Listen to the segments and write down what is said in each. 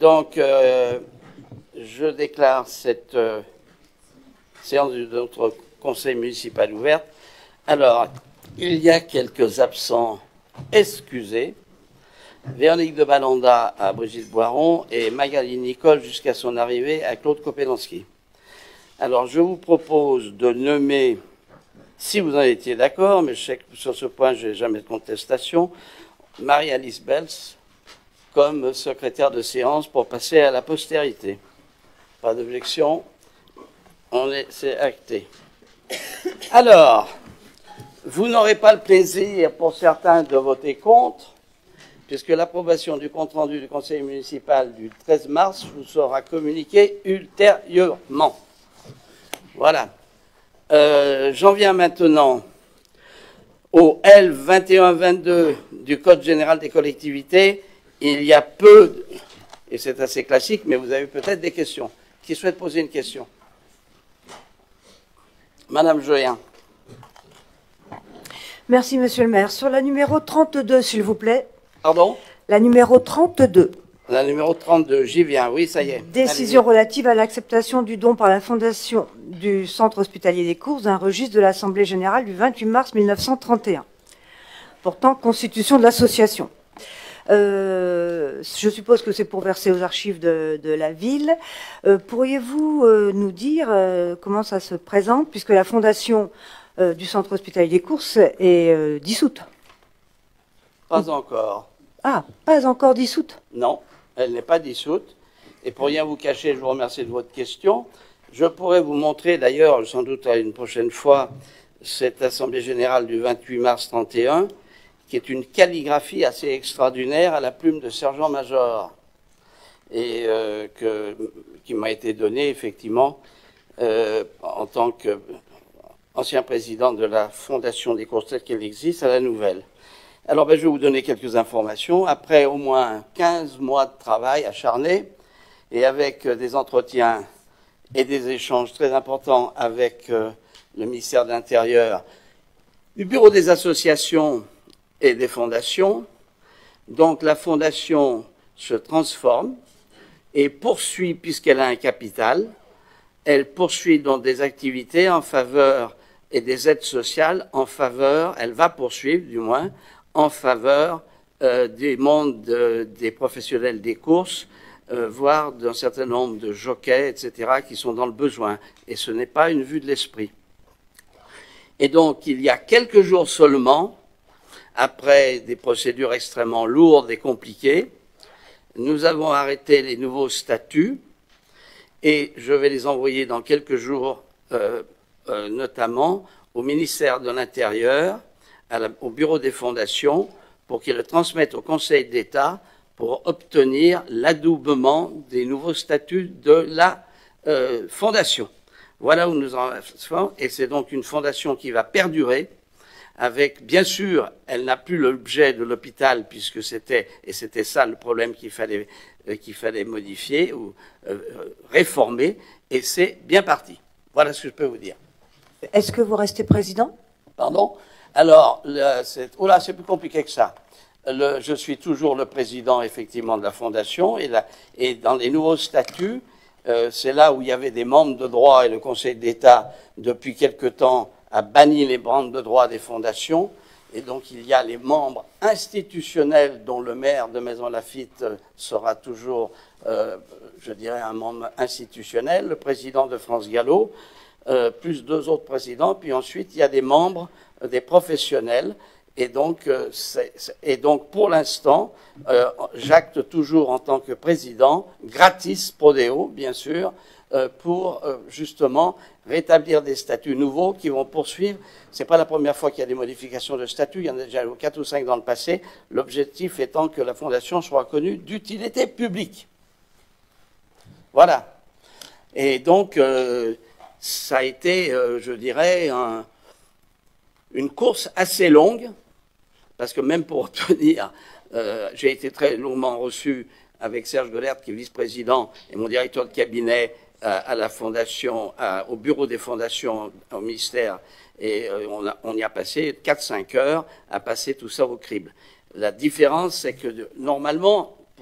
Donc, je déclare cette séance de notre conseil municipal ouverte. Alors, il y a quelques absents excusés. Véronique de Balanda à Brigitte Boiron et Magali Nicole jusqu'à son arrivée à Claude Kopelanski. Alors, je vous propose de nommer, si vous en étiez d'accord, mais je sais que sur ce point, je n'ai jamais de contestation, Marie-Alice Bels comme secrétaire de séance pour passer à la postérité. Pas d'objection, c'est acté. Alors, vous n'aurez pas le plaisir, pour certains, de voter contre, puisque l'approbation du compte-rendu du conseil municipal du 13 mars vous sera communiquée ultérieurement. Voilà. J'en viens maintenant au L 2122 du Code général des collectivités. Il y a peu, et c'est assez classique, mais vous avez peut-être des questions. Qui souhaite poser une question? Madame Joyen. Merci, monsieur le maire. Sur la numéro 32, s'il vous plaît. Pardon? La numéro 32. La numéro 32, j'y viens, oui, ça y est. Décision relative à l'acceptation du don par la Fondation du Centre hospitalier des Courses d'un registre de l'Assemblée générale du 28 mars 1931. Portant constitution de l'association. Je suppose que c'est pour verser aux archives de la ville. Pourriez-vous nous dire comment ça se présente, puisque la Fondation du Centre hospitalier des Courses est dissoute? Pas encore. Ah, pas encore dissoute? Non, elle n'est pas dissoute. Et pour rien vous cacher, je vous remercie de votre question. Je pourrais vous montrer, d'ailleurs, sans doute à une prochaine fois, cette Assemblée générale du 28 mars 31, qui est une calligraphie assez extraordinaire à la plume de sergent-major, et qui m'a été donnée, effectivement, en tant qu'ancien président de la Fondation des Courses telle qu'elle existe, à la Nouvelle. Alors, je vais vous donner quelques informations. Après au moins 15 mois de travail acharné, et avec des entretiens et des échanges très importants avec le ministère de l'Intérieur, du Bureau des associations et des fondations, donc la fondation se transforme et poursuit, puisqu'elle a un capital, elle poursuit donc des activités en faveur et des aides sociales en faveur, elle va poursuivre du moins, en faveur du monde des professionnels des courses, voire d'un certain nombre de jockeys, etc., qui sont dans le besoin. Et ce n'est pas une vue de l'esprit. Et donc, il y a quelques jours seulement, après des procédures extrêmement lourdes et compliquées, nous avons arrêté les nouveaux statuts, et je vais les envoyer dans quelques jours, notamment au ministère de l'Intérieur, au bureau des fondations, pour qu'ils le transmettent au Conseil d'État pour obtenir l'adoubement des nouveaux statuts de la fondation. Voilà où nous en sommes, et c'est donc une fondation qui va perdurer, avec, bien sûr, elle n'a plus l'objet de l'hôpital, puisque c'était ça le problème qu'il fallait modifier ou réformer, et c'est bien parti. Voilà ce que je peux vous dire. Est-ce que vous restez président? Pardon? Alors, c'est plus compliqué que ça. Je suis toujours le président, effectivement, de la fondation, et dans les nouveaux statuts, c'est là où il y avait des membres de droit, et le Conseil d'État, depuis quelque temps, a banni les membres de droit des fondations, et donc il y a les membres institutionnels dont le maire de Maisons-Laffitte sera toujours, je dirais, un membre institutionnel, le président de France Gallo, plus deux autres présidents, puis ensuite il y a des membres, des professionnels, et donc pour l'instant, j'acte toujours en tant que président, gratis pro deo, bien sûr, pour justement rétablir des statuts nouveaux qui vont poursuivre. C'est pas la première fois qu'il y a des modifications de statuts, il y en a déjà 4 ou 5 dans le passé, l'objectif étant que la fondation soit reconnue d'utilité publique. Voilà. Et donc, ça a été, je dirais, une course assez longue, parce que même pour obtenir, j'ai été très longuement reçu avec Serge Golert, qui est vice-président, et mon directeur de cabinet à la fondation, au bureau des fondations, au ministère, et on y a passé 4-5 heures à passer tout ça au crible. La différence, c'est que normalement,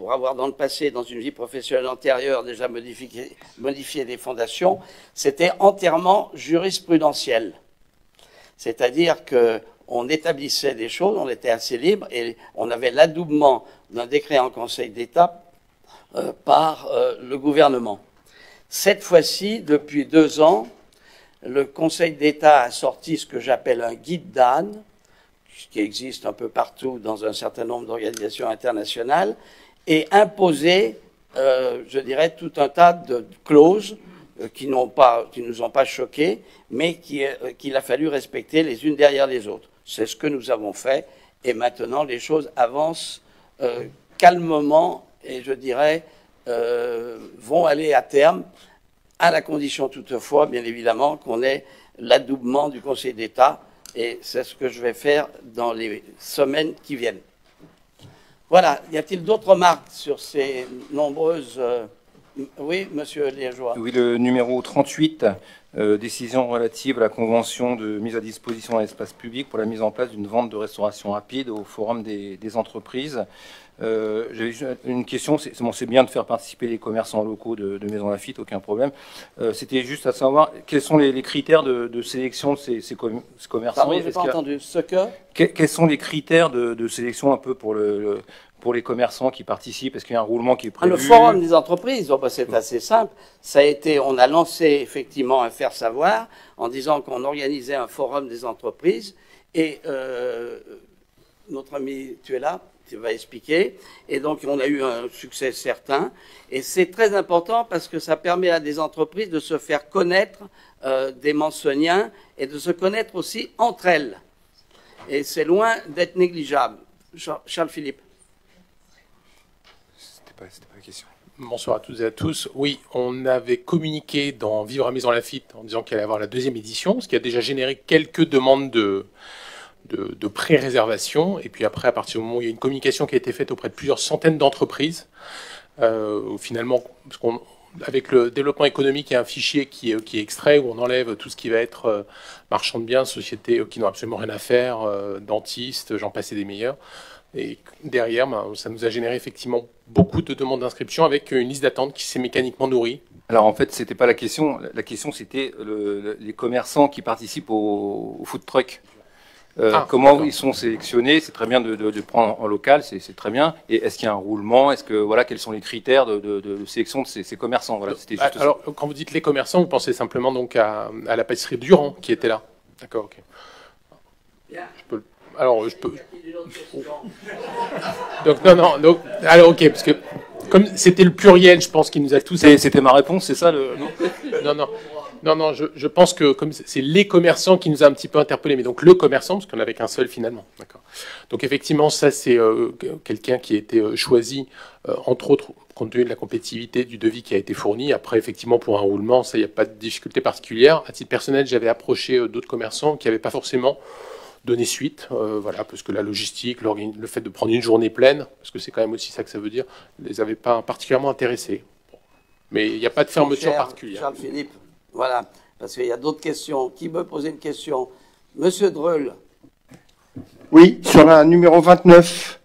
pour avoir dans le passé, dans une vie professionnelle antérieure, déjà modifié des fondations, c'était entièrement jurisprudentiel. C'est-à-dire qu'on établissait des choses, on était assez libre, et on avait l'adoubement d'un décret en Conseil d'État par le gouvernement. Cette fois-ci, depuis 2 ans, le Conseil d'État a sorti ce que j'appelle un guide d'âne, qui existe un peu partout dans un certain nombre d'organisations internationales, et imposé, je dirais, tout un tas de clauses qui nous ont pas choqués, mais qu'il a fallu respecter les unes derrière les autres. C'est ce que nous avons fait, et maintenant les choses avancent calmement, et je dirais, vont aller à terme, à la condition toutefois, bien évidemment, qu'on ait l'adoubement du Conseil d'État, et c'est ce que je vais faire dans les semaines qui viennent. Voilà. Y a-t-il d'autres remarques sur ces nombreuses... Oui, monsieur Liégeois. Oui, le numéro 38, décision relative à la convention de mise à disposition d'un espace public pour la mise en place d'une vente de restauration rapide au Forum des entreprises. J'avais une question, c'est bien de faire participer les commerçants locaux de Maison Lafitte, aucun problème. C'était juste à savoir quels sont les critères de sélection de ces commerçants. Pardon, je n'ai pas entendu. Quels sont les critères de sélection un peu pour les commerçants qui participent? Est-ce qu'il y a un roulement qui est prévu? Le Forum des entreprises, c'est assez simple. On a lancé effectivement un faire savoir en disant qu'on organisait un Forum des entreprises et notre ami, tu es là? Tu vas expliquer. Et donc, on a eu un succès certain. Et c'est très important parce que ça permet à des entreprises de se faire connaître des Manceuniens et de se connaître aussi entre elles. Et c'est loin d'être négligeable. Charles Philippe. C'était pas la question. Bonsoir à toutes et à tous. Oui, on avait communiqué dans Vivre à Maison Lafitte en disant qu'il allait y avoir la 2e édition, ce qui a déjà généré quelques demandes de pré-réservation. Et puis après, à partir du moment où il y a une communication qui a été faite auprès de plusieurs centaines d'entreprises, finalement, avec le développement économique, il y a un fichier qui est extrait où on enlève tout ce qui va être marchand de biens, sociétés qui n'ont absolument rien à faire, dentistes, j'en passais des meilleurs. Et derrière, ça nous a généré effectivement beaucoup de demandes d'inscription avec une liste d'attente qui s'est mécaniquement nourrie. Alors en fait, c'était pas la question. La question, c'était les commerçants qui participent au food truck. Comment ils sont sélectionnés? C'est très bien de prendre en local, c'est très bien. Et est-ce qu'il y a un roulement? Est-ce que voilà, quels sont les critères de sélection de ces commerçants? Voilà, c'était juste alors, quand vous dites les commerçants, vous pensez simplement donc à la pâtisserie Durand qui était là. D'accord, ok. Je peux. Donc non. Donc alors ok, parce que comme c'était le pluriel, je pense qu'il nous a tous. C'était ma réponse, c'est ça le. Non, je pense que comme c'est les commerçants qui nous a un petit peu interpellés, mais donc le commerçant, parce qu'on n'avait qu'un seul finalement. D'accord. Donc effectivement, ça c'est quelqu'un qui a été choisi, entre autres, compte tenu de la compétitivité du devis qui a été fourni. Après, effectivement, pour un roulement, ça, il n'y a pas de difficulté particulière. À titre personnel, j'avais approché d'autres commerçants qui n'avaient pas forcément donné suite, voilà, parce que la logistique, le fait de prendre une journée pleine, parce que c'est quand même aussi ça que ça veut dire, ne les avait pas particulièrement intéressés. Bon. Mais il n'y a pas de fermeture particulière. Charles Philippe. Voilà, parce qu'il y a d'autres questions. Qui veut poser une question? Monsieur Dreul. Oui, sur la numéro 29.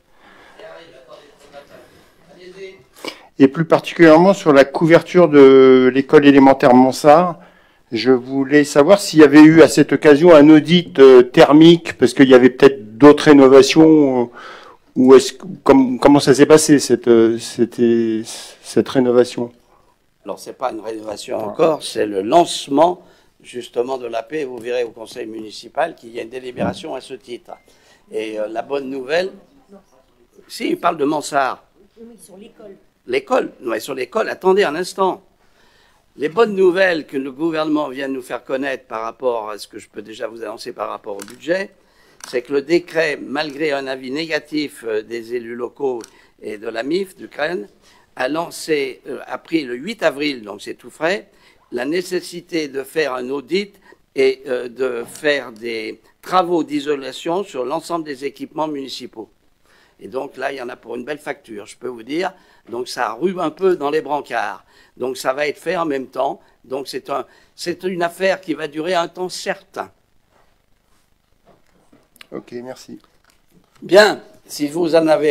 Et plus particulièrement sur la couverture de l'école élémentaire Mansart. Je voulais savoir s'il y avait eu à cette occasion un audit thermique, parce qu'il y avait peut-être d'autres rénovations, ou comment ça s'est passé cette rénovation? Alors, ce n'est pas une rénovation encore, c'est le lancement, justement, de la paix. Vous verrez au conseil municipal qu'il y a une délibération à ce titre. Et la bonne nouvelle... Si, il parle de Mansart. Oui, sur l'école. L'école? Oui, sur l'école, attendez un instant. Les bonnes nouvelles que le gouvernement vient de nous faire connaître par rapport à ce que je peux déjà vous annoncer par rapport au budget, c'est que le décret, malgré un avis négatif des élus locaux et de la MIF, d'Ukraine, a pris le 8 avril, donc c'est tout frais, la nécessité de faire un audit et de faire des travaux d'isolation sur l'ensemble des équipements municipaux. Et donc là, il y en a pour une belle facture, je peux vous dire. Donc ça rue un peu dans les brancards. Donc ça va être fait en même temps. Donc c'est une affaire qui va durer un temps certain. Ok, merci. Bien, si vous en avez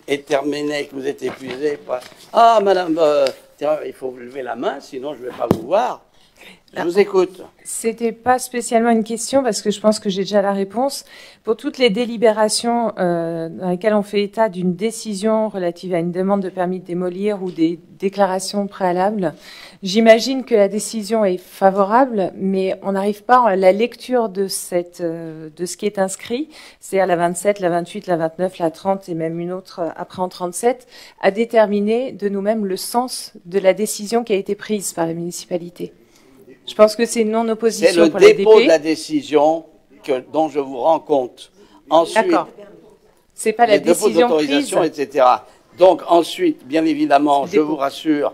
est terminé, que vous êtes épuisé, ah, madame, il faut vous lever la main, sinon je ne vais pas vous voir. Je vous écoute. C'était pas spécialement une question parce que je pense que j'ai déjà la réponse. Pour toutes les délibérations dans lesquelles on fait état d'une décision relative à une demande de permis de démolir ou des déclarations préalables, j'imagine que la décision est favorable, mais on n'arrive pas à la lecture de ce qui est inscrit, c'est-à-dire la 27, la 28, la 29, la 30 et même une autre après en 37, à déterminer de nous-mêmes le sens de la décision qui a été prise par la municipalité. Je pense que c'est une non-opposition pour la DP. C'est le dépôt de la décision dont je vous rends compte. Ensuite, c'est pas la décision dépôts d'autorisation, prise, etc. Donc ensuite, bien évidemment, je vous rassure,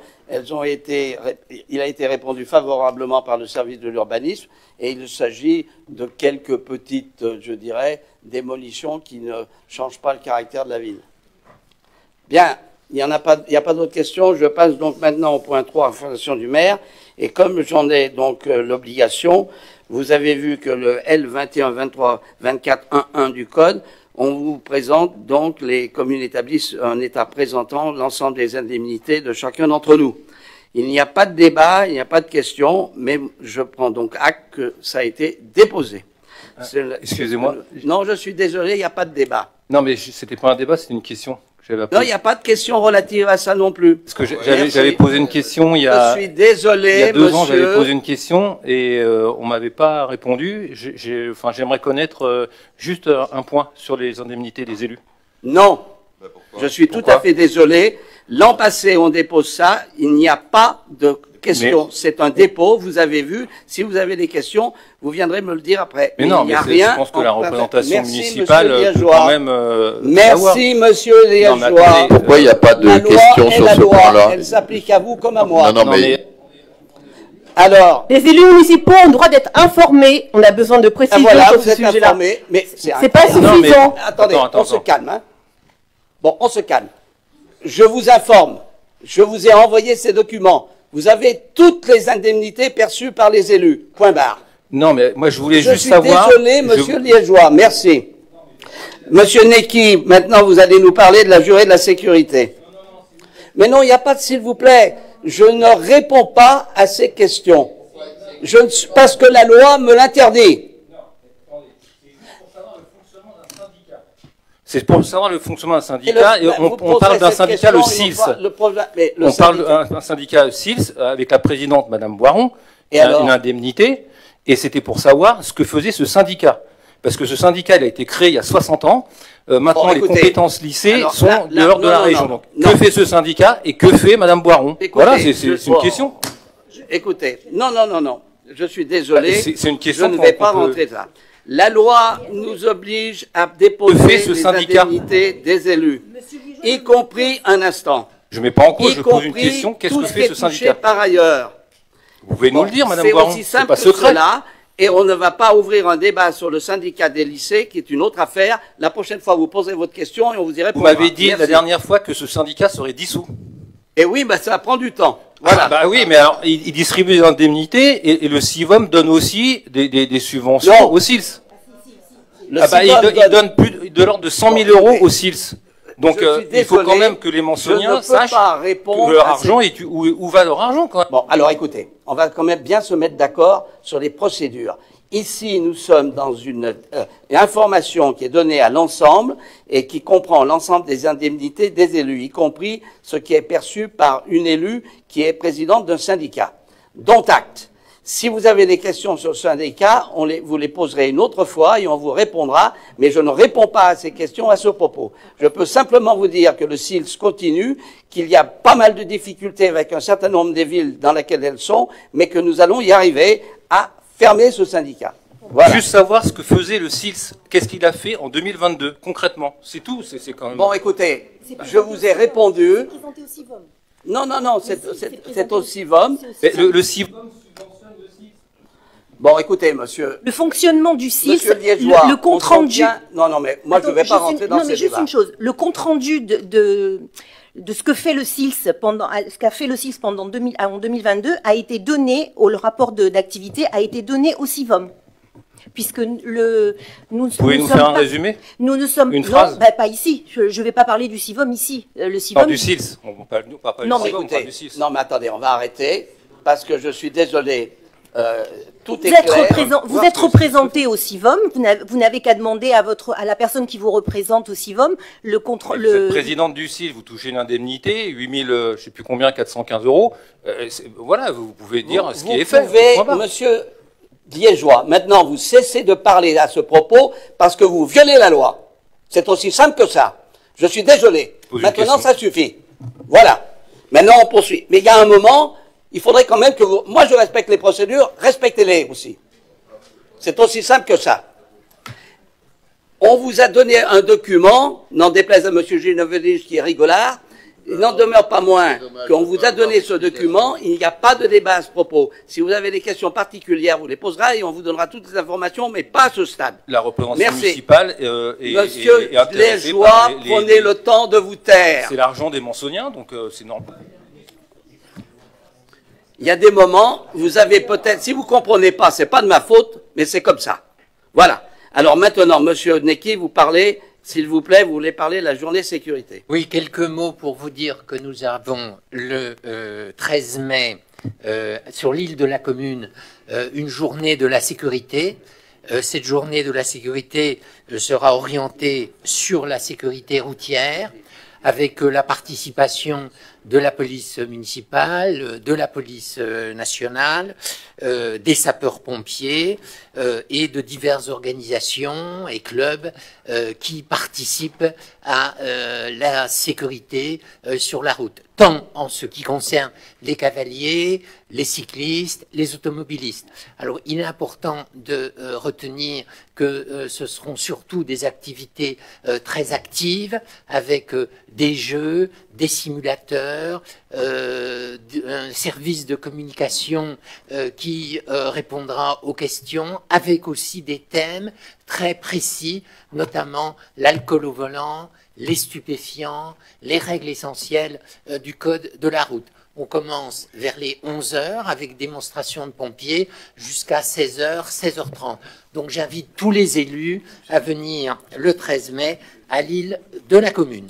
il a été répondu favorablement par le service de l'urbanisme et il s'agit de quelques petites, je dirais, démolitions qui ne changent pas le caractère de la ville. Bien, il n'y a pas d'autres questions. Je passe donc maintenant au point 3, information du maire. Et comme j'en ai donc l'obligation, vous avez vu que le L2123-24.1.1 du Code, on vous présente donc, les communes établissent un état présentant l'ensemble des indemnités de chacun d'entre nous. Il n'y a pas de débat, il n'y a pas de question, mais je prends donc acte que ça a été déposé. Excusez-moi. Non, je suis désolé, il n'y a pas de débat. Non, mais c'était pas un débat, c'était une question. Non, il n'y a pas de question relative à ça non plus. Parce que j'avais posé une question il y a... Je suis désolé, il y a 2 ans, monsieur. j'avais posé une question et on m'avait pas répondu. J'aimerais connaître juste un point sur les indemnités des élus. Non, je suis tout à fait désolé. L'an passé, on dépose ça. Il n'y a pas de questions. C'est un dépôt, vous avez vu. Si vous avez des questions, vous viendrez me le dire après. Mais non, il n'y a rien. Je pense que la représentation Merci, municipale peut quand même merci, monsieur Liégeois. Pourquoi il n'y a pas de questions sur ce point-là? Elle s'applique à vous comme à moi. Non, mais... Alors, les élus municipaux ont le droit d'être informés. On a besoin de précisions sur ce sujet-là. Mais c'est pas suffisant. Attendez, on se calme. Hein. Bon, on se calme. Je vous informe. Je vous ai envoyé ces documents. Vous avez toutes les indemnités perçues par les élus. Point barre. Non, mais moi, je voulais juste savoir... Je suis désolé, monsieur Liégeois. Merci. Monsieur Necky, maintenant, vous allez nous parler de la jurée de la sécurité. Mais non, il n'y a pas de s'il vous plaît. Je ne réponds pas à ces questions. Parce que la loi me l'interdit. C'est pour savoir le fonctionnement d'un syndicat, et on parle d'un syndicat, le SILS. On parle d'un syndicat SILS avec la présidente, Madame Boiron, une indemnité, et c'était pour savoir ce que faisait ce syndicat. Parce que ce syndicat, il a été créé il y a 60 ans. Maintenant, les compétences lycées sont de l'ordre de la région. Donc, que fait ce syndicat et que fait Madame Boiron? Voilà, c'est une question. Écoutez, non. Je suis désolé. C'est une question. Je ne vais pas rentrer là. La loi nous oblige à déposer les indemnités des élus, y compris un instant. Je ne mets pas en cause, je pose une question. Qu'est-ce que fait ce syndicat par ailleurs? Vous pouvez nous le dire, Madame Boiron. C'est aussi simple que cela. Et on ne va pas ouvrir un débat sur le syndicat des lycées, qui est une autre affaire. La prochaine fois, vous posez votre question et on vous y répondra. Vous m'avez dit la dernière fois que ce syndicat serait dissous. Et oui, ça prend du temps. Voilà. Ah oui, mais alors, il distribue des indemnités et le CIVOM donne aussi des subventions au SILS. Il donne plus de l'ordre de 100 000 euros au SILS. Donc, il faut quand même que les Mansoniens sachent que leur argent où va leur argent, quand même. Bon, alors écoutez, on va quand même bien se mettre d'accord sur les procédures. Ici, nous sommes dans une information qui est donnée à l'ensemble et qui comprend l'ensemble des indemnités des élus, y compris ce qui est perçu par une élue qui est présidente d'un syndicat. Dont acte. Si vous avez des questions sur ce syndicat, vous les poserez une autre fois et on vous répondra, mais je ne réponds pas à ces questions à ce propos. Je peux simplement vous dire que le SILS continue, qu'il y a pas mal de difficultés avec un certain nombre des villes dans lesquelles elles sont, mais que nous allons y arriver à fermer ce syndicat. Voilà. Juste savoir ce que faisait le SILS, qu'est-ce qu'il a fait en 2022, concrètement. C'est tout, c'est quand même... Bon, écoutez, je vous ai répondu... Non, c'est au CIVOM. Le CIVOM... Bon, écoutez, monsieur... Le fonctionnement du SILS, le compte rendu... Non, mais moi, je ne vais pas rentrer dans ces débats. Non, mais juste une chose. Le compte rendu de ce que fait le SILS ce qu'a fait le SILS en 2022 a été donné, le rapport d'activité a été donné au CIVOM. puisque nous Pouvez nous faire un résumé? Nous ne sommes une phrase. Non, pas ici. Je ne vais pas parler du CIVOM ici. Le CIVOM. Non, du SILS. On parle pas Non, du mais CIVOM, on parle écoutez, du SILS. non, mais attendez, on va arrêter, parce que je suis désolé. Tout est Vous êtes représenté au CIVOM. Vous n'avez qu'à demander à la personne qui vous représente au CIVOM le contrôle. Vous êtes présidente du SILS, vous touchez une indemnité, 8000, je ne sais plus combien, 415 euros. Voilà, vous pouvez dire ce qui est fait. Vous pouvez, monsieur Liégeois, maintenant vous cessez de parler à ce propos parce que vous violez la loi. C'est aussi simple que ça. Je suis désolé. Maintenant, ça suffit. Voilà. Maintenant, on poursuit. Mais il y a un moment, il faudrait quand même que vous... Moi, je respecte les procédures, respectez-les aussi. C'est aussi simple que ça. On vous a donné un document, n'en déplaise à M. Genovevich qui est rigolard, il n'en demeure pas moins qu'on vous a donné ce document, il n'y a pas de débat à ce propos. Si vous avez des questions particulières, vous les poserez et on vous donnera toutes les informations, mais pas à ce stade. La représentation municipale est Monsieur intéressée Liégeois, par prenez le temps de vous taire. C'est l'argent des Mansoniens, donc c'est normal. Il y a des moments, vous avez peut-être, si vous comprenez pas, c'est pas de ma faute, mais c'est comme ça. Voilà. Alors maintenant, monsieur Necki, vous parlez, s'il vous plaît, vous voulez parler de la journée sécurité. Oui, quelques mots pour vous dire que nous avons le 13 mai, sur l'île de la Commune, une journée de la sécurité. Cette journée de la sécurité sera orientée sur la sécurité routière, avec la participation de la police municipale, de la police nationale, des sapeurs-pompiers et de diverses organisations et clubs qui participent à la sécurité sur la route, tant en ce qui concerne les cavaliers, les cyclistes, les automobilistes. Alors, il est important de retenir que ce seront surtout des activités très actives, avec des jeux, des simulateurs, un service de communication qui répondra aux questions, avec aussi des thèmes très précis, notamment l'alcool au volant, les stupéfiants, les règles essentielles du code de la route. On commence vers les 11h avec démonstration de pompiers jusqu'à 16h, 16h30. Donc j'invite tous les élus à venir le 13 mai à l'île de la Commune.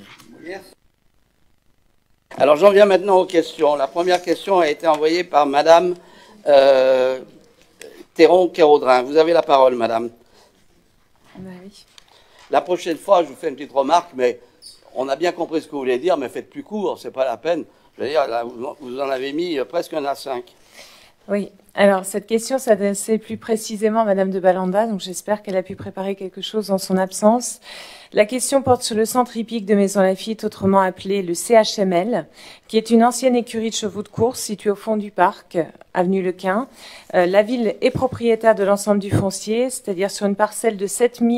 Alors j'en viens maintenant aux questions. La première question a été envoyée par madame Théron-Kéraudrin. Vous avez la parole, madame. Oui. La prochaine fois, je vous fais une petite remarque, mais on a bien compris ce que vous voulez dire, mais faites plus court, c'est pas la peine. Je veux dire, là, vous en avez mis presque un A5. Oui, alors cette question s'adressait plus précisément à Madame de Balanda, donc j'espère qu'elle a pu préparer quelque chose en son absence. La question porte sur le centre hippique de Maisons-Laffitte, autrement appelé le CHML, qui est une ancienne écurie de chevaux de course située au fond du parc, avenue Lequin. La ville est propriétaire de l'ensemble du foncier, c'est-à-dire sur une parcelle de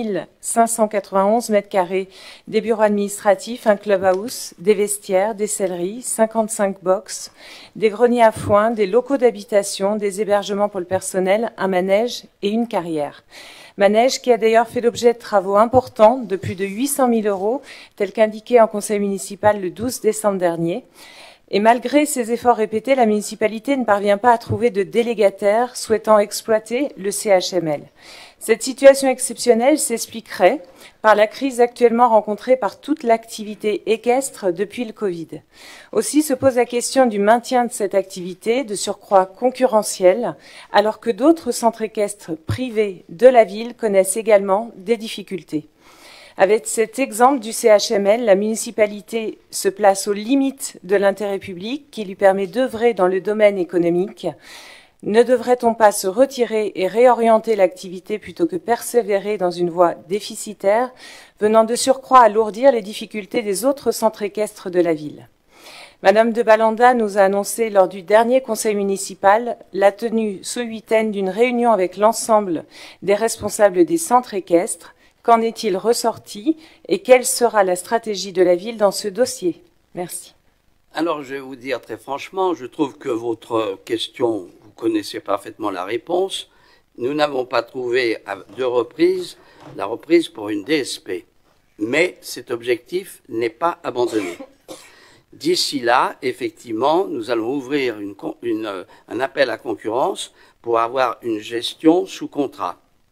7591 mètres carrés, des bureaux administratifs, un clubhouse, des vestiaires, des selleries, 55 box, des greniers à foin, des locaux d'habitation, des hébergements pour le personnel, un manège et une carrière. Manège qui a d'ailleurs fait l'objet de travaux importants de plus de 800 000 euros, tel qu'indiqué en conseil municipal le 12 décembre dernier. Et malgré ces efforts répétés, la municipalité ne parvient pas à trouver de délégataires souhaitant exploiter le CHML. Cette situation exceptionnelle s'expliquerait par la crise actuellement rencontrée par toute l'activité équestre depuis le Covid. Aussi se pose la question du maintien de cette activité, de surcroît concurrentielle, alors que d'autres centres équestres privés de la ville connaissent également des difficultés. Avec cet exemple du CHML, la municipalité se place aux limites de l'intérêt public qui lui permet d'œuvrer dans le domaine économique. Ne devrait-on pas se retirer et réorienter l'activité plutôt que persévérer dans une voie déficitaire, venant de surcroît alourdir les difficultés des autres centres équestres de la ville? Madame de Balanda nous a annoncé lors du dernier conseil municipal la tenue ce week-end d'une réunion avec l'ensemble des responsables des centres équestres. Qu'en est-il ressorti et quelle sera la stratégie de la ville dans ce dossier? Merci. Alors, je vais vous dire très franchement, je trouve que votre question, vous connaissez parfaitement la réponse. Nous n'avons pas trouvé à 2 reprises la reprise pour une DSP. Mais cet objectif n'est pas abandonné. D'ici là, effectivement, nous allons ouvrir un appel à concurrence pour avoir une gestion sous contrat.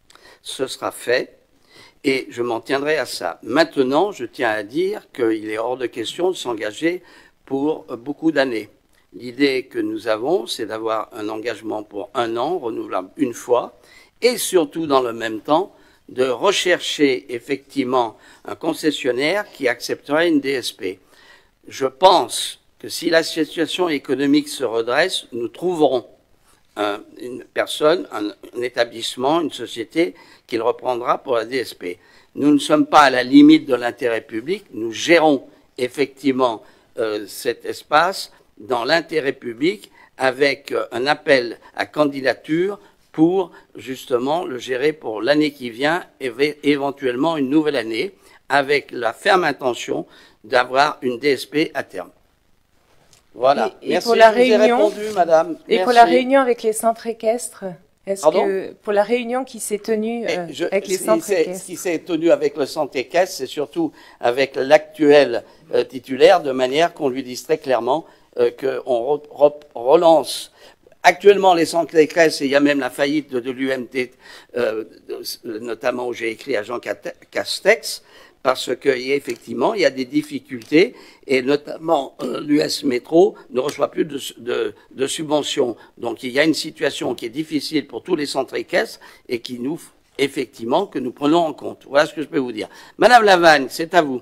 ce sera fait et je m'en tiendrai à ça. Maintenant, je tiens à dire qu'il est hors de question de s'engager pour beaucoup d'années. L'idée que nous avons, c'est d'avoir un engagement pour 1 an, renouvelable une fois, et surtout dans le même temps, de rechercher effectivement un concessionnaire qui accepterait une DSP. Je pense que si la situation économique se redresse, nous trouverons une personne, un établissement, une société qui le reprendra pour la DSP. Nous ne sommes pas à la limite de l'intérêt public, nous gérons effectivement cet espace dans l'intérêt public avec un appel à candidature pour justement le gérer pour l'année qui vient et éventuellement une nouvelle année avec la ferme intention d'avoir une DSP à terme. Voilà. Et merci, pour la je vous ai réunion, répondu, madame. Et merci. pour la réunion avec les centres équestres, est-ce Pardon que pour la réunion qui s'est tenue avec les centres équestres, ce qui s'est tenu avec le centre équestre, c'est surtout avec l'actuel titulaire, de manière qu'on lui dise très clairement qu'on relance. Actuellement, les centres équestres, et il y a même la faillite de l'UMT, notamment où j'ai écrit à Jean Castex, parce qu'effectivement, il y a des difficultés, et notamment l'US Métro ne reçoit plus de subventions. Donc il y a une situation qui est difficile pour tous les centres équestres, et qui nous, effectivement, que nous prenons en compte. Voilà ce que je peux vous dire. Madame Lavagne, c'est à vous.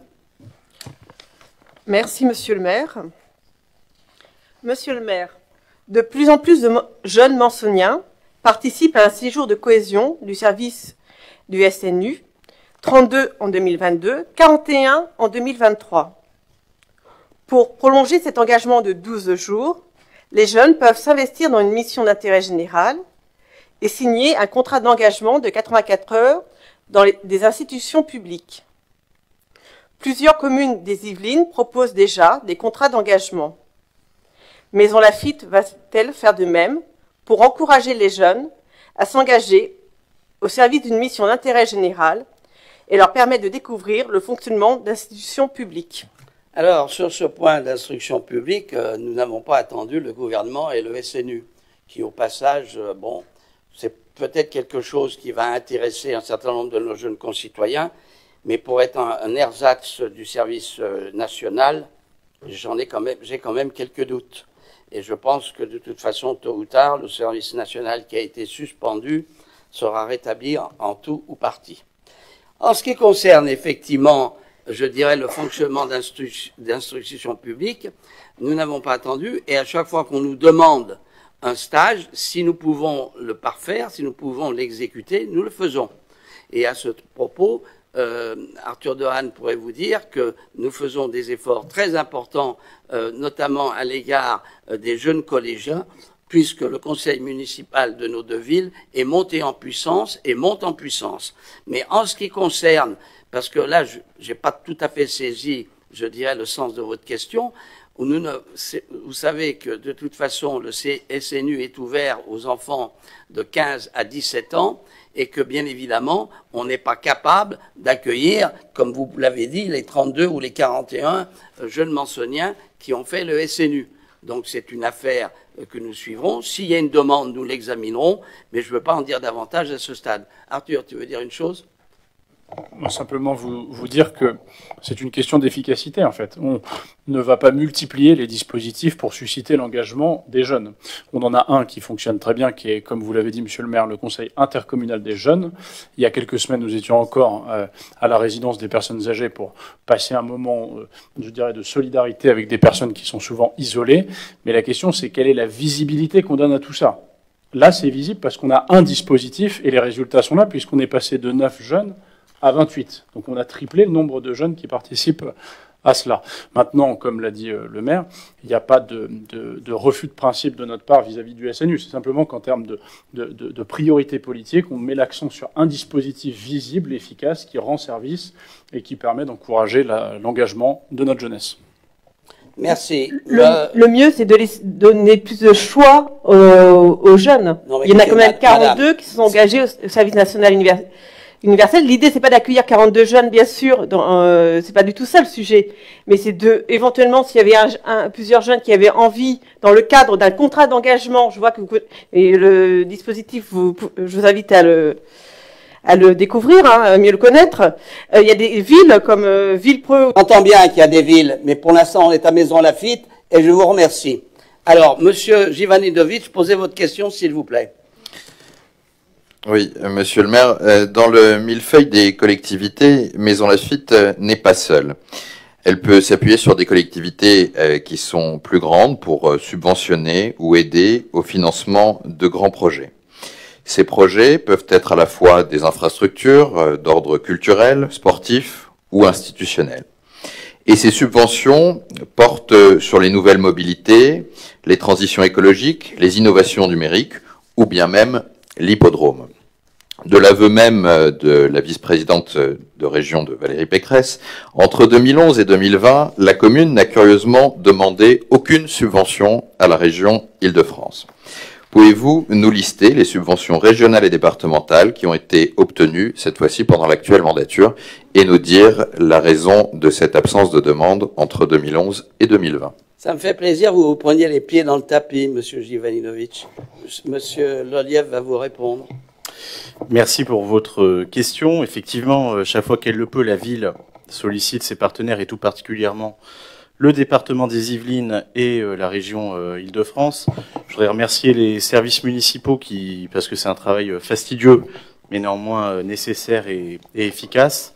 Merci, Monsieur le maire. Monsieur le maire, de plus en plus de jeunes mansoniens participent à un séjour de cohésion du service du SNU, 32 en 2022, 41 en 2023. Pour prolonger cet engagement de 12 jours, les jeunes peuvent s'investir dans une mission d'intérêt général et signer un contrat d'engagement de 84 heures dans des institutions publiques. Plusieurs communes des Yvelines proposent déjà des contrats d'engagement. Maison Lafitte va-t-elle faire de même pour encourager les jeunes à s'engager au service d'une mission d'intérêt général et leur permettre de découvrir le fonctionnement d'institutions publiques? Alors, sur ce point d'instruction publique, nous n'avons pas attendu le gouvernement et le SNU, qui, au passage, bon, c'est peut-être quelque chose qui va intéresser un certain nombre de nos jeunes concitoyens, mais pour être un ersatz du service national, j'ai quand même quelques doutes. Et je pense que de toute façon, tôt ou tard, le service national qui a été suspendu sera rétabli en tout ou partie. En ce qui concerne effectivement, je dirais, le fonctionnement d'instruction publique, nous n'avons pas attendu, et à chaque fois qu'on nous demande un stage, si nous pouvons le parfaire, si nous pouvons l'exécuter, nous le faisons. Et à ce propos, Arthur Dehaene pourrait vous dire que nous faisons des efforts très importants, notamment à l'égard des jeunes collégiens, puisque le conseil municipal de nos deux villes est monté en puissance et monte en puissance. Mais en ce qui concerne, parce que là, je n'ai pas tout à fait saisi, je dirais, le sens de votre question, vous savez que de toute façon, le SNU est ouvert aux enfants de 15 à 17 ans, et que bien évidemment, on n'est pas capable d'accueillir, comme vous l'avez dit, les 32 ou les 41 jeunes mansoniens qui ont fait le SNU. Donc c'est une affaire que nous suivrons. S'il y a une demande, nous l'examinerons, mais je ne veux pas en dire davantage à ce stade. Arthur, tu veux dire une chose ? Simplement vous dire que c'est une question d'efficacité, en fait. On ne va pas multiplier les dispositifs pour susciter l'engagement des jeunes. On en a un qui fonctionne très bien, qui est, comme vous l'avez dit, monsieur le maire, le conseil intercommunal des jeunes. Il y a quelques semaines, nous étions encore à la résidence des personnes âgées pour passer un moment, je dirais, de solidarité avec des personnes qui sont souvent isolées. Mais la question, c'est quelle est la visibilité qu'on donne à tout ça ? Là, c'est visible parce qu'on a un dispositif et les résultats sont là, puisqu'on est passé de 9 jeunes à 28. Donc on a triplé le nombre de jeunes qui participent à cela. Maintenant, comme l'a dit le maire, il n'y a pas de refus de principe de notre part vis-à-vis du SNU. C'est simplement qu'en termes de priorité politique, on met l'accent sur un dispositif visible, efficace, qui rend service et qui permet d'encourager l'engagement de notre jeunesse. Merci. Le mieux, c'est de donner plus de choix aux jeunes. Non, il y en a quand même 42 qui se sont engagés au service national universel. L'idée, c'est pas d'accueillir 42 jeunes, bien sûr. C'est pas du tout ça le sujet. Mais c'est éventuellement, s'il y avait plusieurs jeunes qui avaient envie, dans le cadre d'un contrat d'engagement, je vois que et le dispositif, je vous invite à le découvrir, hein, à mieux le connaître. Il y a des villes comme Villepreux. J'entends bien qu'il y a des villes, mais pour l'instant, on est à Maison-Lafitte, et je vous remercie. Alors, Monsieur Jivanidovic, posez votre question, s'il vous plaît. Oui, Monsieur le maire, dans le millefeuille des collectivités, Maison-Lafitte n'est pas seule. Elle peut s'appuyer sur des collectivités qui sont plus grandes pour subventionner ou aider au financement de grands projets. Ces projets peuvent être à la fois des infrastructures d'ordre culturel, sportif ou institutionnel. Et ces subventions portent sur les nouvelles mobilités, les transitions écologiques, les innovations numériques ou bien même l'hippodrome. De l'aveu même de la vice-présidente de région de Valérie Pécresse, entre 2011 et 2020, la commune n'a curieusement demandé aucune subvention à la région Île-de-France. Pouvez-vous nous lister les subventions régionales et départementales qui ont été obtenues, cette fois-ci pendant l'actuelle mandature, et nous dire la raison de cette absence de demande entre 2011 et 2020? Ça me fait plaisir que vous preniez les pieds dans le tapis, Monsieur Jivanidovic. Monsieur Loliev va vous répondre. Merci pour votre question. Effectivement, chaque fois qu'elle le peut, la ville sollicite ses partenaires et tout particulièrement le département des Yvelines et la région Île-de-France. Je voudrais remercier les services municipaux parce que c'est un travail fastidieux, mais néanmoins nécessaire et efficace.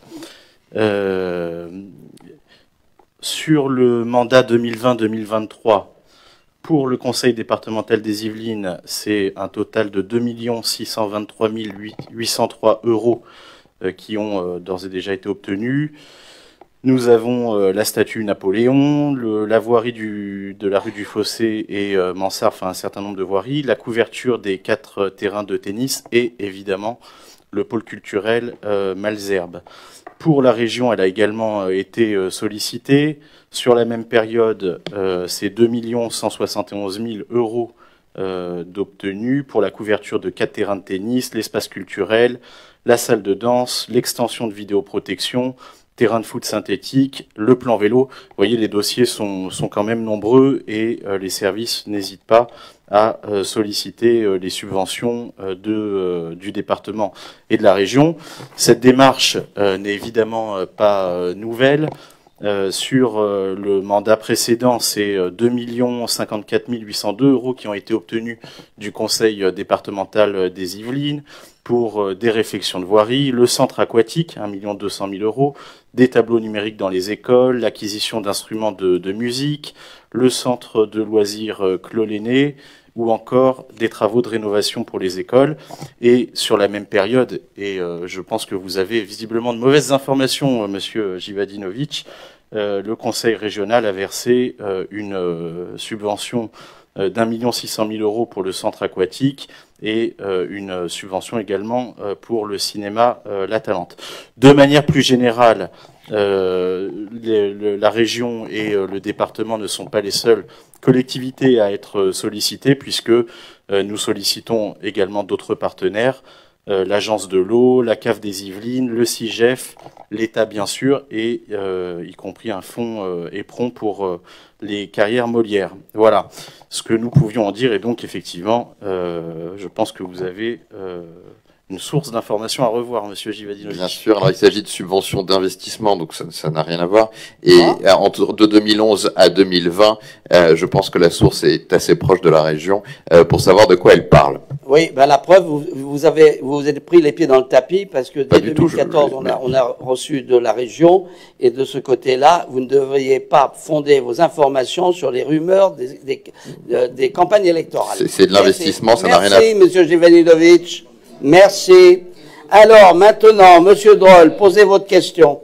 Sur le mandat 2020-2023, pour le conseil départemental des Yvelines, c'est un total de 2 623 803 euros qui ont d'ores et déjà été obtenus. Nous avons la statue Napoléon, la voirie de la rue du Fossé et Mansart, enfin un certain nombre de voiries, la couverture des 4 terrains de tennis et évidemment le pôle culturel Malesherbes. Pour la région, elle a également été sollicitée. Sur la même période, c'est 2 171 000 euros d'obtenus pour la couverture de 4 terrains de tennis, l'espace culturel, la salle de danse, l'extension de vidéoprotection, terrain de foot synthétique, le plan vélo. Vous voyez, les dossiers sont quand même nombreux et les services n'hésitent pas à solliciter les subventions du département et de la région. Cette démarche n'est évidemment pas nouvelle. Sur le mandat précédent, c'est 2 54 802 euros qui ont été obtenus du conseil départemental des Yvelines pour des réfections de voirie, le centre aquatique, 1 200 000 euros, des tableaux numériques dans les écoles, l'acquisition d'instruments de musique, le centre de loisirs Clos-Lenné, ou encore des travaux de rénovation pour les écoles. Et sur la même période, et je pense que vous avez visiblement de mauvaises informations, Monsieur Jivanidovic, le Conseil régional a versé une subvention d'1 600 000 euros pour le centre aquatique et une subvention également pour le cinéma La Talente. De manière plus générale, la région et le département ne sont pas les seules collectivités à être sollicitées, puisque nous sollicitons également d'autres partenaires, l'agence de l'eau, la CAF des Yvelines, le CIGEF, l'État bien sûr, et y compris un fonds éperon pour les carrières Molières. Voilà ce que nous pouvions en dire, et donc effectivement, je pense que vous avez une source d'information à revoir, Monsieur Jivanidovic. Bien sûr, alors il s'agit de subventions d'investissement, donc ça n'a rien à voir. Et de 2011 à 2020, je pense que la source est assez proche de la région pour savoir de quoi elle parle. Oui, ben la preuve, vous avez pris les pieds dans le tapis parce que dès 2014, on a reçu de la région, et de ce côté-là, vous ne devriez pas fonder vos informations sur les rumeurs des campagnes électorales. C'est de l'investissement, ça n'a rien à voir. Merci, Monsieur Jivanidovic. Merci. Alors, maintenant, Monsieur Droll, posez votre question.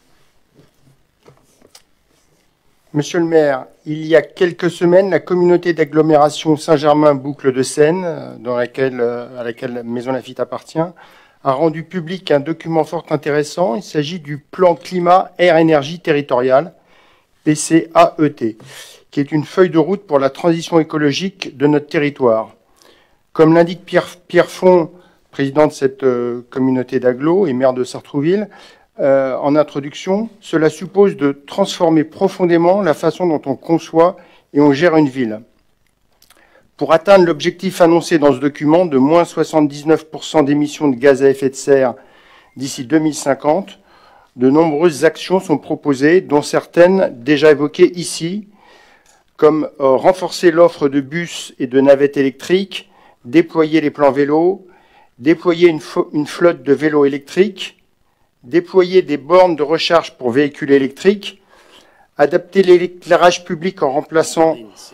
Monsieur le maire, il y a quelques semaines, la communauté d'agglomération Saint-Germain-Boucle de Seine, à laquelle Maison-Lafitte appartient, a rendu public un document fort intéressant. Il s'agit du plan climat-air-énergie territorial, PCAET, qui est une feuille de route pour la transition écologique de notre territoire. Comme l'indique Pierre Font, président de cette communauté d'agglo et maire de Sartrouville, en introduction, cela suppose de transformer profondément la façon dont on conçoit et on gère une ville. Pour atteindre l'objectif annoncé dans ce document de moins 79% d'émissions de gaz à effet de serre d'ici 2050. De nombreuses actions sont proposées, dont certaines déjà évoquées ici, comme renforcer l'offre de bus et de navettes électriques, déployer les plans vélos, déployer une flotte de vélos électriques, déployer des bornes de recharge pour véhicules électriques, adapter l'éclairage public en remplaçant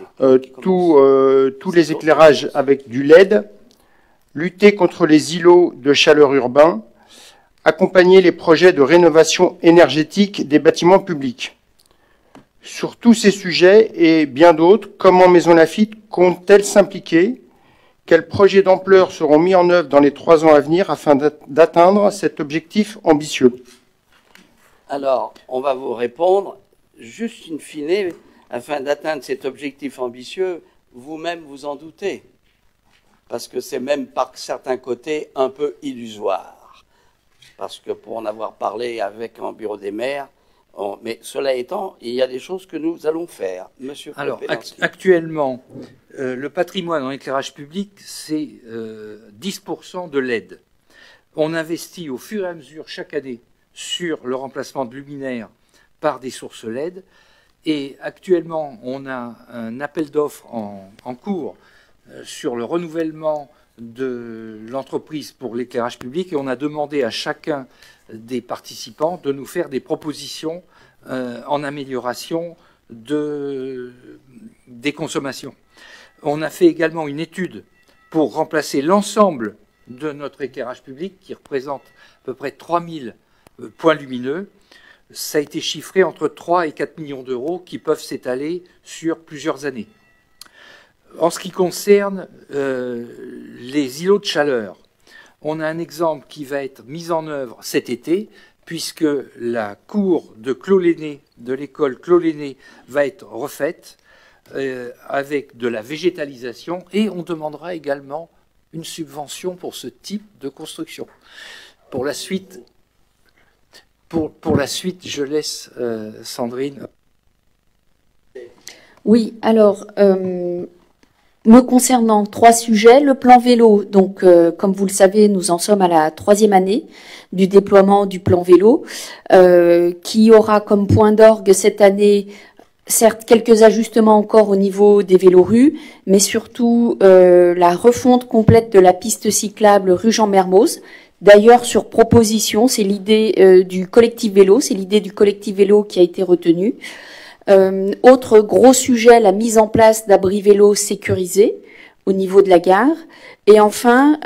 tous les éclairages avec du LED, lutter contre les îlots de chaleur urbains, accompagner les projets de rénovation énergétique des bâtiments publics. Sur tous ces sujets et bien d'autres, comment Maisons Laffitte compte-t-elle s'impliquer? Quels projets d'ampleur seront mis en œuvre dans les 3 ans à venir afin d'atteindre cet objectif ambitieux? Alors, on va vous répondre juste in fine, afin d'atteindre cet objectif ambitieux, vous-même vous en doutez, parce que c'est même par certains côtés un peu illusoire. Parce que pour en avoir parlé avec un bureau des maires, mais cela étant, il y a des choses que nous allons faire. Monsieur Alors, actuellement, le patrimoine en éclairage public, c'est 10% de LED. On investit au fur et à mesure, chaque année, sur le remplacement de luminaires par des sources LED. Et actuellement, on a un appel d'offres en cours sur le renouvellement de l'entreprise pour l'éclairage public et on a demandé à chacun des participants de nous faire des propositions en amélioration des consommations. On a fait également une étude pour remplacer l'ensemble de notre éclairage public qui représente à peu près 3000 points lumineux. Ça a été chiffré entre 3 et 4 millions d'euros qui peuvent s'étaler sur plusieurs années. En ce qui concerne les îlots de chaleur, on a un exemple qui va être mis en œuvre cet été, puisque la cour de Clos-Lenné, de l'école Clos-Lenné, va être refaite avec de la végétalisation, et on demandera également une subvention pour ce type de construction. Pour la suite, je laisse Sandrine. Oui, alors... me concernant, 3 sujets. Le plan vélo, donc comme vous le savez, nous en sommes à la 3e année du déploiement du plan vélo, qui aura comme point d'orgue cette année, certes, quelques ajustements encore au niveau des vélorues, mais surtout la refonte complète de la piste cyclable rue Jean-Mermoz. D'ailleurs, sur proposition, c'est l'idée du collectif vélo, c'est l'idée du collectif vélo qui a été retenue. Autre gros sujet, la mise en place d'abris vélos sécurisés au niveau de la gare. Et enfin,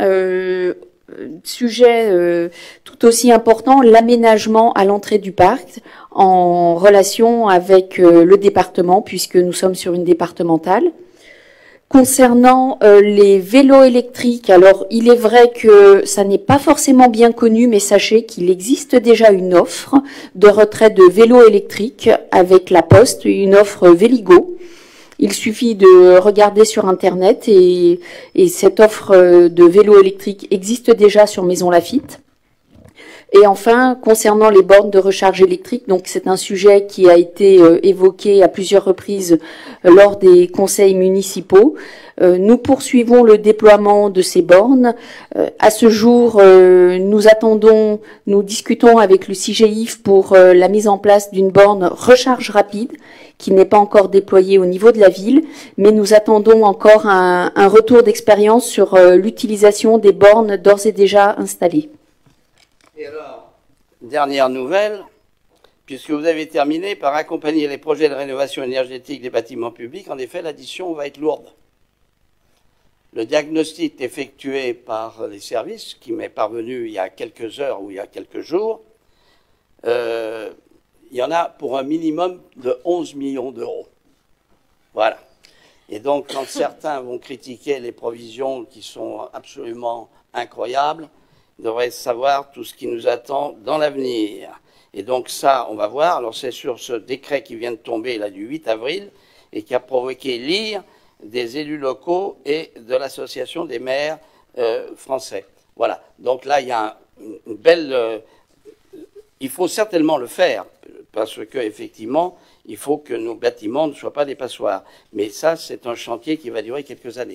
sujet tout aussi important, l'aménagement à l'entrée du parc en relation avec le département, puisque nous sommes sur une départementale. Concernant les vélos électriques, alors il est vrai que ça n'est pas forcément bien connu, mais sachez qu'il existe déjà une offre de retrait de vélos électriques avec la Poste, une offre Véligo. Il suffit de regarder sur Internet et cette offre de vélos électriques existe déjà sur Maisons Laffitte. Et enfin, concernant les bornes de recharge électrique, donc c'est un sujet qui a été évoqué à plusieurs reprises lors des conseils municipaux. Nous poursuivons le déploiement de ces bornes. À ce jour, nous discutons avec le CIGEIF pour la mise en place d'une borne recharge rapide qui n'est pas encore déployée au niveau de la ville, mais nous attendons encore un retour d'expérience sur l'utilisation des bornes d'ores et déjà installées. Et alors, dernière nouvelle, puisque vous avez terminé par accompagner les projets de rénovation énergétique des bâtiments publics, en effet, l'addition va être lourde. Le diagnostic effectué par les services, qui m'est parvenu il y a quelques heures ou il y a quelques jours, il y en a pour un minimum de 11 millions d'euros. Voilà. Et donc, quand certains vont critiquer les provisions qui sont absolument incroyables, devrait savoir tout ce qui nous attend dans l'avenir. Et donc ça, on va voir. Alors c'est sur ce décret qui vient de tomber là du 8 avril et qui a provoqué l'ire des élus locaux et de l'association des maires français. Voilà. Donc là, il y a une belle... il faut certainement le faire parce que effectivement, il faut que nos bâtiments ne soient pas des passoires. Mais ça, c'est un chantier qui va durer quelques années.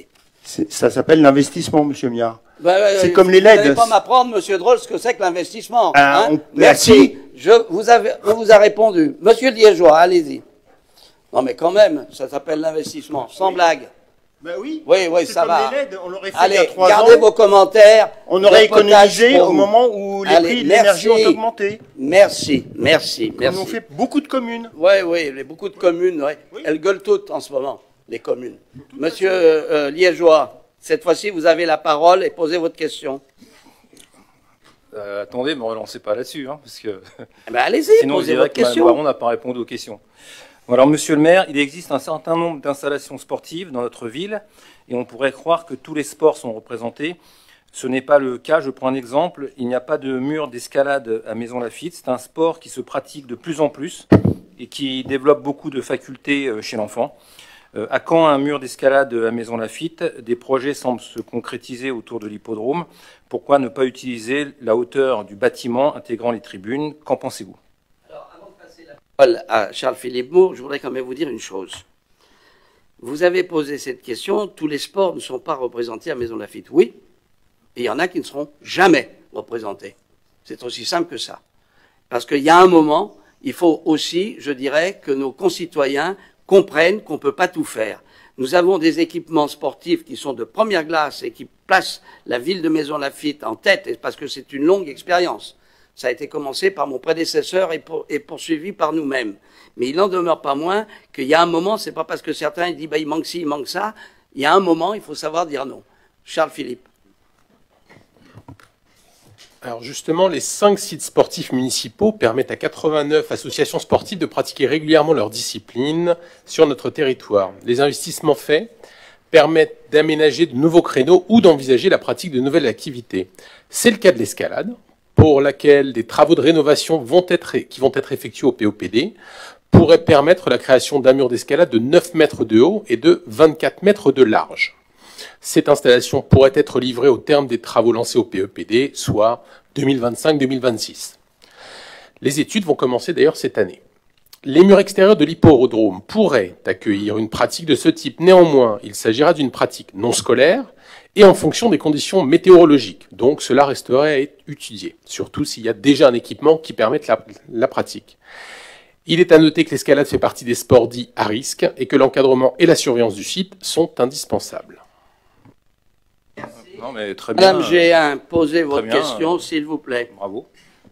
Ça s'appelle l'investissement, monsieur Miard. C'est comme les Vous n'allez LED. pas m'apprendre, monsieur Drôle, ce que c'est que l'investissement. Ah, hein. on- Merci. On vous a répondu. Monsieur Liégeois, allez-y. Non, mais quand même, ça s'appelle l'investissement. Sans blague. Ben oui. Oui, oui, C'est ça comme va. les LED, on l'aurait fait Allez, il y a 3 gardez ans. vos commentaires. On aurait Le potage économisé pour au vous. moment où les Allez, prix de l'énergie merci. ont augmenté. Merci, merci, Comme merci. ont fait beaucoup de communes. Oui, oui, beaucoup de communes, ouais. Elles gueulent toutes en ce moment, les communes. Monsieur Liégeois, cette fois-ci, vous avez la parole et posez votre question. Attendez, ne me relancez pas là-dessus, hein, parce que Eh ben, allez-y, sinon je posez dirais votre que Mme question. Baron n'a pas répondu aux questions. Alors, monsieur le maire, il existe un certain nombre d'installations sportives dans notre ville, et on pourrait croire que tous les sports sont représentés. Ce n'est pas le cas. Je prends un exemple. Il n'y a pas de mur d'escalade à Maison Lafitte. C'est un sport qui se pratique de plus en plus et qui développe beaucoup de facultés chez l'enfant. À quand un mur d'escalade à Maison Lafitte? Des projets semblent se concrétiser autour de l'hippodrome. Pourquoi ne pas utiliser la hauteur du bâtiment intégrant les tribunes? Qu'en pensez-vous? À Charles-Philippe Moore, je voudrais quand même vous dire une chose. Vous avez posé cette question, tous les sports ne sont pas représentés à Maison Lafitte. Oui, et il y en a qui ne seront jamais représentés. C'est aussi simple que ça. Parce qu'il y a un moment, il faut aussi, je dirais, que nos concitoyens comprennent qu'on ne peut pas tout faire. Nous avons des équipements sportifs qui sont de première classe et qui placent la ville de Maison Lafitte en tête, parce que c'est une longue expérience. Ça a été commencé par mon prédécesseur et poursuivi par nous-mêmes. Mais il n'en demeure pas moins qu'il y a un moment, c'est pas parce que certains disent il manque ci, il manque ça. Il y a un moment, il faut savoir dire non. Charles Philippe. Alors justement, les 5 sites sportifs municipaux permettent à 89 associations sportives de pratiquer régulièrement leur discipline sur notre territoire. Les investissements faits permettent d'aménager de nouveaux créneaux ou d'envisager la pratique de nouvelles activités. C'est le cas de l'escalade, pour laquelle des travaux de rénovation qui vont être effectués au POPD pourraient permettre la création d'un mur d'escalade de 9 mètres de haut et de 24 mètres de large. Cette installation pourrait être livrée au terme des travaux lancés au PEPD, soit 2025-2026. Les études vont commencer d'ailleurs cette année. Les murs extérieurs de l'hippodrome pourraient accueillir une pratique de ce type. Néanmoins, il s'agira d'une pratique non scolaire et en fonction des conditions météorologiques. Donc cela resterait à être étudié, surtout s'il y a déjà un équipement qui permette la pratique. Il est à noter que l'escalade fait partie des sports dits à risque et que l'encadrement et la surveillance du site sont indispensables. Non, mais très bien. Madame Géhin, posez votre bien, question, s'il vous plaît. Bravo.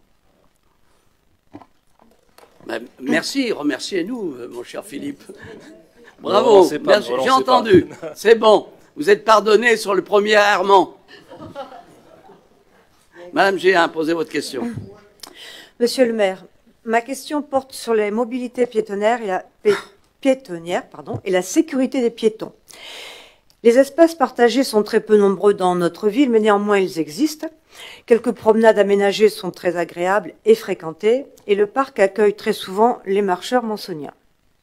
Merci, remerciez-nous, mon cher Philippe. Ne Bravo, relancez pas, merci, ne j'ai relancez entendu. pas. C'est bon, vous êtes pardonné sur le premier errement. Madame Géhin, posez votre question. Monsieur le maire, ma question porte sur les mobilités piétonnières et la sécurité des piétons. Les espaces partagés sont très peu nombreux dans notre ville, mais néanmoins ils existent. Quelques promenades aménagées sont très agréables et fréquentées, et le parc accueille très souvent les marcheurs mansoniens.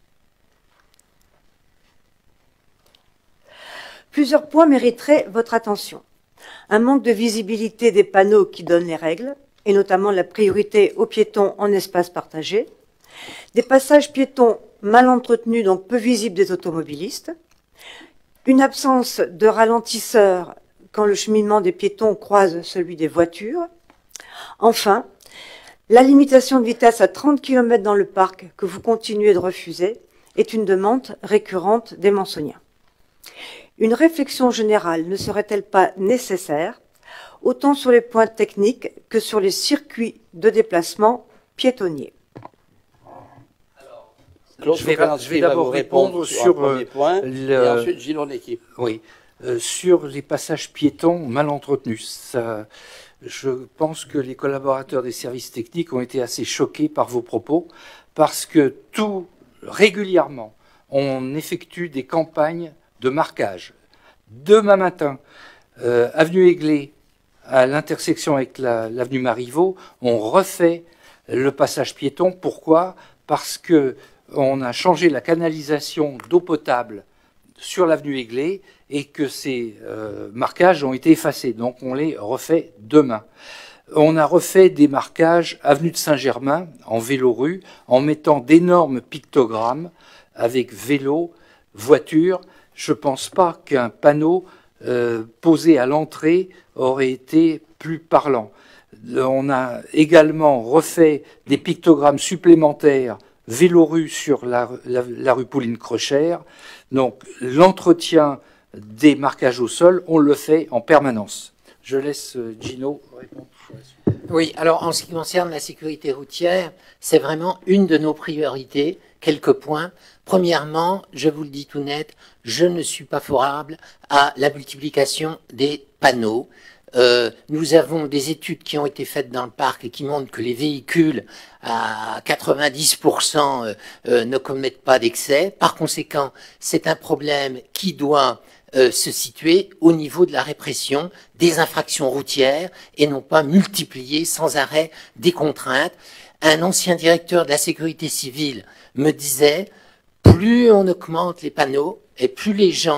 Plusieurs points mériteraient votre attention. Un manque de visibilité des panneaux qui donnent les règles, et notamment la priorité aux piétons en espace partagé. Des passages piétons mal entretenus, donc peu visibles des automobilistes. Une absence de ralentisseurs quand le cheminement des piétons croise celui des voitures. Enfin, la limitation de vitesse à 30 km dans le parc que vous continuez de refuser est une demande récurrente des mansoniens. Une réflexion générale ne serait-elle pas nécessaire, autant sur les points techniques que sur les circuits de déplacement piétonniers? Je vais d'abord répondre sur point, et ensuite Gilles l'équipe. Oui, sur les passages piétons mal entretenus. Ça, je pense que les collaborateurs des services techniques ont été assez choqués par vos propos, parce que régulièrement, on effectue des campagnes de marquage. Demain matin, avenue Aiglé, à l'intersection avec l'avenue Marivaux, on refait le passage piéton. Pourquoi? Parce que on a changé la canalisation d'eau potable sur l'avenue Aiglé et que ces marquages ont été effacés. Donc on les refait demain. On a refait des marquages avenue de Saint-Germain en vélorue en mettant d'énormes pictogrammes avec vélo, voiture. Je ne pense pas qu'un panneau posé à l'entrée aurait été plus parlant. On a également refait des pictogrammes supplémentaires Vélorue sur la rue Pauline-Crochère. Donc l'entretien des marquages au sol, on le fait en permanence. Je laisse Gino répondre. Oui, alors en ce qui concerne la sécurité routière, c'est vraiment une de nos priorités. Quelques points. Premièrement, je vous le dis tout net, je ne suis pas favorable à la multiplication des panneaux. Nous avons des études qui ont été faites dans le parc et qui montrent que les véhicules à 90% ne commettent pas d'excès. Par conséquent, c'est un problème qui doit se situer au niveau de la répression des infractions routières et non pas multiplier sans arrêt des contraintes. Un ancien directeur de la sécurité civile me disait, plus on augmente les panneaux et plus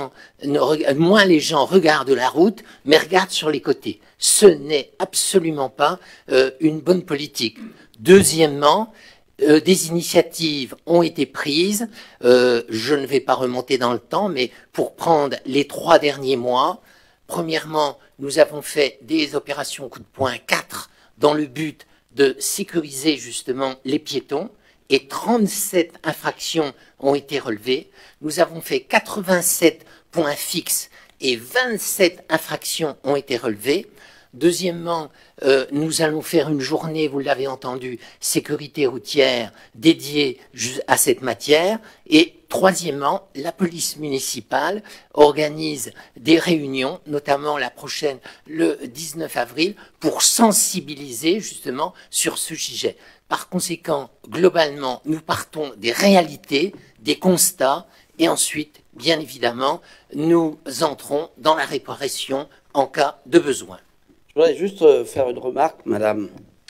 moins les gens regardent la route, mais regardent sur les côtés. Ce n'est absolument pas une bonne politique. Deuxièmement, des initiatives ont été prises. Je ne vais pas remonter dans le temps, mais pour prendre les 3 derniers mois, premièrement, nous avons fait des opérations coup de poing 4 dans le but de sécuriser justement les piétons. Et 37 infractions ont été relevées. Nous avons fait 87 points fixes et 27 infractions ont été relevées. Deuxièmement, nous allons faire une journée, vous l'avez entendu, sécurité routière dédiée à cette matière. Et troisièmement, la police municipale organise des réunions, notamment la prochaine, le 19 avril, pour sensibiliser justement sur ce sujet. Par conséquent, globalement, nous partons des réalités, des constats, et ensuite, bien évidemment, nous entrons dans la réparation en cas de besoin. Je voudrais juste faire une remarque, madame,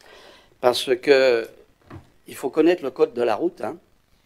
parce que il faut connaître le code de la route. Hein.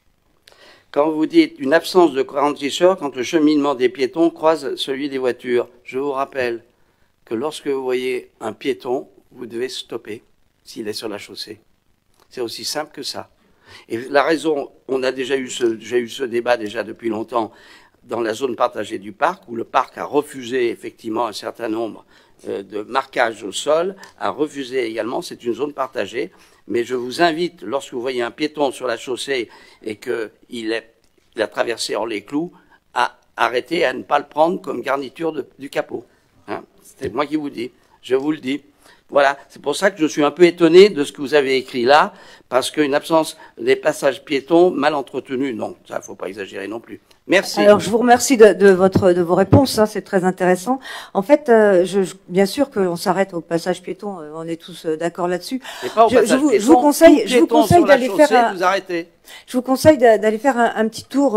Quand vous dites une absence de ralentisseur quand le cheminement des piétons croise celui des voitures, je vous rappelle que lorsque vous voyez un piéton, vous devez stopper s'il est sur la chaussée. C'est aussi simple que ça. Et la raison, on a déjà eu ce débat déjà depuis longtemps dans la zone partagée du parc, où le parc a refusé effectivement un certain nombre de marquages au sol, a refusé également, c'est une zone partagée, mais je vous invite, lorsque vous voyez un piéton sur la chaussée et qu'il a traversé hors les clous, à arrêter, à ne pas le prendre comme garniture du capot. Hein, c'est moi qui vous dis, je vous le dis. Voilà, c'est pour ça que je suis un peu étonné de ce que vous avez écrit là, parce qu'une absence des passages piétons mal entretenus, non, ça, faut pas exagérer non plus. Merci. Alors, je vous remercie de vos réponses, hein, c'est très intéressant. En fait, bien sûr qu'on s'arrête au passage piéton, on est tous d'accord là-dessus. Je vous conseille d'aller faire vous arrêtez. Je vous conseille d'aller faire un petit tour,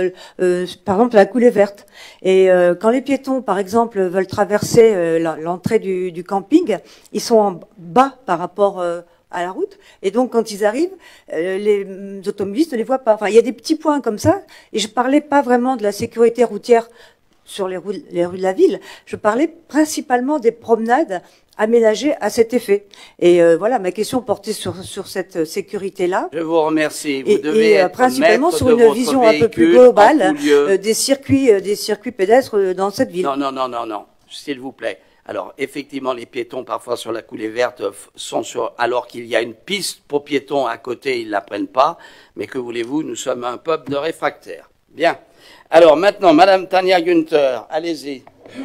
par exemple, à la coulée verte. Et quand les piétons, par exemple, veulent traverser l'entrée du camping, ils sont en bas par rapport à la route. Et donc, quand ils arrivent, les automobilistes ne les voient pas. Enfin, il y a des petits points comme ça. Et je parlais pas vraiment de la sécurité routière sur les rues de la ville. Je parlais principalement des promenades aménagées à cet effet. Et voilà, ma question portait sur cette sécurité-là. Je vous remercie. Vous devez être principalement maître sur de une votre vision un peu plus véhicule, globale en des circuits pédestres dans cette ville. Non, s'il vous plaît. Alors, effectivement, les piétons, parfois sur la coulée verte, sont alors qu'il y a une piste pour piétons à côté, ils ne la prennent pas. Mais que voulez-vous, nous sommes un peuple de réfractaires. Bien. Alors, maintenant, Madame Tania Günther, allez-y.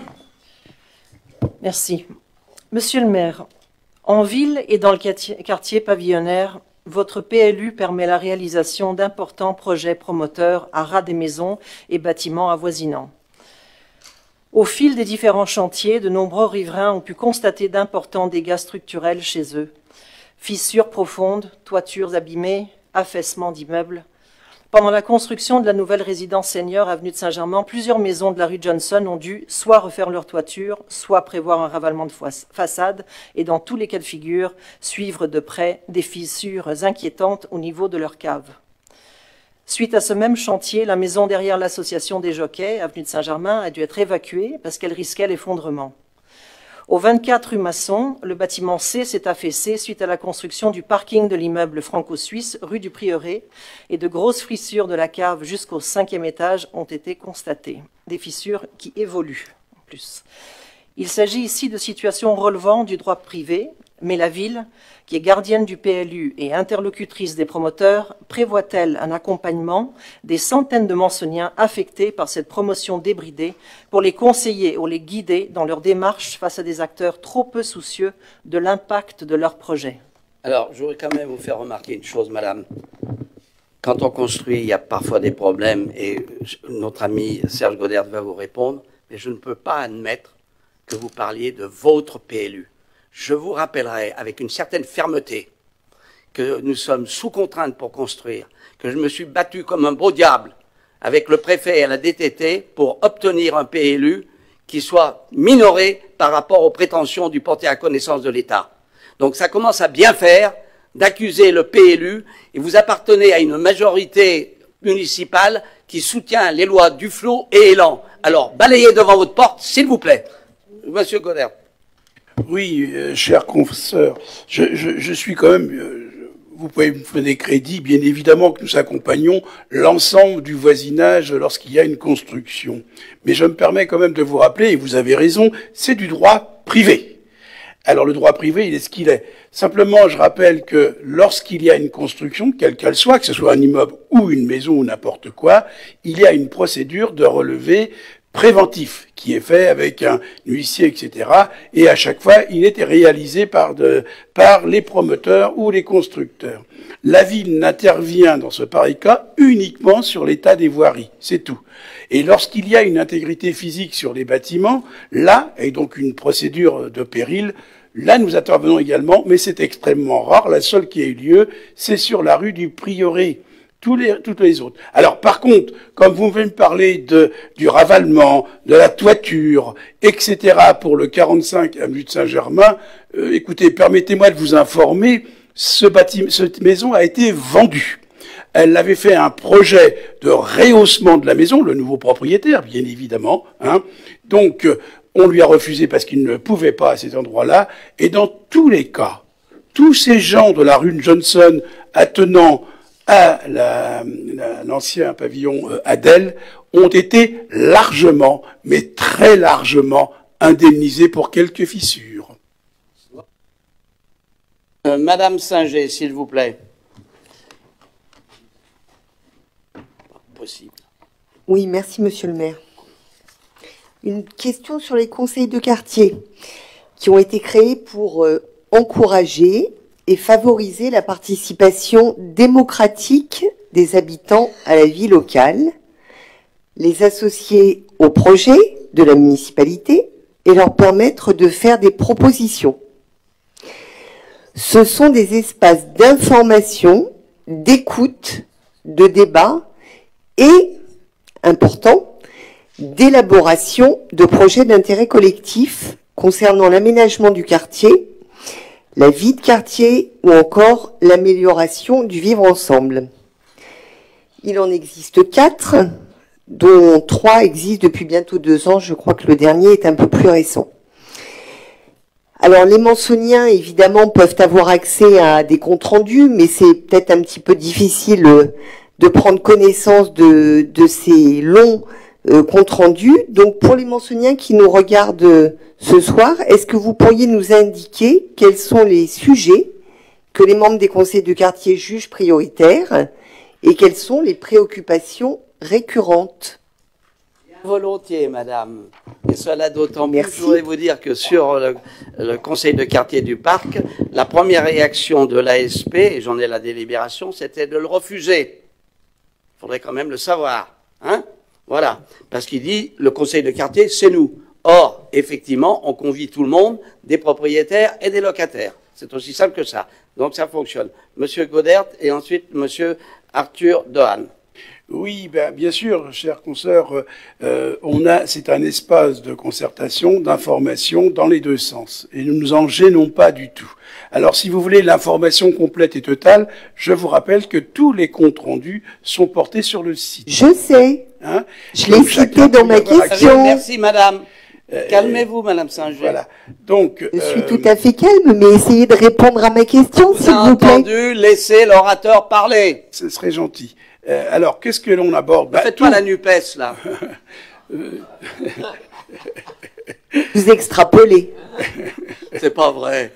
Merci. Monsieur le maire, en ville et dans le quartier pavillonnaire, votre PLU permet la réalisation d'importants projets promoteurs à ras des maisons et bâtiments avoisinants. Au fil des différents chantiers, de nombreux riverains ont pu constater d'importants dégâts structurels chez eux. Fissures profondes, toitures abîmées, affaissement d'immeubles. Pendant la construction de la nouvelle résidence senior avenue de Saint-Germain, plusieurs maisons de la rue Johnson ont dû soit refaire leur toiture, soit prévoir un ravalement de façade et dans tous les cas de figure, suivre de près des fissures inquiétantes au niveau de leur cave. Suite à ce même chantier, la maison derrière l'association des jockeys, avenue de Saint-Germain, a dû être évacuée parce qu'elle risquait l'effondrement. Au 24 rue Masson, le bâtiment C s'est affaissé suite à la construction du parking de l'immeuble franco-suisse, rue du Prieuré, et de grosses fissures de la cave jusqu'au 5e étage ont été constatées. Des fissures qui évoluent. Il s'agit ici de situations relevant du droit privé, mais la ville, qui est gardienne du PLU et interlocutrice des promoteurs, prévoit-elle un accompagnement des centaines de Mansoniens affectés par cette promotion débridée pour les conseiller ou les guider dans leur démarche face à des acteurs trop peu soucieux de l'impact de leur projet? Alors, je voudrais quand même vous faire remarquer une chose, madame. Quand on construit, il y a parfois des problèmes, et notre ami Serge Godert va vous répondre, mais je ne peux pas admettre que vous parliez de votre PLU. Je vous rappellerai avec une certaine fermeté que nous sommes sous contrainte pour construire, que je me suis battu comme un beau diable avec le préfet et la DTT pour obtenir un PLU qui soit minoré par rapport aux prétentions du porté à connaissance de l'État. Donc ça commence à bien faire d'accuser le PLU, et vous appartenez à une majorité municipale qui soutient les lois Duflot et Elan. Alors, balayez devant votre porte, s'il vous plaît. Monsieur Godert. Oui, cher confesseur, je suis quand même... vous pouvez me donner crédit, bien évidemment que nous accompagnons l'ensemble du voisinage lorsqu'il y a une construction. Mais je me permets quand même de vous rappeler, et vous avez raison, c'est du droit privé. Alors le droit privé, il est ce qu'il est. Simplement, je rappelle que lorsqu'il y a une construction, quelle qu'elle soit, que ce soit un immeuble ou une maison ou n'importe quoi, il y a une procédure de relevé préventif qui est fait avec un huissier, etc. Et à chaque fois, il était réalisé par les promoteurs ou les constructeurs. La ville n'intervient dans ce pareil cas uniquement sur l'état des voiries, c'est tout. Et lorsqu'il y a une intégrité physique sur les bâtiments, là, et donc une procédure de péril, là nous intervenons également, mais c'est extrêmement rare. La seule qui a eu lieu, c'est sur la rue du Prieuré. Toutes les autres. Alors, par contre, comme vous venez me parler du ravalement, de la toiture, etc., pour le 45 avenue de Saint-Germain, écoutez, permettez-moi de vous informer, cette maison a été vendue. Elle avait fait un projet de rehaussement de la maison, le nouveau propriétaire, bien évidemment, hein. Donc, on lui a refusé parce qu'il ne pouvait pas à cet endroit-là. Et dans tous les cas, tous ces gens de la rue Johnson attenant à l'ancien pavillon Adèle ont été largement, mais très largement, indemnisés pour quelques fissures. Madame Singer, s'il vous plaît. Possible. Oui, merci, monsieur le maire. Une question sur les conseils de quartier qui ont été créés pour encourager et favoriser la participation démocratique des habitants à la vie locale, les associer au projet de la municipalité et leur permettre de faire des propositions. Ce sont des espaces d'information, d'écoute, de débat et, important, d'élaboration de projets d'intérêt collectif concernant l'aménagement du quartier, la vie de quartier ou encore l'amélioration du vivre ensemble. Il en existe 4, dont 3 existent depuis bientôt 2 ans. Je crois que le dernier est un peu plus récent. Alors les Mansoniens, évidemment, peuvent avoir accès à des comptes rendus, mais c'est peut-être un petit peu difficile de prendre connaissance de ces longs comptes rendus. Donc pour les Mansoniens qui nous regardent ce soir, est-ce que vous pourriez nous indiquer quels sont les sujets que les membres des conseils de quartier jugent prioritaires et quelles sont les préoccupations récurrentes? Volontiers, madame. Et cela d'autant plus, je voudrais vous dire que sur le conseil de quartier du parc, la première réaction de l'ASP, et j'en ai la délibération, c'était de le refuser. Il faudrait quand même le savoir, hein? Voilà. Parce qu'il dit, le conseil de quartier, c'est nous. Or, effectivement, on convie tout le monde, des propriétaires et des locataires. C'est aussi simple que ça. Donc ça fonctionne. Monsieur Godert et ensuite monsieur Arthur Dehaene. Oui, ben, bien sûr, cher consoeur, c'est un espace de concertation, d'information dans les deux sens. Et nous ne nous en gênons pas du tout. Alors, si vous voulez l'information complète et totale, je vous rappelle que tous les comptes rendus sont portés sur le site. Je sais. Hein? Je l'ai cité dans ma question. Merci, madame. Calmez-vous, madame Singer. Voilà. Donc, je suis tout à fait calme, mais essayez de répondre à ma question, s'il vous plaît. Entendu, laissez l'orateur parler. Ce serait gentil. Alors, qu'est-ce que l'on aborde? Faites-toi la NUPES, là. Vous extrapolez. C'est pas vrai.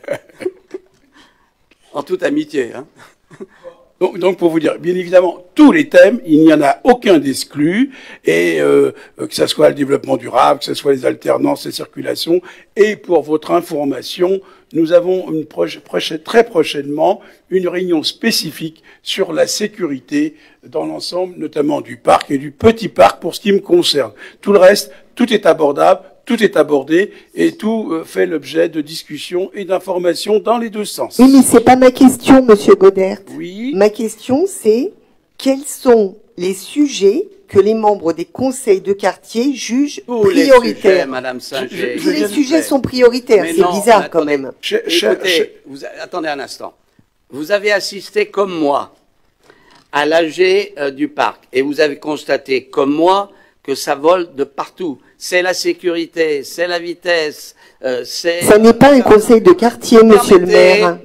En toute amitié, hein. Donc, pour vous dire, bien évidemment, tous les thèmes, il n'y en a aucun d'exclu, et que ce soit le développement durable, que ce soit les alternances, les circulations, et pour votre information, nous avons très prochainement une réunion spécifique sur la sécurité dans l'ensemble, notamment du parc et du petit parc pour ce qui me concerne. Tout le reste, tout est abordable, tout est abordé et tout fait l'objet de discussions et d'informations dans les deux sens. Oui, mais c'est pas ma question, Monsieur Godert. Oui. Ma question, c'est quels sont les sujets que les membres des conseils de quartier jugent prioritaires? Les sujets, Madame Singer. Tous les sujets sont prioritaires. C'est bizarre quand même. Écoutez, attendez un instant. Vous avez assisté comme moi à l'AG du parc et vous avez constaté comme moi que ça vole de partout. C'est la sécurité, c'est la vitesse, c'est... Ça n'est pas un conseil de quartier, Monsieur le maire.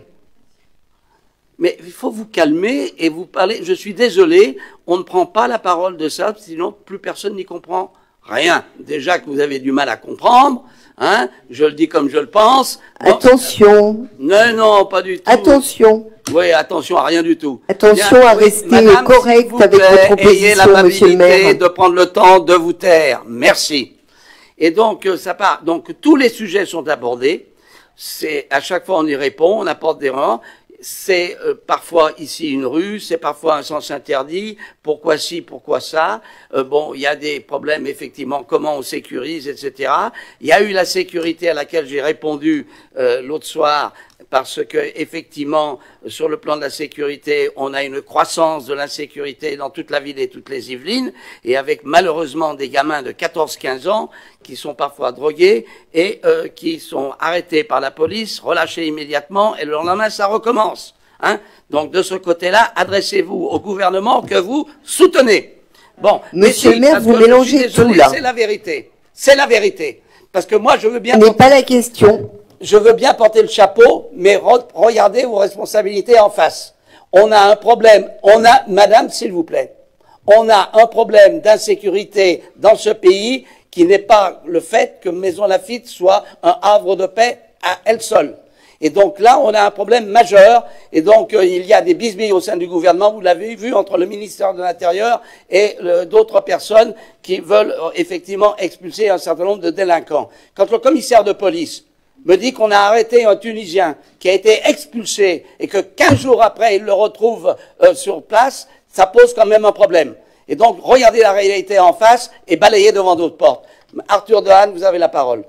Mais il faut vous calmer et vous parler. Je suis désolé, on ne prend pas la parole de ça, sinon plus personne n'y comprend rien. Déjà que vous avez du mal à comprendre, hein, je le dis comme je le pense. Attention. Non, non, pas du tout. Attention. Oui, attention à rien du tout. Attention à rester Madame, correct avec votre proposition, ayez Monsieur le maire. l'amabilité de prendre le temps de vous taire. Merci. Et donc, ça part. Donc, tous les sujets sont abordés. C'est, à chaque fois, on y répond, on apporte des rangs. C'est parfois ici une rue, c'est parfois un sens interdit, pourquoi ci, pourquoi ça. Bon, il y a des problèmes, effectivement, comment on sécurise, etc. Il y a eu la sécurité à laquelle j'ai répondu l'autre soir, parce que effectivement, sur le plan de la sécurité, on a une croissance de l'insécurité dans toute la ville et toutes les Yvelines, et avec malheureusement des gamins de 14-15 ans qui sont parfois drogués et qui sont arrêtés par la police, relâchés immédiatement, et le lendemain, ça recommence. Hein. Donc, de ce côté-là, adressez-vous au gouvernement que vous soutenez. Bon, Monsieur le maire, vous mélangez tout là. C'est la vérité. C'est la vérité. Parce que moi, je veux bien... Ce n'est pas la question. Je veux bien porter le chapeau, mais regardez vos responsabilités en face. On a un problème. Madame, s'il vous plaît, on a un problème d'insécurité dans ce pays qui n'est pas le fait que Maison Lafitte soit un havre de paix à elle seule. Et donc là, on a un problème majeur. Et donc, il y a des bisbilles au sein du gouvernement. Vous l'avez vu entre le ministère de l'Intérieur et d'autres personnes qui veulent effectivement expulser un certain nombre de délinquants. Quand le commissaire de police me dit qu'on a arrêté un Tunisien qui a été expulsé et que 15 jours après, il le retrouve sur place, ça pose quand même un problème. Et donc, regardez la réalité en face et balayez devant d'autres portes. Arthur Dehaene, vous avez la parole.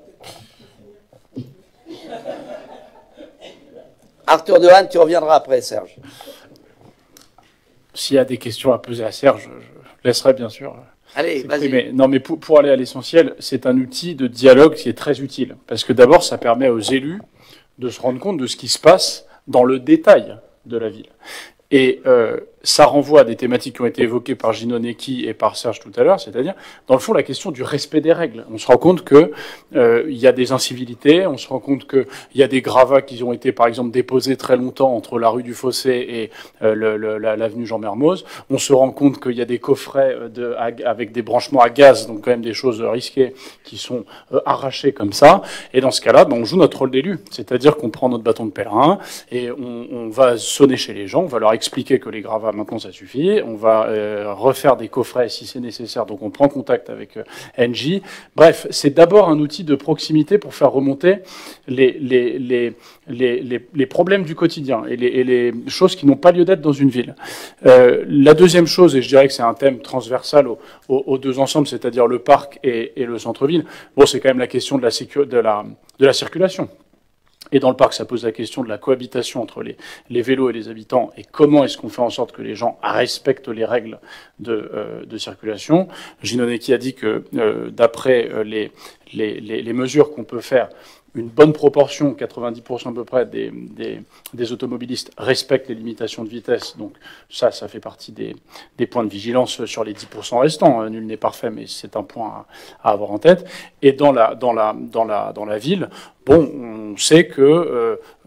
Arthur Dehaene, tu reviendras après, Serge. S'il y a des questions à poser à Serge, je laisserai bien sûr. Allez, vas-y. Non, mais pour aller à l'essentiel, c'est un outil de dialogue qui est très utile. Parce que d'abord, ça permet aux élus de se rendre compte de ce qui se passe dans le détail de la ville. Et ça renvoie à des thématiques qui ont été évoquées par Gino Necchi et par Serge tout à l'heure, c'est-à-dire, dans le fond, la question du respect des règles. On se rend compte que il y a des incivilités, on se rend compte qu'il y a des gravats qui ont été, par exemple, déposés très longtemps entre la rue du Fossé et l'avenue Jean-Mermoz. On se rend compte qu'il y a des coffrets avec des branchements à gaz, donc quand même des choses risquées, qui sont arrachées comme ça. Et dans ce cas-là, on joue notre rôle d'élu, c'est-à-dire qu'on prend notre bâton de pèlerin et on va sonner chez les gens, on va leur expliquer que les gravats, maintenant ça suffit, on va refaire des coffrets si c'est nécessaire, donc on prend contact avec Engie. Bref, c'est d'abord un outil de proximité pour faire remonter les problèmes du quotidien et les choses qui n'ont pas lieu d'être dans une ville. La deuxième chose, et je dirais que c'est un thème transversal aux deux ensembles, c'est-à-dire le parc et le centre-ville, bon, c'est quand même la question de la circulation. Et dans le parc, ça pose la question de la cohabitation entre les vélos et les habitants, et comment est-ce qu'on fait en sorte que les gens respectent les règles de circulation. Gino Necchi a dit que d'après les mesures qu'on peut faire, une bonne proportion, 90% à peu près, des automobilistes respectent les limitations de vitesse. Donc ça fait partie des points de vigilance sur les 10% restants. Nul n'est parfait, mais c'est un point à avoir en tête. Et dans la ville, bon, on sait que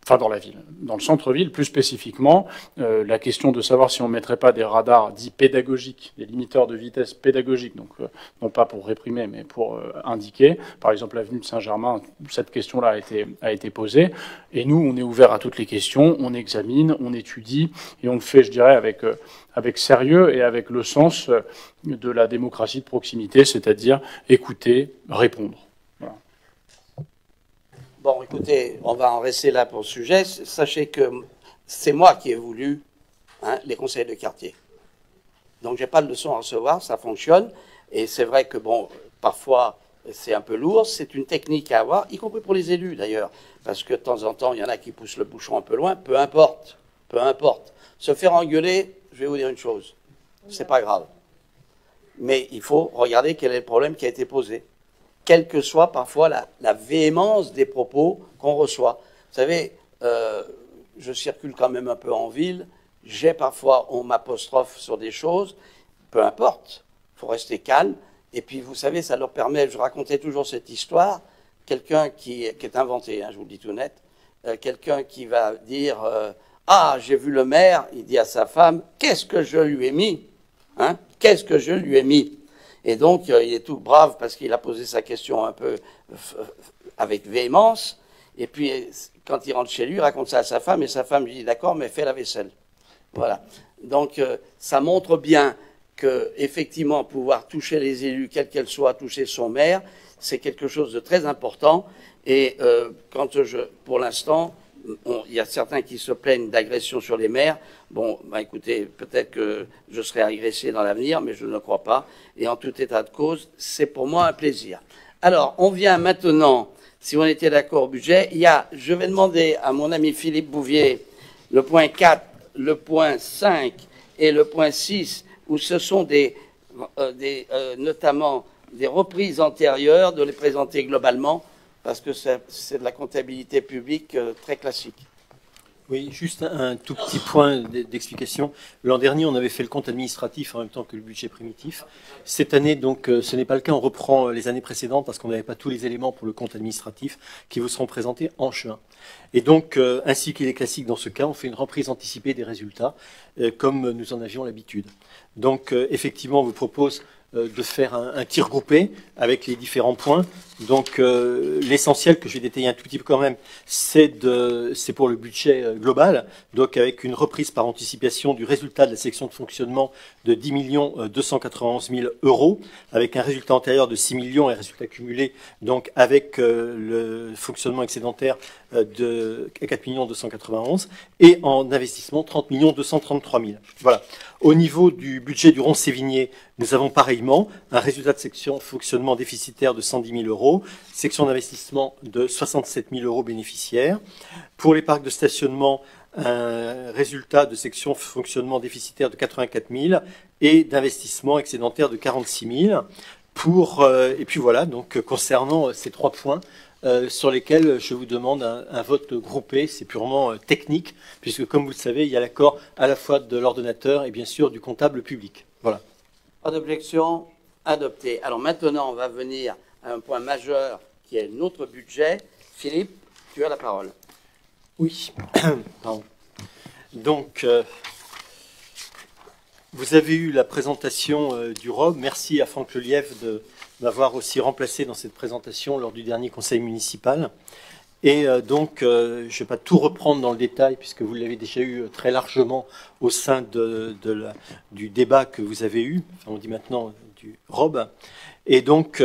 enfin dans la ville, dans le centre-ville plus spécifiquement, la question de savoir si on ne mettrait pas des radars dits pédagogiques, des limiteurs de vitesse pédagogiques, donc non pas pour réprimer, mais pour indiquer. Par exemple, l'avenue de Saint-Germain, cette question-là a été posée. Et nous, on est ouvert à toutes les questions, on examine, on étudie, et on le fait, je dirais, avec sérieux et avec le sens de la démocratie de proximité, c'est-à-dire écouter, répondre. Voilà. Bon, écoutez, on va en rester là pour le sujet. Sachez que c'est moi qui ai voulu les conseils de quartier. Donc, j'ai pas de leçon à recevoir, ça fonctionne. Et c'est vrai que, bon, parfois, c'est un peu lourd. C'est une technique à avoir, y compris pour les élus, d'ailleurs. Parce que de temps en temps, il y en a qui poussent le bouchon un peu loin. Peu importe. Peu importe. Se faire engueuler, je vais vous dire une chose. C'est pas grave. Mais il faut regarder quel est le problème qui a été posé. Quelle que soit parfois la véhémence des propos qu'on reçoit. Vous savez, je circule quand même un peu en ville, parfois on m'apostrophe sur des choses, peu importe, il faut rester calme, et puis vous savez, ça leur permet, je racontais toujours cette histoire, quelqu'un qui est inventé, je vous le dis tout net, quelqu'un qui va dire « Ah, j'ai vu le maire », il dit à sa femme « Qu'est-ce que je lui ai mis ?» Qu'est-ce que je lui ai mis? Et donc, il est tout brave parce qu'il a posé sa question un peu avec véhémence. Et puis, quand il rentre chez lui, il raconte ça à sa femme. Et sa femme lui dit, d'accord, mais fais la vaisselle. Voilà. Donc, ça montre bien que, effectivement, pouvoir toucher les élus, quels qu'elles soient, toucher son maire, c'est quelque chose de très important. Et pour l'instant, il y a certains qui se plaignent d'agression sur les maires. Bon, écoutez, peut-être que je serai agressé dans l'avenir, mais je ne crois pas. Et en tout état de cause, c'est pour moi un plaisir. Alors, on vient maintenant, si on était d'accord au budget, je vais demander à mon ami Philippe Bouvier le point 4, le point 5 et le point 6, où ce sont notamment des reprises antérieures, de les présenter globalement, parce que c'est de la comptabilité publique très classique. Oui, juste un tout petit point d'explication. L'an dernier, on avait fait le compte administratif en même temps que le budget primitif. Cette année, donc, ce n'est pas le cas. On reprend les années précédentes parce qu'on n'avait pas tous les éléments pour le compte administratif qui vous seront présentés en juin. Et donc, ainsi qu'il est classique dans ce cas, on fait une reprise anticipée des résultats comme nous en avions l'habitude. Donc, effectivement, on vous propose de faire un tir groupé avec les différents points. Donc l'essentiel que je vais détailler un tout petit peu quand même, c'est pour le budget global, donc avec une reprise par anticipation du résultat de la section de fonctionnement de 10 291 000 €, avec un résultat antérieur de 6 millions et un résultat cumulé, donc avec le fonctionnement excédentaire de 4 291 000, et en investissement 30 233 000. Voilà. Au niveau du budget du Rond-Sévigné, nous avons pareillement un résultat de section de fonctionnement déficitaire de 110 000 €, section d'investissement de 67 000 € bénéficiaires. Pour les parcs de stationnement, un résultat de section de fonctionnement déficitaire de 84 000 et d'investissement excédentaire de 46 000. Et puis voilà, donc concernant ces trois points, sur lesquels je vous demande un vote groupé, c'est purement technique, puisque comme vous le savez, il y a l'accord à la fois de l'ordonnateur et bien sûr du comptable public. Voilà. Pas d'objection, adopté. Alors maintenant, on va venir à un point majeur qui est notre budget. Philippe, tu as la parole. Oui. Pardon. Donc, vous avez eu la présentation du ROB. Merci à Franck Lelièvre de m'avoir aussi remplacé dans cette présentation lors du dernier conseil municipal. Et donc, je ne vais pas tout reprendre dans le détail, puisque vous l'avez déjà eu très largement au sein du débat que vous avez eu, enfin on dit maintenant du ROB. Et donc,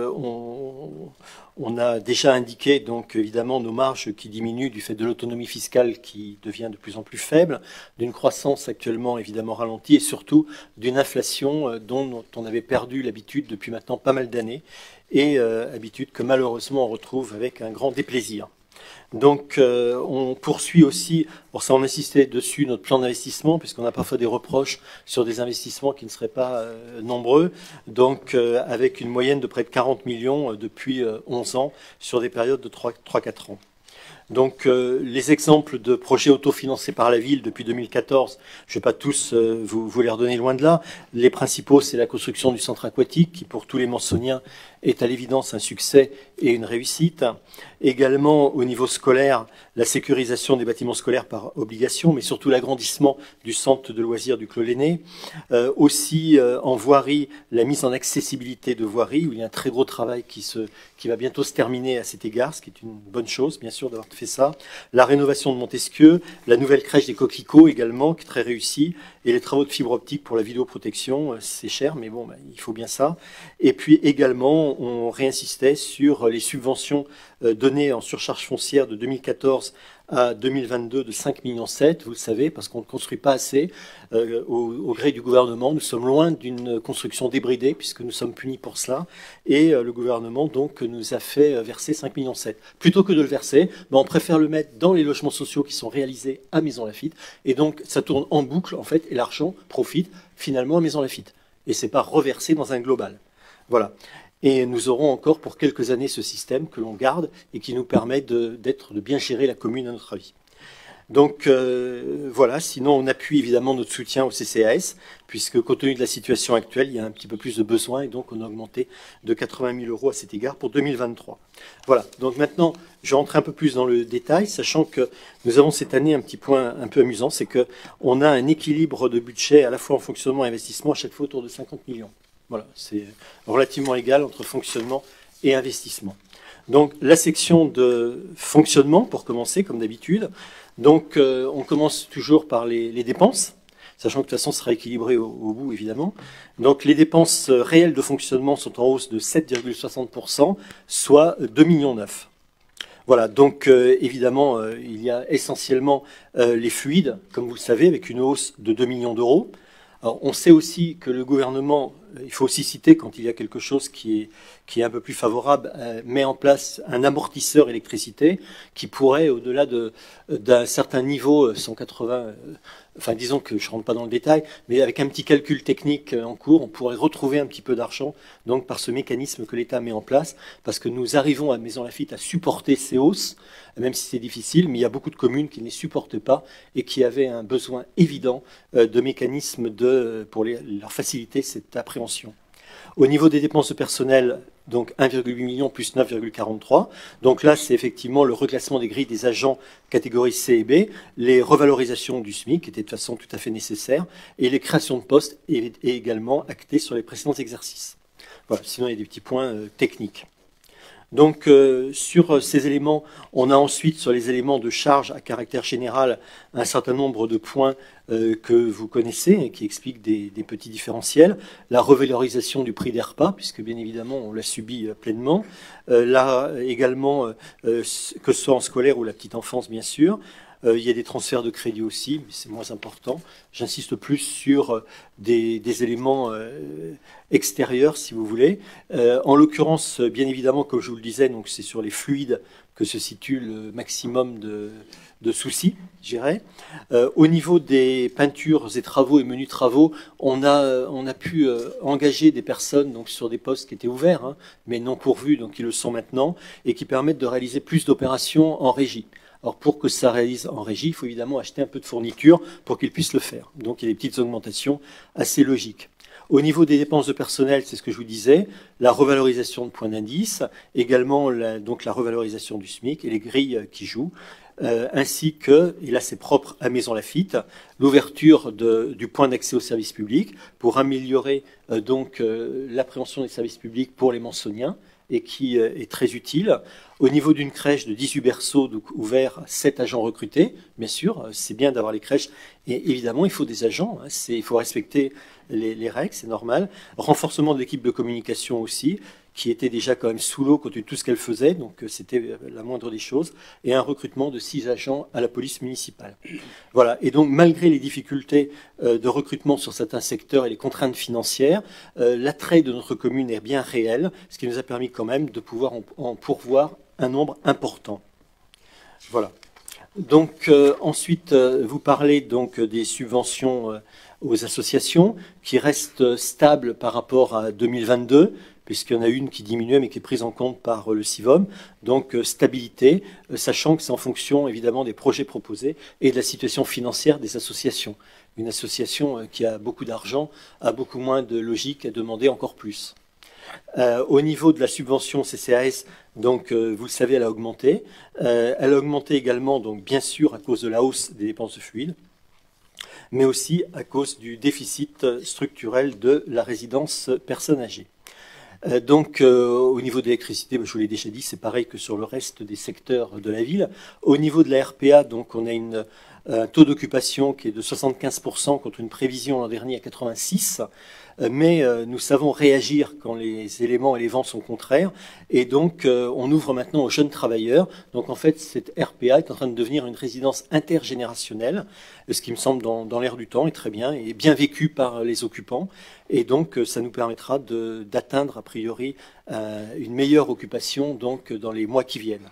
on a déjà indiqué, donc évidemment, nos marges qui diminuent du fait de l'autonomie fiscale qui devient de plus en plus faible, d'une croissance actuellement évidemment ralentie et surtout d'une inflation dont on avait perdu l'habitude depuis maintenant pas mal d'années et habitude que malheureusement on retrouve avec un grand déplaisir. Donc on poursuit aussi, pour ça on insistait dessus, notre plan d'investissement, puisqu'on a parfois des reproches sur des investissements qui ne seraient pas nombreux, donc avec une moyenne de près de 40 millions depuis 11 ans sur des périodes de 3-4 ans. Donc les exemples de projets autofinancés par la ville depuis 2014, je ne vais pas tous vous les redonner loin de là. Les principaux, c'est la construction du centre aquatique qui pour tous les Mansoniens est à l'évidence un succès et une réussite. Également, au niveau scolaire, la sécurisation des bâtiments scolaires par obligation, mais surtout l'agrandissement du centre de loisirs du Clos Lenné. Aussi, en voirie, la mise en accessibilité de voirie, où il y a un très gros travail qui va bientôt se terminer à cet égard, ce qui est une bonne chose, bien sûr, d'avoir fait ça. La rénovation de Montesquieu, la nouvelle crèche des Coquelicots également, qui est très réussie, et les travaux de fibre optique pour la vidéoprotection, c'est cher, mais bon, il faut bien ça. Et puis également, on réinsistait sur les subventions données en surcharge foncière de 2014 à 2022 de 5,7 millions, vous le savez, parce qu'on ne construit pas assez. Au gré du gouvernement, nous sommes loin d'une construction débridée, puisque nous sommes punis pour cela. Et le gouvernement, donc, nous a fait verser 5,7 millions. Plutôt que de le verser, on préfère le mettre dans les logements sociaux qui sont réalisés à Maison Laffitte. Et donc, ça tourne en boucle, en fait, et l'argent profite finalement à Maison Laffitte. Et c'est pas reversé dans un global. Voilà. Et nous aurons encore pour quelques années ce système que l'on garde et qui nous permet de bien gérer la commune à notre avis. Donc voilà, sinon on appuie évidemment notre soutien au CCAS, puisque compte tenu de la situation actuelle, il y a un petit peu plus de besoins et donc on a augmenté de 80 000 € à cet égard pour 2023. Voilà, donc maintenant je rentre un peu plus dans le détail, sachant que nous avons cette année un petit point un peu amusant, c'est qu'on a un équilibre de budget à la fois en fonctionnement et investissement à chaque fois autour de 50 millions. Voilà, c'est relativement égal entre fonctionnement et investissement. Donc la section de fonctionnement, pour commencer, comme d'habitude. Donc on commence toujours par les dépenses, sachant que de toute façon ce sera équilibré au bout, évidemment. Donc les dépenses réelles de fonctionnement sont en hausse de 7,60%, soit 2,9 millions. Voilà, donc évidemment, il y a essentiellement les fluides, comme vous le savez, avec une hausse de 2 millions d'euros. Alors, on sait aussi que le gouvernement, il faut aussi citer quand il y a quelque chose qui est un peu plus favorable, met en place un amortisseur électricité qui pourrait, au-delà d'un certain niveau, 180, enfin disons que je ne rentre pas dans le détail, mais avec un petit calcul technique en cours, on pourrait retrouver un petit peu d'argent donc par ce mécanisme que l'État met en place, parce que nous arrivons à Maison Laffitte à supporter ces hausses, même si c'est difficile, mais il y a beaucoup de communes qui ne les supportent pas et qui avaient un besoin évident de mécanismes pour leur faciliter cette appréhension. Au niveau des dépenses de personnel, donc 1,8 million plus 9,43. Donc là, c'est effectivement le reclassement des grilles des agents catégorie C et B, les revalorisations du SMIC, qui étaient de façon tout à fait nécessaires, et les créations de postes et également actées sur les précédents exercices. Voilà, sinon il y a des petits points techniques. Donc sur ces éléments, on a ensuite sur les éléments de charge à caractère général un certain nombre de points que vous connaissez et qui expliquent des petits différentiels. La revalorisation du prix des repas, puisque bien évidemment on l'a subi pleinement. Là également, que ce soit en scolaire ou la petite enfance bien sûr. Il y a des transferts de crédit aussi, mais c'est moins important. J'insiste plus sur des éléments extérieurs, si vous voulez. En l'occurrence, bien évidemment, comme je vous le disais, donc c'est sur les fluides que se situe le maximum de soucis, je dirais. Au niveau des peintures et travaux et menus travaux, on a pu engager des personnes donc, sur des postes qui étaient ouverts, hein, mais non pourvus, donc ils le sont maintenant, et qui permettent de réaliser plus d'opérations en régie. Alors pour que ça réalise en régie, il faut évidemment acheter un peu de fourniture pour qu'ils puissent le faire. Donc il y a des petites augmentations assez logiques. Au niveau des dépenses de personnel, c'est ce que je vous disais, la revalorisation de points d'indice, également donc la revalorisation du SMIC et les grilles qui jouent, ainsi que, et là c'est propre à Maison Laffitte, l'ouverture du point d'accès aux services publics pour améliorer donc l'appréhension des services publics pour les Mansoniens, et qui est très utile. Au niveau d'une crèche de 18 berceaux ouverts, 7 agents recrutés, bien sûr, c'est bien d'avoir les crèches, et évidemment, il faut des agents, hein, il faut respecter les règles, c'est normal. Renforcement de l'équipe de communication aussi, qui était déjà quand même sous l'eau compte tenu de tout ce qu'elle faisait, donc c'était la moindre des choses, et un recrutement de 6 agents à la police municipale. Voilà, et donc malgré les difficultés de recrutement sur certains secteurs et les contraintes financières, l'attrait de notre commune est bien réel, ce qui nous a permis quand même de pouvoir en pourvoir un nombre important. Voilà. Donc ensuite, vous parlez donc des subventions aux associations qui restent stables par rapport à 2022, puisqu'il y en a une qui diminuait mais qui est prise en compte par le CIVOM. Donc stabilité, sachant que c'est en fonction évidemment des projets proposés et de la situation financière des associations. Une association qui a beaucoup d'argent a beaucoup moins de logique à demander encore plus. Au niveau de la subvention CCAS, donc vous le savez, elle a augmenté. Elle a augmenté également, donc bien sûr, à cause de la hausse des dépenses de fluides, mais aussi à cause du déficit structurel de la résidence personnes âgées. Donc, au niveau de l'électricité, je vous l'ai déjà dit, c'est pareil que sur le reste des secteurs de la ville. Au niveau de la RPA, donc, on a un taux d'occupation qui est de 75% contre une prévision l'an dernier à 86%. Mais nous savons réagir quand les éléments et les vents sont contraires. Et donc, on ouvre maintenant aux jeunes travailleurs. Donc, en fait, cette RPA est en train de devenir une résidence intergénérationnelle, ce qui me semble dans l'air du temps, est très bien, et bien vécu par les occupants. Et donc, ça nous permettra d'atteindre, a priori, une meilleure occupation donc, dans les mois qui viennent.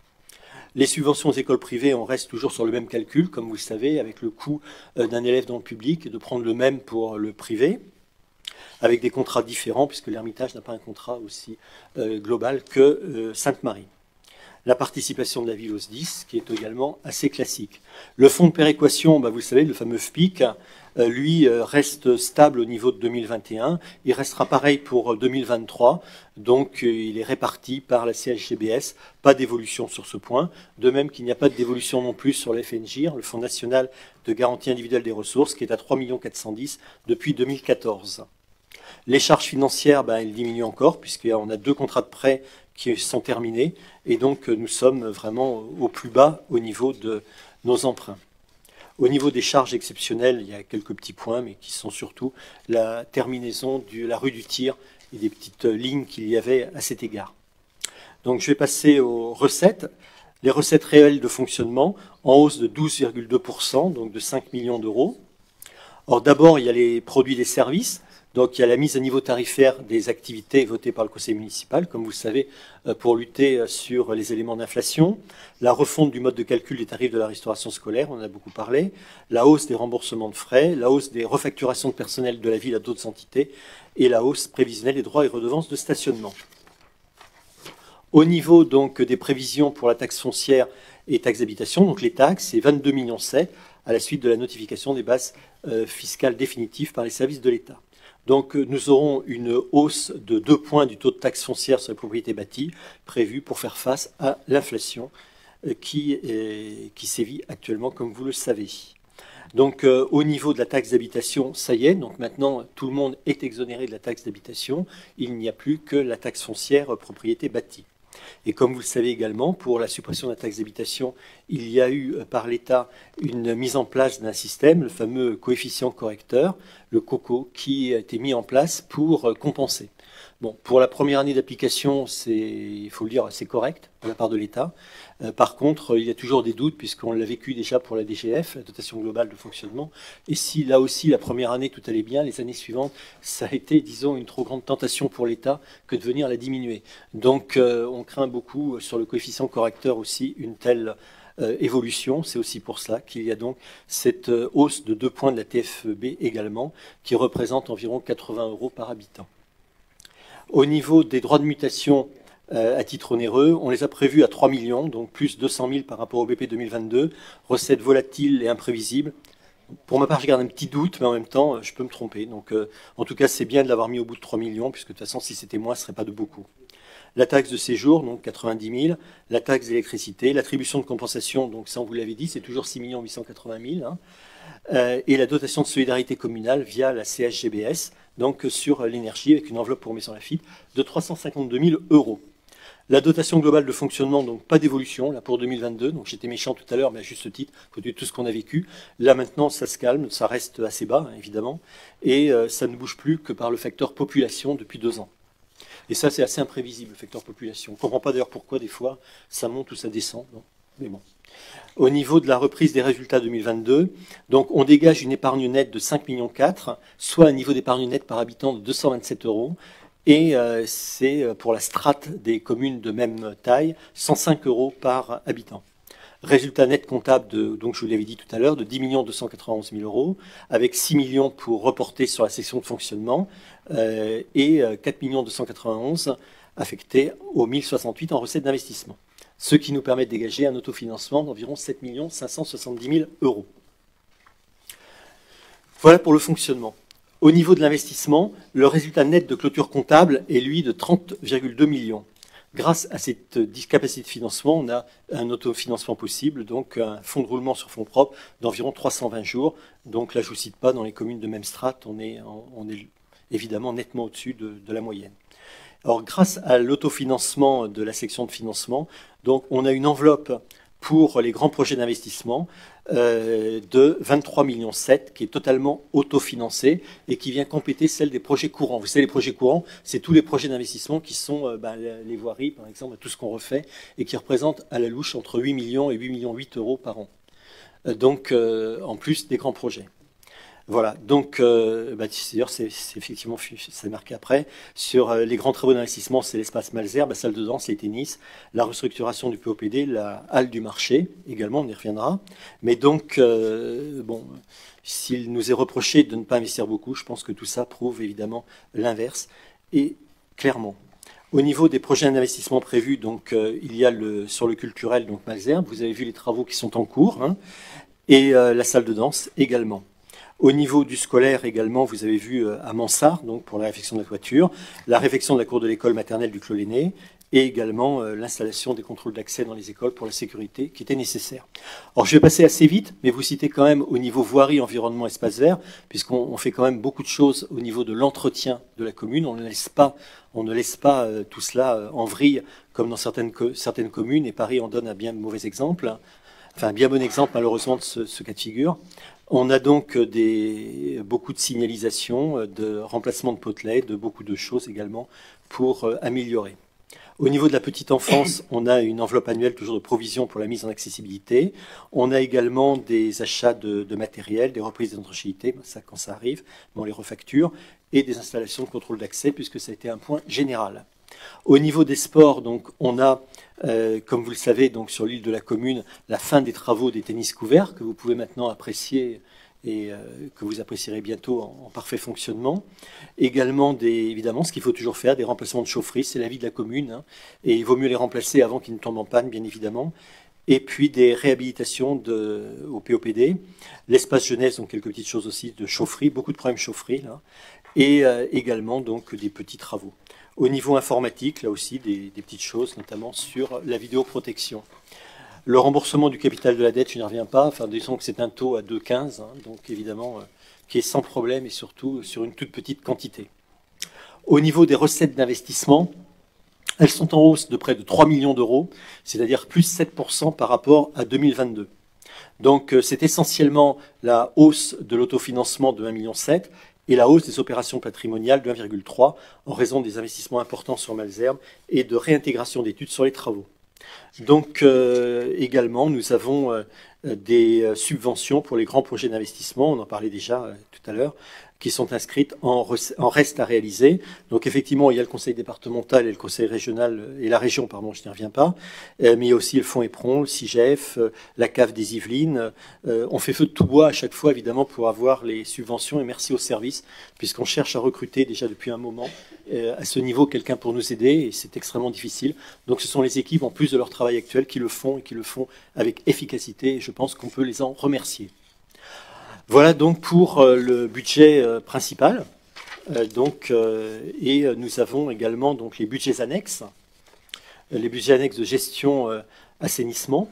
Les subventions aux écoles privées, on reste toujours sur le même calcul, comme vous le savez, avec le coût d'un élève dans le public, et de prendre le même pour le privé, avec des contrats différents, puisque l'Ermitage n'a pas un contrat aussi global que Sainte-Marie. La participation de la ville au SDIS, qui est également assez classique. Le fonds de péréquation, vous le savez, le fameux FPIC, lui reste stable au niveau de 2021. Il restera pareil pour 2023. Donc, il est réparti par la CHGBS. Pas d'évolution sur ce point. De même qu'il n'y a pas d'évolution non plus sur l'FNGIR, le Fonds national de garantie individuelle des ressources, qui est à 3 410 000 depuis 2014. Les charges financières, elles diminuent encore, puisqu'on a 2 contrats de prêt qui sont terminés. Et donc, nous sommes vraiment au plus bas au niveau de nos emprunts. Au niveau des charges exceptionnelles, il y a quelques petits points, mais qui sont surtout la terminaison de la rue du Tir et des petites lignes qu'il y avait à cet égard. Donc, je vais passer aux recettes. Les recettes réelles de fonctionnement en hausse de 12,2%, donc de 5 millions d'euros. Or, d'abord, il y a les produits des services. Donc, il y a la mise à niveau tarifaire des activités votées par le conseil municipal, comme vous le savez, pour lutter sur les éléments d'inflation. La refonte du mode de calcul des tarifs de la restauration scolaire, on en a beaucoup parlé. La hausse des remboursements de frais, la hausse des refacturations de personnel de la ville à d'autres entités et la hausse prévisionnelle des droits et redevances de stationnement. Au niveau donc des prévisions pour la taxe foncière et taxe d'habitation, donc les taxes, c'est 22,7 millions à la suite de la notification des bases fiscales définitives par les services de l'État. Donc nous aurons une hausse de 2 points du taux de taxe foncière sur les propriétés bâties prévue pour faire face à l'inflation qui sévit actuellement, comme vous le savez. Donc au niveau de la taxe d'habitation, ça y est, donc maintenant tout le monde est exonéré de la taxe d'habitation, il n'y a plus que la taxe foncière propriété bâtie. Et comme vous le savez également, pour la suppression de la taxe d'habitation, il y a eu par l'État une mise en place d'un système, le fameux coefficient correcteur, le COCO, qui a été mis en place pour compenser. Bon, pour la première année d'application, c'est, il faut le dire, assez correct de la part de l'État. Par contre, il y a toujours des doutes, puisqu'on l'a vécu déjà pour la DGF, la dotation globale de fonctionnement. Et si là aussi, la première année, tout allait bien, les années suivantes, ça a été, disons, une trop grande tentation pour l'État que de venir la diminuer. Donc, on craint beaucoup sur le coefficient correcteur aussi une telle évolution. C'est aussi pour cela qu'il y a donc cette hausse de 2 points de la TFB également, qui représente environ 80 € par habitant. Au niveau des droits de mutation à titre onéreux, on les a prévus à 3 millions, donc plus 200 000 par rapport au BP 2022, recettes volatiles et imprévisibles. Pour ma part, je garde un petit doute, mais en même temps, je peux me tromper. Donc, en tout cas, c'est bien de l'avoir mis au bout de 3 millions, puisque de toute façon, si c'était moins, ce ne serait pas de beaucoup. La taxe de séjour, donc 90 000, la taxe d'électricité, l'attribution de compensation, donc ça, on vous l'avait dit, c'est toujours 6 880 000, et la dotation de solidarité communale via la CHGBS, donc sur l'énergie, avec une enveloppe pour Maison Lafitte de 352 000 €. La dotation globale de fonctionnement, donc pas d'évolution, là pour 2022, donc j'étais méchant tout à l'heure, mais à juste titre, compte tenu de tout ce qu'on a vécu. Là maintenant, ça se calme, ça reste assez bas, hein, évidemment, et ça ne bouge plus que par le facteur population depuis 2 ans. Et ça, c'est assez imprévisible, le facteur population. On ne comprend pas d'ailleurs pourquoi, des fois, ça monte ou ça descend, non, mais bon. Au niveau de la reprise des résultats 2022, donc on dégage une épargne nette de 5,4 millions, soit un niveau d'épargne nette par habitant de 227 €, et c'est pour la strate des communes de même taille, 105 € par habitant. Résultat net comptable, donc je vous l'avais dit tout à l'heure, de 10 291 000 €, avec 6 millions pour reporter sur la section de fonctionnement, et 4 291 000 affectés aux 1068 en recettes d'investissement. Ce qui nous permet de dégager un autofinancement d'environ 7 570 000 €. Voilà pour le fonctionnement. Au niveau de l'investissement, le résultat net de clôture comptable est, lui, de 30,2 millions. Grâce à cette capacité de financement, on a un autofinancement possible, donc un fonds de roulement sur fonds propres d'environ 320 jours. Donc là, je ne vous cite pas, dans les communes de même strate, on est évidemment nettement au-dessus de la moyenne. Alors, grâce à l'autofinancement de la section de financement, donc on a une enveloppe pour les grands projets d'investissement de 23,7 millions qui est totalement autofinancée et qui vient compléter celle des projets courants. Vous savez, les projets courants, c'est tous les projets d'investissement qui sont les voiries, par exemple, tout ce qu'on refait, et qui représentent à la louche entre 8 millions et 8,8 millions € par an. Donc, en plus des grands projets. Voilà, donc d'ailleurs c'est effectivement, c'est marqué après, sur les grands travaux d'investissement, c'est l'espace Malesherbes, la salle de danse, les tennis, la restructuration du POPD, la halle du marché, également, on y reviendra. Mais donc, bon, s'il nous est reproché de ne pas investir beaucoup, je pense que tout ça prouve évidemment l'inverse, et clairement. Au niveau des projets d'investissement prévus, donc il y a sur le culturel, donc Malesherbes, vous avez vu les travaux qui sont en cours, hein, et la salle de danse également. Au niveau du scolaire également, vous avez vu à Mansart, donc pour la réfection de la toiture, la réfection de la cour de l'école maternelle du Clos-Lenné, et également l'installation des contrôles d'accès dans les écoles pour la sécurité qui était nécessaire. Alors je vais passer assez vite, mais vous citez quand même au niveau voirie, environnement, espace vert, puisqu'on fait quand même beaucoup de choses au niveau de l'entretien de la commune. On ne laisse pas tout cela en vrille comme dans certaines communes, et Paris en donne un bien mauvais exemple, enfin un bien bon exemple malheureusement de ce cas de figure. On a donc beaucoup de signalisation, de remplacement de potelets, de beaucoup de choses également pour améliorer. Au niveau de la petite enfance, on a une enveloppe annuelle toujours de provision pour la mise en accessibilité. On a également des achats de matériel, des reprises d'étanchéité, ça quand ça arrive, on les refacture, et des installations de contrôle d'accès, puisque ça a été un point général. Au niveau des sports, donc, on a, comme vous le savez, donc, sur l'île de la Commune, la fin des travaux des tennis couverts, que vous pouvez maintenant apprécier et que vous apprécierez bientôt en parfait fonctionnement. Également, évidemment, ce qu'il faut toujours faire, des remplacements de chaufferie, c'est la vie de la commune, hein, et il vaut mieux les remplacer avant qu'ils ne tombent en panne, bien évidemment. Et puis des réhabilitations au POPD, l'espace jeunesse, donc quelques petites choses aussi de chaufferie, beaucoup de problèmes chaufferie, là, et également donc des petits travaux. Au niveau informatique, là aussi, des petites choses, notamment sur la vidéoprotection. Le remboursement du capital de la dette, je n'y reviens pas. Enfin, disons que c'est un taux à 2,15, hein, donc évidemment, qui est sans problème et surtout sur une toute petite quantité. Au niveau des recettes d'investissement, elles sont en hausse de près de 3 millions d'euros, c'est-à-dire plus 7% par rapport à 2022. Donc, c'est essentiellement la hausse de l'autofinancement de 1,7 million et la hausse des opérations patrimoniales de 1,3 en raison des investissements importants sur Malesherbes et de réintégration d'études sur les travaux. Donc également, nous avons des subventions pour les grands projets d'investissement, on en parlait déjà tout à l'heure, qui sont inscrites en reste à réaliser. Donc effectivement, il y a le conseil départemental et le conseil régional, et la région, pardon, je n'y reviens pas, mais il y a aussi le fonds éperon, le CIGEF, la cave des Yvelines. On fait feu de tout bois à chaque fois, évidemment, pour avoir les subventions, et merci au service, puisqu'on cherche à recruter déjà depuis un moment à ce niveau quelqu'un pour nous aider, et c'est extrêmement difficile. Donc ce sont les équipes, en plus de leur travail actuel, qui le font, et qui le font avec efficacité, et je pense qu'on peut les en remercier. Voilà donc pour le budget principal. Et nous avons également donc les budgets annexes, les budgets annexes de gestion assainissement.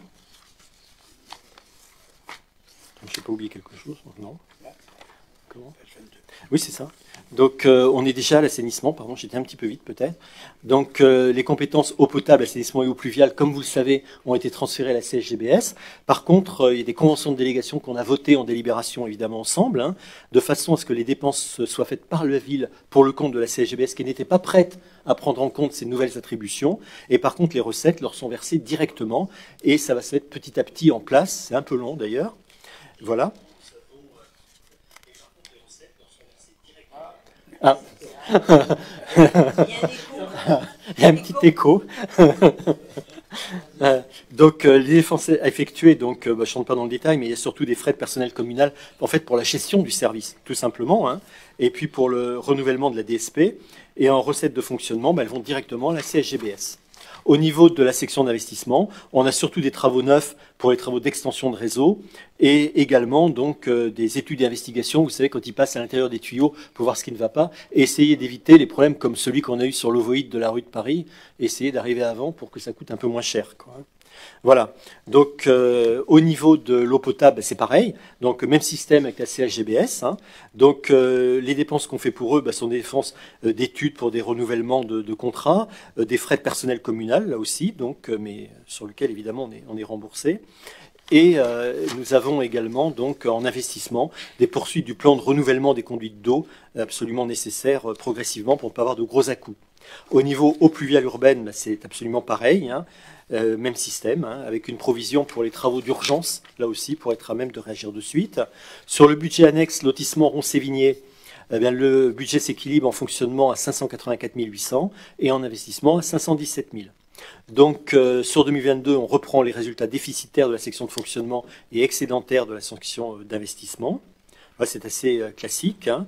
Je n'ai pas oublié quelque chose, non? Comment? Oui, c'est ça. Donc, on est déjà à l'assainissement, pardon, j'étais un petit peu vite peut-être. Donc, les compétences eau potable, assainissement et eau pluviale, comme vous le savez, ont été transférées à la CSGBS. Par contre, il y a des conventions de délégation qu'on a votées en délibération, évidemment, ensemble, hein, de façon à ce que les dépenses soient faites par la ville pour le compte de la CSGBS, qui n'était pas prête à prendre en compte ces nouvelles attributions. Et par contre, les recettes leur sont versées directement, et ça va se mettre petit à petit en place. C'est un peu long, d'ailleurs. Voilà. Ah. Il y a un petit écho. Donc les dépenses effectuées, donc je ne rentre pas dans le détail, mais il y a surtout des frais de personnel communal, en fait pour la gestion du service, tout simplement, hein, et puis pour le renouvellement de la DSP, et en recettes de fonctionnement, elles vont directement à la CSGBS. Au niveau de la section d'investissement, on a surtout des travaux neufs pour les travaux d'extension de réseau et également donc des études d'investigation, vous savez, quand ils passent à l'intérieur des tuyaux pour voir ce qui ne va pas, et essayer d'éviter les problèmes comme celui qu'on a eu sur l'ovoïde de la rue de Paris, essayer d'arriver avant pour que ça coûte un peu moins cher, quoi. Voilà. Donc, au niveau de l'eau potable, c'est pareil. Donc, même système avec la CHGBS. Hein. Donc, les dépenses qu'on fait pour eux sont des dépenses d'études pour des renouvellements de contrats, des frais de personnel communal, là aussi, donc, mais sur lequel, évidemment, on est remboursé. Et nous avons également, donc, en investissement, des poursuites du plan de renouvellement des conduites d'eau absolument nécessaires progressivement pour ne pas avoir de gros à-coups. Au niveau eau pluviale urbaine, c'est absolument pareil. Hein. Même système, hein, avec une provision pour les travaux d'urgence, là aussi, pour être à même de réagir de suite. Sur le budget annexe lotissement Rond-Sévigné, le budget s'équilibre en fonctionnement à 584 800 et en investissement à 517 000. Donc, sur 2022, on reprend les résultats déficitaires de la section de fonctionnement et excédentaires de la section d'investissement. C'est assez classique. Hein.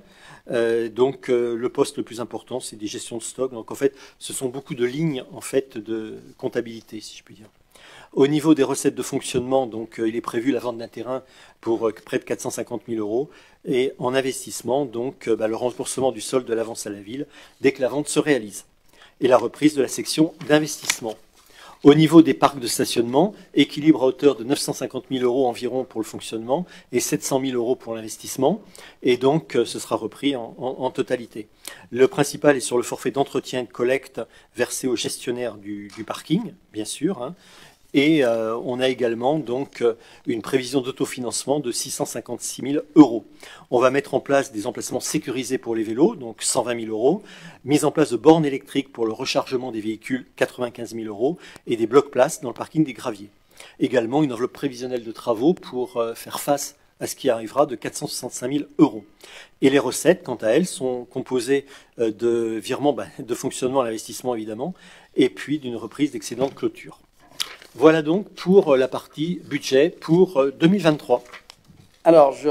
Donc le poste le plus important, c'est des gestions de stock. Donc en fait, ce sont beaucoup de lignes en fait de comptabilité, si je puis dire. Au niveau des recettes de fonctionnement, donc il est prévu la vente d'un terrain pour près de 450 000 euros et en investissement, donc le remboursement du solde de l'avance à la ville dès que la vente se réalise et la reprise de la section d'investissement. Au niveau des parcs de stationnement, équilibre à hauteur de 950 000 euros environ pour le fonctionnement et 700 000 euros pour l'investissement. Et donc, ce sera repris en totalité. Le principal est sur le forfait d'entretien et de collecte versé au gestionnaire du parking, bien sûr. Hein. Et on a également donc une prévision d'autofinancement de 656 000 euros. On va mettre en place des emplacements sécurisés pour les vélos, donc 120 000 euros. Mise en place de bornes électriques pour le rechargement des véhicules, 95 000 euros. Et des blocs-places dans le parking des Graviers. Également une enveloppe prévisionnelle de travaux pour faire face à ce qui arrivera de 465 000 euros. Et les recettes, quant à elles, sont composées de virements de fonctionnement à l'investissement, évidemment, et puis d'une reprise d'excédent de clôture. Voilà donc pour la partie budget pour 2023. Alors, je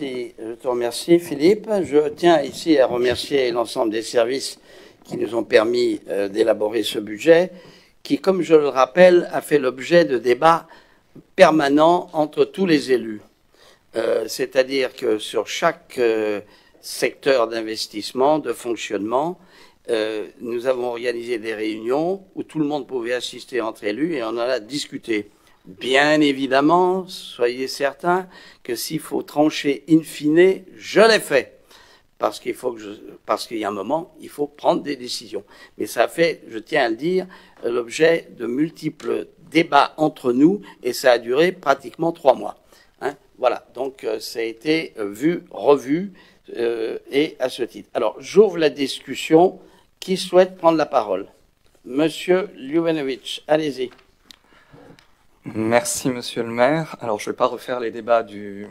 te remercie, Philippe. Je tiens ici à remercier l'ensemble des services qui nous ont permis d'élaborer ce budget, qui, comme je le rappelle, a fait l'objet de débats permanents entre tous les élus. C'est-à-dire que sur chaque secteur d'investissement, de fonctionnement, nous avons organisé des réunions où tout le monde pouvait assister entre élus et on en a discuté. Bien évidemment, soyez certains que s'il faut trancher in fine, je l'ai fait. Parce qu'il y a un moment, il faut prendre des décisions. Mais ça a fait, je tiens à le dire, l'objet de multiples débats entre nous et ça a duré pratiquement 3 mois. Hein, voilà, donc ça a été vu, revu et à ce titre. Alors, j'ouvre la discussion. Qui souhaite prendre la parole? Monsieur Ljubenovic, allez-y. Merci, monsieur le maire. Alors, je ne vais pas refaire les débats du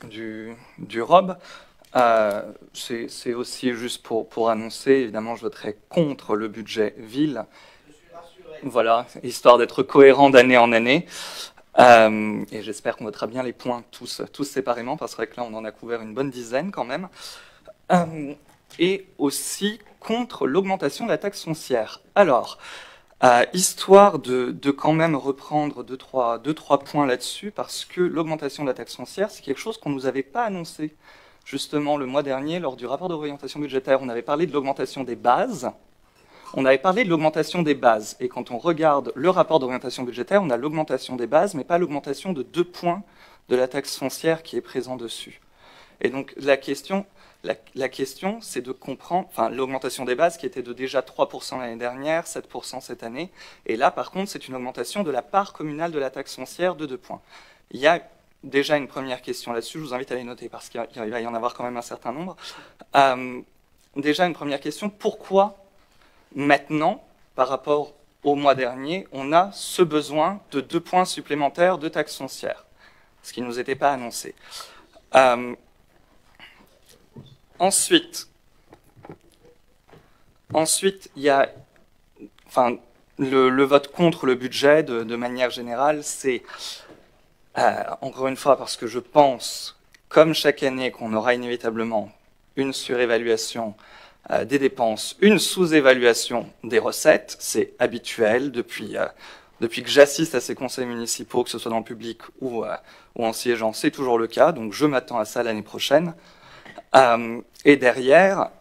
ROB. C'est aussi juste pour annoncer, évidemment, je voterai contre le budget ville. Je suis rassuré. Voilà, histoire d'être cohérent d'année en année. Et j'espère qu'on votera bien les points tous séparément, parce que là, on en a couvert une bonne dizaine quand même. Et aussi contre l'augmentation de la taxe foncière. Alors, histoire de quand même reprendre deux, trois points là-dessus, parce que l'augmentation de la taxe foncière, c'est quelque chose qu'on ne nous avait pas annoncé. Justement, le mois dernier, lors du rapport d'orientation budgétaire, on avait parlé de l'augmentation des bases. Et quand on regarde le rapport d'orientation budgétaire, on a l'augmentation des bases, mais pas l'augmentation de 2 points de la taxe foncière qui est présent dessus. Et donc, la question, c'est de comprendre, l'augmentation des bases qui était de déjà 3% l'année dernière, 7% cette année. Et là, par contre, c'est une augmentation de la part communale de la taxe foncière de 2 points. Il y a déjà une première question là-dessus, je vous invite à les noter parce qu'il va y en avoir quand même un certain nombre. Déjà une première question, pourquoi maintenant, par rapport au mois dernier, on a ce besoin de 2 points supplémentaires de taxe foncière, ce qui ne nous était pas annoncé. Ensuite, il y a le vote contre le budget de manière générale, c'est encore une fois parce que je pense, comme chaque année, qu'on aura inévitablement une surévaluation des dépenses une sous-évaluation des recettes. C'est habituel depuis que j'assiste à ces conseils municipaux, que ce soit dans le public ou en siégeant, c'est toujours le cas. Donc je m'attends à ça l'année prochaine. Et derrière,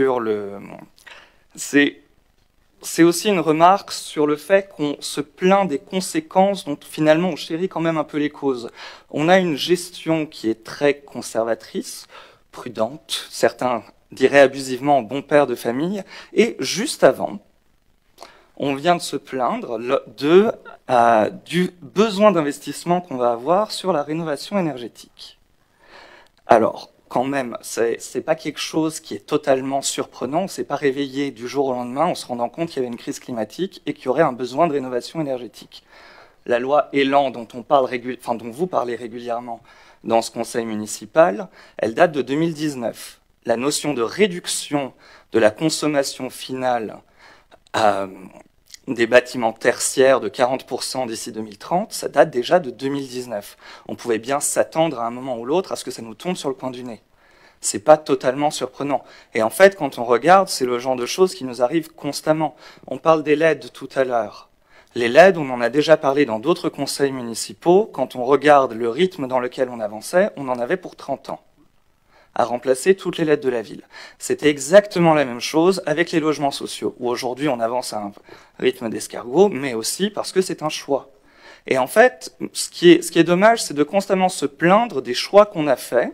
c'est aussi une remarque sur le fait qu'on se plaint des conséquences dont finalement on chérit quand même un peu les causes. On a une gestion qui est très conservatrice, prudente, certains diraient abusivement bon père de famille, et juste avant, on vient de se plaindre du besoin d'investissement qu'on va avoir sur la rénovation énergétique. Alors, quand même, c'est pas quelque chose qui est totalement surprenant. On s'est pas réveillé du jour au lendemain en se rendant compte qu'il y avait une crise climatique et qu'il y aurait un besoin de rénovation énergétique. La loi Elan, dont vous parlez régulièrement dans ce conseil municipal, elle date de 2019. La notion de réduction de la consommation finale des bâtiments tertiaires de 40% d'ici 2030, ça date déjà de 2019. On pouvait bien s'attendre à un moment ou l'autre à ce que ça nous tombe sur le coin du nez. C'est pas totalement surprenant. Et en fait, quand on regarde, c'est le genre de choses qui nous arrivent constamment. On parle des LED tout à l'heure. Les LED, on en a déjà parlé dans d'autres conseils municipaux. Quand on regarde le rythme dans lequel on avançait, on en avait pour 30 ans à remplacer toutes les LED de la ville. C'était exactement la même chose avec les logements sociaux, où aujourd'hui on avance à un rythme d'escargot, mais aussi parce que c'est un choix. Et en fait, ce qui est dommage, c'est de constamment se plaindre des choix qu'on a faits,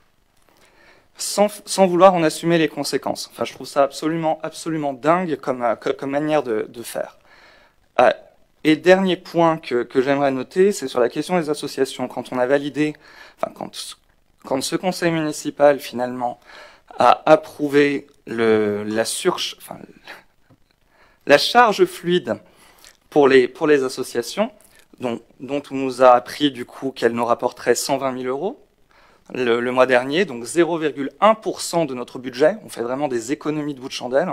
sans vouloir en assumer les conséquences. Enfin, je trouve ça absolument dingue comme manière de faire. Et dernier point que j'aimerais noter, c'est sur la question des associations. Quand on a validé, quand ce conseil municipal, finalement, a approuvé la charge fluide pour les associations, dont on nous a appris du coup qu'elle nous rapporterait 120 000 euros le mois dernier, donc 0,1% de notre budget. On fait vraiment des économies de bout de chandelle.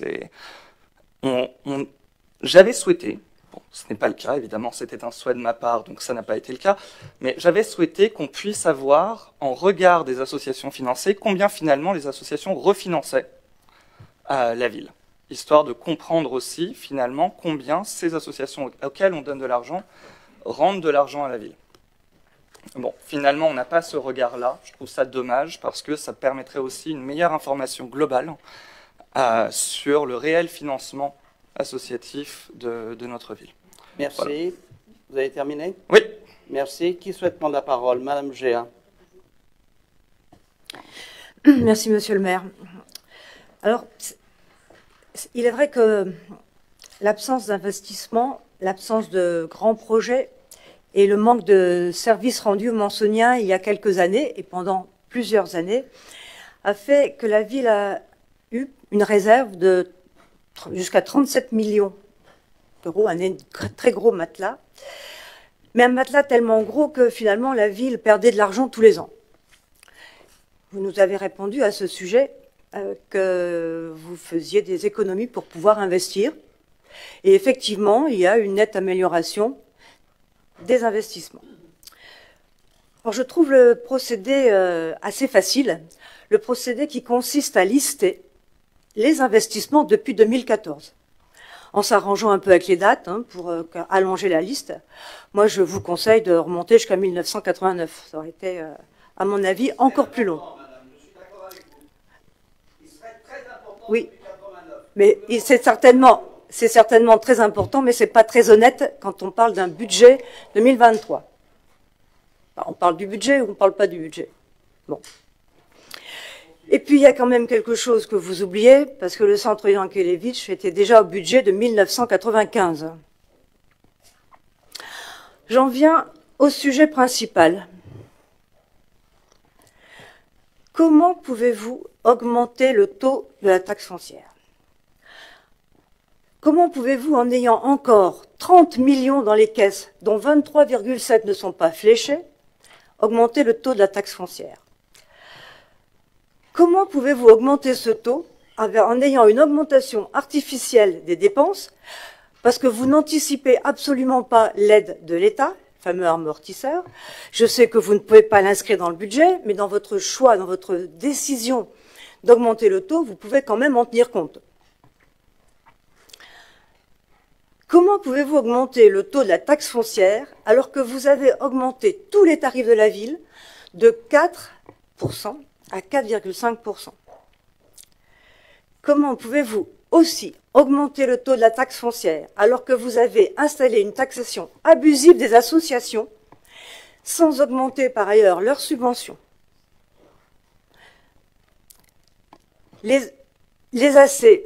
J'avais souhaité, ce n'est pas le cas, évidemment, c'était un souhait de ma part, donc ça n'a pas été le cas, mais j'avais souhaité qu'on puisse avoir, en regard des associations financées, combien finalement les associations refinançaient la ville, histoire de comprendre aussi, finalement, combien ces associations auxquelles on donne de l'argent rendent de l'argent à la ville. Bon, finalement, on n'a pas ce regard-là, je trouve ça dommage, parce que ça permettrait aussi une meilleure information globale sur le réel financement associatif de notre ville. Merci. Voilà. Vous avez terminé? Oui. Merci. Qui souhaite prendre la parole? Madame Géa. Merci, monsieur le maire. Alors, il est vrai que l'absence d'investissement, l'absence de grands projets et le manque de services rendus aux Mansoniens il y a quelques années, et pendant plusieurs années, a fait que la ville a eu une réserve de jusqu'à 37 millions d'euros, un très gros matelas, mais un matelas tellement gros que finalement la ville perdait de l'argent tous les ans. Vous nous avez répondu à ce sujet que vous faisiez des économies pour pouvoir investir, et effectivement, il y a une nette amélioration des investissements. Alors, je trouve le procédé assez facile, le procédé qui consiste à lister les investissements depuis 2014, en s'arrangeant un peu avec les dates pour allonger la liste. Moi, je vous conseille de remonter jusqu'à 1989. Ça aurait été, à mon avis, encore plus long. Oui, mais c'est certainement très important, mais c'est pas très honnête quand on parle d'un budget 2023. On parle du budget ou on parle pas du budget? Bon. Et puis, il y a quand même quelque chose que vous oubliez, parce que le centre Yankelevitch était déjà au budget de 1995. J'en viens au sujet principal. Comment pouvez-vous augmenter le taux de la taxe foncière? Comment pouvez-vous, en ayant encore 30 millions dans les caisses, dont 23,7 ne sont pas fléchés, augmenter le taux de la taxe foncière? Comment pouvez-vous augmenter ce taux en ayant une augmentation artificielle des dépenses, parce que vous n'anticipez absolument pas l'aide de l'État, le fameux amortisseur? Je sais que vous ne pouvez pas l'inscrire dans le budget, mais dans votre choix, dans votre décision d'augmenter le taux, vous pouvez quand même en tenir compte. Comment pouvez-vous augmenter le taux de la taxe foncière alors que vous avez augmenté tous les tarifs de la ville de 4% à 4,5%? Comment pouvez-vous aussi augmenter le taux de la taxe foncière alors que vous avez installé une taxation abusive des associations sans augmenter par ailleurs leurs subventions? Les AC...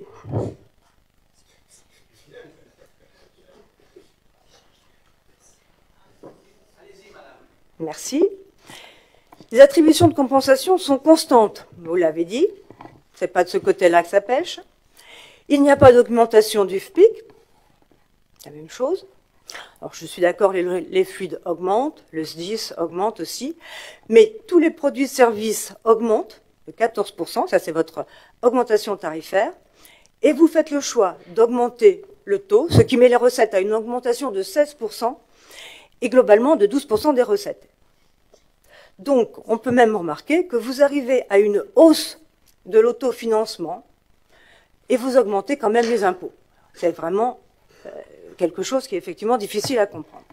Merci. Les attributions de compensation sont constantes, vous l'avez dit. Ce n'est pas de ce côté-là que ça pêche. Il n'y a pas d'augmentation du FPIC. La même chose. Alors, je suis d'accord, les fluides augmentent, le SDIS augmente aussi, mais tous les produits et services augmentent de 14%, ça c'est votre augmentation tarifaire, et vous faites le choix d'augmenter le taux, ce qui met les recettes à une augmentation de 16%, et globalement de 12% des recettes. Donc, on peut même remarquer que vous arrivez à une hausse de l'autofinancement et vous augmentez quand même les impôts. C'est vraiment quelque chose qui est effectivement difficile à comprendre.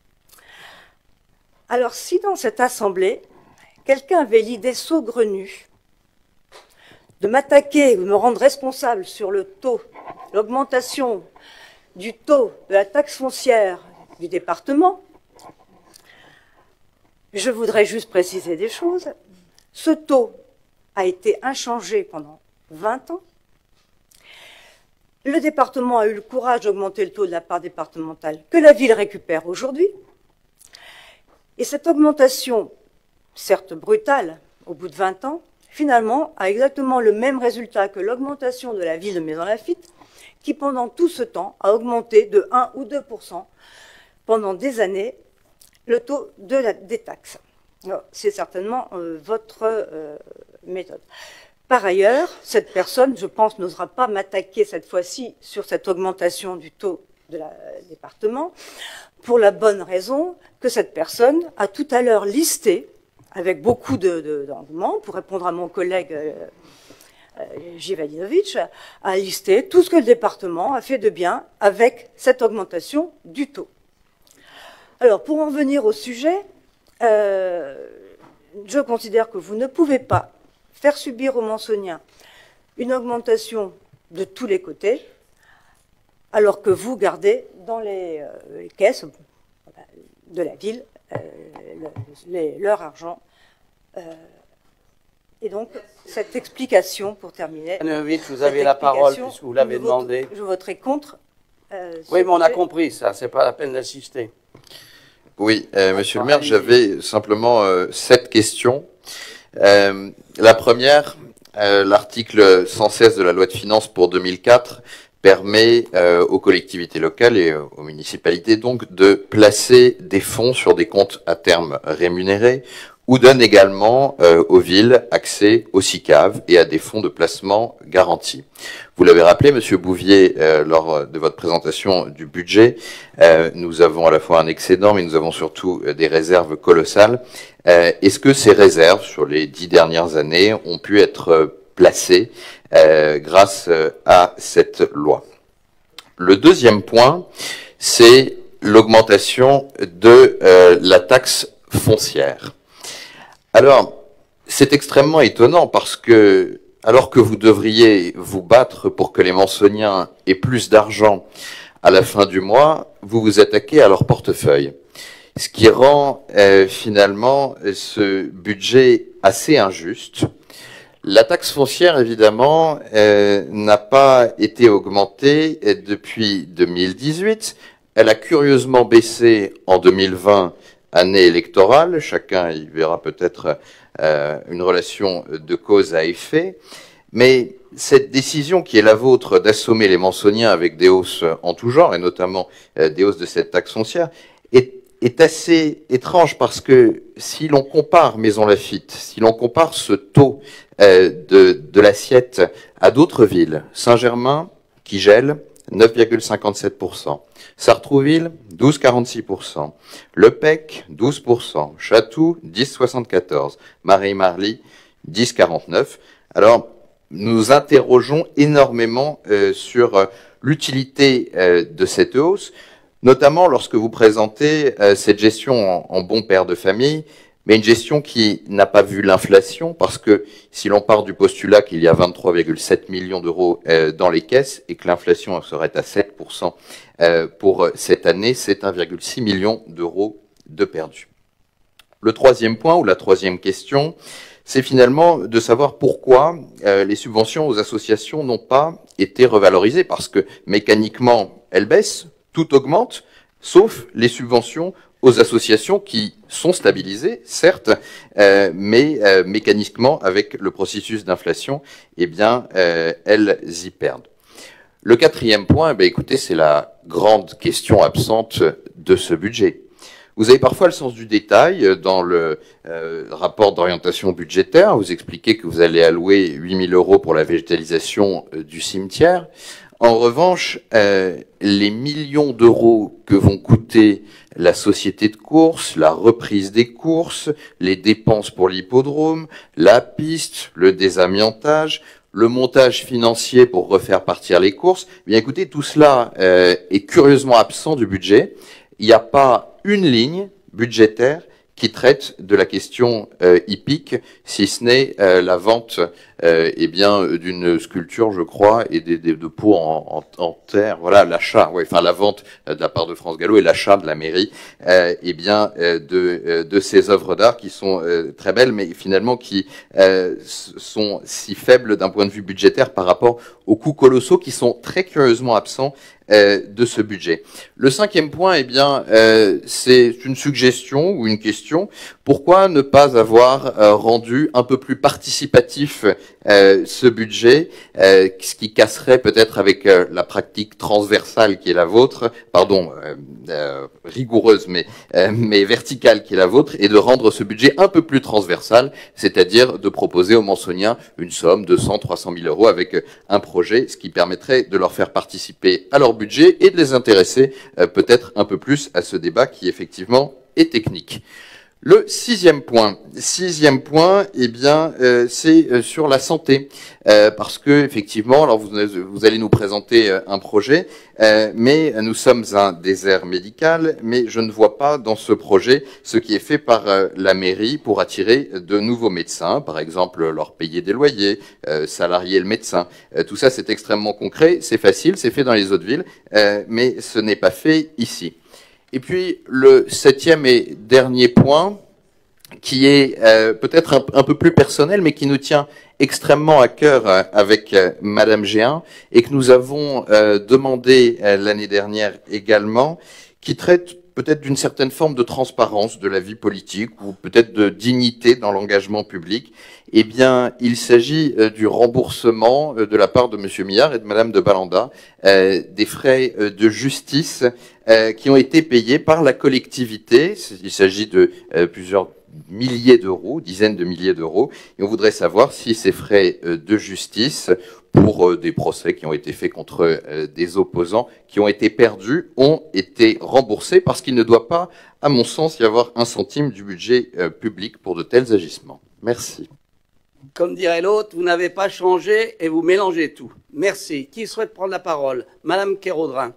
Alors, si dans cette assemblée, quelqu'un avait l'idée saugrenue de m'attaquer ou de me rendre responsable sur le taux, l'augmentation du taux de la taxe foncière du département, je voudrais juste préciser des choses. Ce taux a été inchangé pendant 20 ans. Le département a eu le courage d'augmenter le taux de la part départementale que la ville récupère aujourd'hui. Et cette augmentation, certes brutale, au bout de 20 ans, finalement, a exactement le même résultat que l'augmentation de la ville de Maisons-Laffitte, qui pendant tout ce temps a augmenté de 1 ou 2% pendant des années le taux des taxes. C'est certainement votre méthode. Par ailleurs, cette personne, je pense, n'osera pas m'attaquer cette fois-ci sur cette augmentation du taux de la département, pour la bonne raison que cette personne a tout à l'heure listé, avec beaucoup d'engouement, pour répondre à mon collègue Jivalinovic, a listé tout ce que le département a fait de bien avec cette augmentation du taux. Alors, pour en venir au sujet, je considère que vous ne pouvez pas faire subir aux Mançoniens une augmentation de tous les côtés, alors que vous gardez dans les caisses de la ville leur argent. Et donc, cette explication, pour terminer... Vous avez la parole, puisque vous l'avez demandé. Je voterai contre. Oui, mais on a compris ça, c'est pas la peine d'insister. Oui, monsieur le maire, j'avais simplement 7 questions. La première, l'article 116 de la loi de finances pour 2004 permet aux collectivités locales et aux municipalités donc de placer des fonds sur des comptes à terme rémunérés ou donne également aux villes accès au SICAV et à des fonds de placement garantis. Vous l'avez rappelé, Monsieur Bouvier, lors de votre présentation du budget, nous avons à la fois un excédent, mais nous avons surtout des réserves colossales. Est-ce que ces réserves, sur les 10 dernières années, ont pu être placées grâce à cette loi? Le deuxième point, c'est l'augmentation de la taxe foncière. Alors, c'est extrêmement étonnant parce que, alors que vous devriez vous battre pour que les Mançoniens aient plus d'argent à la fin du mois, vous vous attaquez à leur portefeuille. Ce qui rend finalement ce budget assez injuste. La taxe foncière, évidemment, n'a pas été augmentée depuis 2018. Elle a curieusement baissé en 2020, année électorale. Chacun y verra peut-être une relation de cause à effet. Mais cette décision qui est la vôtre d'assommer les Mançoniens avec des hausses en tout genre, et notamment des hausses de cette taxe foncière, est assez étrange parce que si l'on compare Maisons-Laffitte, si l'on compare ce taux de l'assiette à d'autres villes, Saint-Germain, qui gèle, 9,57%. Sartrouville, 12,46%. Le Pec, 12%. Chatou, 10,74%. Marie-Marly, 10,49%. Alors, nous interrogeons énormément sur l'utilité de cette hausse, notamment lorsque vous présentez cette gestion en bon père de famille, mais une gestion qui n'a pas vu l'inflation, parce que si l'on part du postulat qu'il y a 23,7 millions d'euros dans les caisses et que l'inflation serait à 7% pour cette année, c'est 1,6 million d'euros de perdus. Le troisième point, ou la troisième question, c'est finalement de savoir pourquoi les subventions aux associations n'ont pas été revalorisées, parce que mécaniquement, elles baissent, tout augmente, sauf les subventions aux associations qui sont stabilisées, certes, mais mécaniquement, avec le processus d'inflation, eh bien, elles y perdent. Le quatrième point, écoutez, c'est la grande question absente de ce budget. Vous avez parfois le sens du détail dans le rapport d'orientation budgétaire. Vous expliquez que vous allez allouer 8 000 euros pour la végétalisation du cimetière. En revanche, les millions d'euros que vont coûter la société de course, la reprise des courses, les dépenses pour l'hippodrome, la piste, le désamiantage, le montage financier pour refaire partir les courses, bien écoutez, tout cela est curieusement absent du budget. Il n'y a pas une ligne budgétaire qui traite de la question hippique, si ce n'est la vente d'une sculpture, je crois, et de pots en terre, voilà, l'achat, la vente de la part de France Gallo et l'achat de la mairie, de ces œuvres d'art qui sont très belles, mais finalement qui sont si faibles d'un point de vue budgétaire par rapport aux coûts colossaux qui sont très curieusement absents de ce budget. Le cinquième point, c'est une suggestion ou une question. Pourquoi ne pas avoir rendu un peu plus participatif ce budget, ce qui casserait peut-être avec la pratique transversale qui est la vôtre, rigoureuse mais verticale qui est la vôtre, et de rendre ce budget un peu plus transversal, c'est-à-dire de proposer aux Mansoniens une somme de 100-300 000 euros avec un projet, ce qui permettrait de leur faire participer à leur budget et de les intéresser peut-être un peu plus à ce débat qui effectivement est technique. Le sixième point, c'est sur la santé, parce que effectivement, alors vous allez nous présenter un projet, mais nous sommes un désert médical, mais je ne vois pas dans ce projet ce qui est fait par la mairie pour attirer de nouveaux médecins, par exemple leur payer des loyers, salarier le médecin. Tout ça, c'est extrêmement concret, c'est facile, c'est fait dans les autres villes, mais ce n'est pas fait ici. Et puis, le septième et dernier point, qui est peut-être un peu plus personnel, mais qui nous tient extrêmement à cœur avec Madame Géin, et que nous avons demandé l'année dernière également, qui traite peut-être d'une certaine forme de transparence de la vie politique, ou peut-être de dignité dans l'engagement public. Eh bien, il s'agit du remboursement de la part de Monsieur Millard et de Madame de Balanda des frais de justice qui ont été payés par la collectivité. Il s'agit de plusieurs milliers d'euros, dizaines de milliers d'euros, et on voudrait savoir si ces frais de justice pour des procès qui ont été faits contre des opposants qui ont été perdus ont été remboursés, parce qu'il ne doit pas, à mon sens, y avoir un centime du budget public pour de tels agissements. Merci. Comme dirait l'autre, vous n'avez pas changé et vous mélangez tout. Merci. Qui souhaite prendre la parole? Madame Kéraudrin.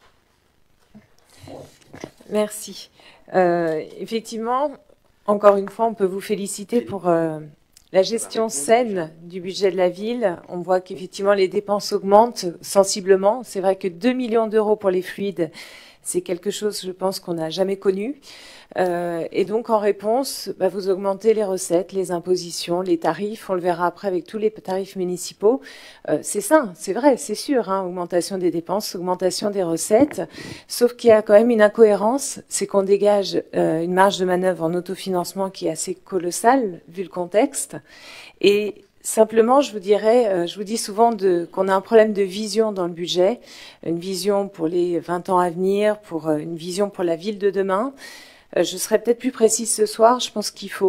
Merci. Effectivement, encore une fois, on peut vous féliciter pour la gestion saine du budget de la ville. On voit qu'effectivement, les dépenses augmentent sensiblement. C'est vrai que 2 millions d'euros pour les fluides, c'est quelque chose, je pense, qu'on n'a jamais connu. Et donc, en réponse, vous augmentez les recettes, les impositions, les tarifs. On le verra après avec tous les tarifs municipaux. C'est ça, c'est vrai, c'est sûr. Augmentation des dépenses, augmentation des recettes. Sauf qu'il y a quand même une incohérence. C'est qu'on dégage une marge de manœuvre en autofinancement qui est assez colossale, vu le contexte. Et simplement, je vous dis souvent qu'on a un problème de vision dans le budget. Une vision pour les 20 ans à venir, une vision pour la ville de demain. Je serai peut-être plus précise ce soir. Je pense qu'il faut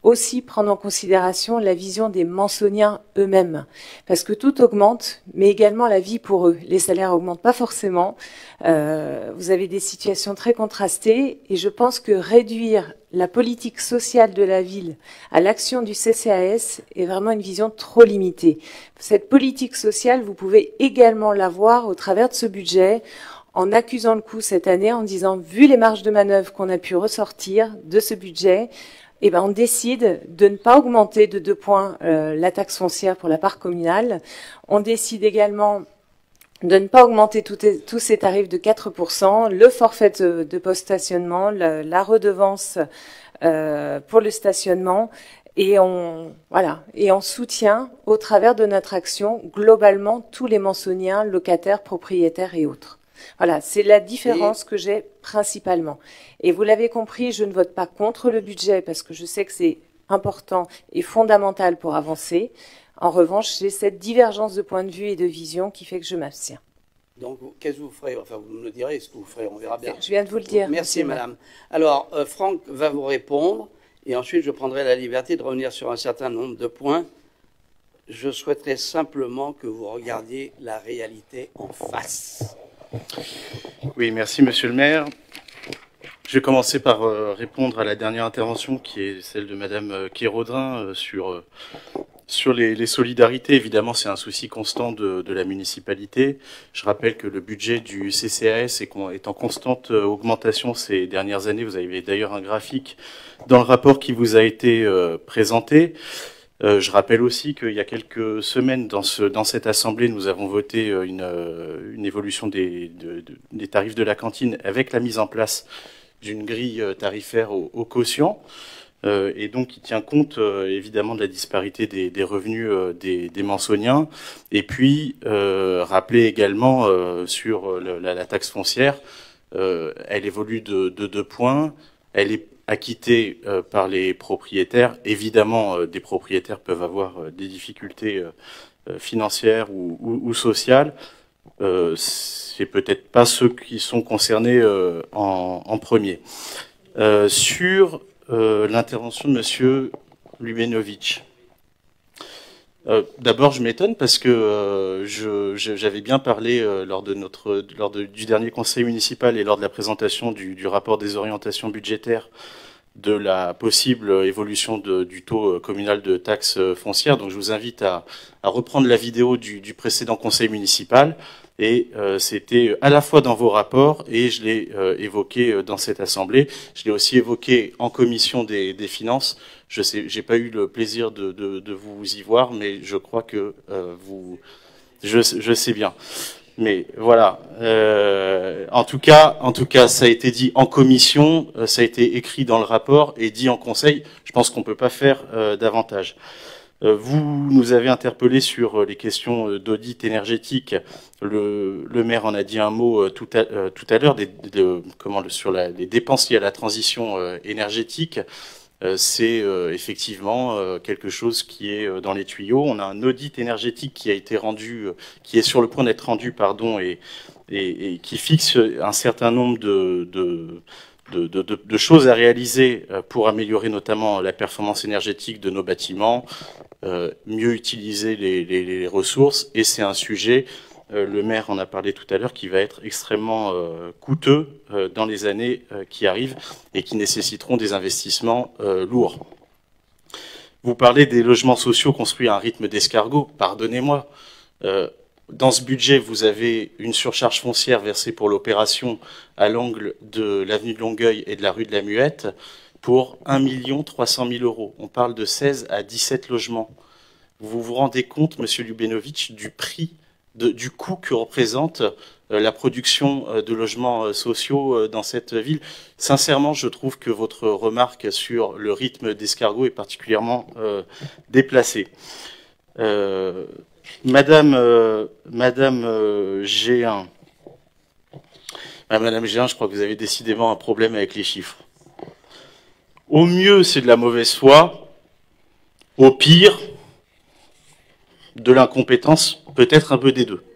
aussi prendre en considération la vision des Mansoniens eux-mêmes, parce que tout augmente, mais également la vie pour eux. Les salaires augmentent pas forcément. Vous avez des situations très contrastées, et je pense que réduire la politique sociale de la ville à l'action du CCAS est vraiment une vision trop limitée. Cette politique sociale, vous pouvez également la voir au travers de ce budget, en accusant le coup cette année, en disant, vu les marges de manœuvre qu'on a pu ressortir de ce budget, eh ben, on décide de ne pas augmenter de 2 points la taxe foncière pour la part communale. On décide également de ne pas augmenter tous ces tarifs de 4%, le forfait de post-stationnement, la redevance pour le stationnement, et on soutient au travers de notre action globalement tous les Mansoniens, locataires, propriétaires et autres. Voilà, c'est la différence que j'ai principalement. Et vous l'avez compris, je ne vote pas contre le budget parce que je sais que c'est important et fondamental pour avancer. En revanche, j'ai cette divergence de point de vue et de vision qui fait que je m'abstiens. Donc, qu'est-ce que vous ferez? Enfin, vous me le direz ce que vous ferez, on verra bien. Je viens de vous le dire. Merci, madame. Alors, Franck va vous répondre, et ensuite, je prendrai la liberté de revenir sur un certain nombre de points. Je souhaiterais simplement que vous regardiez la réalité en face. Oui, merci, monsieur le maire. Je vais commencer par répondre à la dernière intervention, qui est celle de madame Kéraudrin, sur les solidarités. Évidemment, c'est un souci constant de la municipalité. Je rappelle que le budget du CCAS est en constante augmentation ces dernières années. Vous avez d'ailleurs un graphique dans le rapport qui vous a été présenté. Je rappelle aussi qu'il y a quelques semaines, dans cette assemblée, nous avons voté une évolution des tarifs de la cantine avec la mise en place d'une grille tarifaire au quotient. Et donc qui tient compte évidemment de la disparité des revenus des Mansoniens. Et puis rappeler également sur la taxe foncière, elle évolue de 2 points, elle est acquittée par les propriétaires. Évidemment, des propriétaires peuvent avoir des difficultés financières ou sociales. C'est peut-être pas ceux qui sont concernés en premier. Sur l'intervention de monsieur Lubenovic. D'abord, je m'étonne parce que j'avais bien parlé lors du dernier conseil municipal et lors de la présentation du rapport des orientations budgétaires de la possible évolution du taux communal de taxe foncière. Donc, je vous invite à reprendre la vidéo du précédent conseil municipal. Et c'était à la fois dans vos rapports et je l'ai évoqué dans cette assemblée. Je l'ai aussi évoqué en commission des finances. Je sais, j'ai pas eu le plaisir de vous y voir, mais je crois que je sais bien. Mais voilà. En tout cas, ça a été dit en commission, ça a été écrit dans le rapport et dit en conseil. Je pense qu'on peut pas faire davantage. Vous nous avez interpellé sur les questions d'audit énergétique. Le maire en a dit un mot tout à l'heure sur les dépenses liées à la transition énergétique. C'est effectivement quelque chose qui est dans les tuyaux. On a un audit énergétique qui a été rendu, qui est sur le point d'être rendu, et qui fixe un certain nombre de choses à réaliser pour améliorer notamment la performance énergétique de nos bâtiments, mieux utiliser les ressources, et c'est un sujet, le maire en a parlé tout à l'heure, qui va être extrêmement coûteux dans les années qui arrivent et qui nécessiteront des investissements lourds. Vous parlez des logements sociaux construits à un rythme d'escargot, pardonnez-moi. Dans ce budget, vous avez une surcharge foncière versée pour l'opération à l'angle de l'avenue de Longueuil et de la rue de la Muette pour 1 300 000 €. On parle de 16 à 17 logements. Vous vous rendez compte, monsieur Lubenovic, du prix, du coût que représente la production de logements sociaux dans cette ville? Sincèrement, je trouve que votre remarque sur le rythme d'escargot est particulièrement déplacée. Madame G1. Madame G1, je crois que vous avez décidément un problème avec les chiffres. Au mieux, c'est de la mauvaise foi. Au pire, de l'incompétence, peut-être un peu des deux.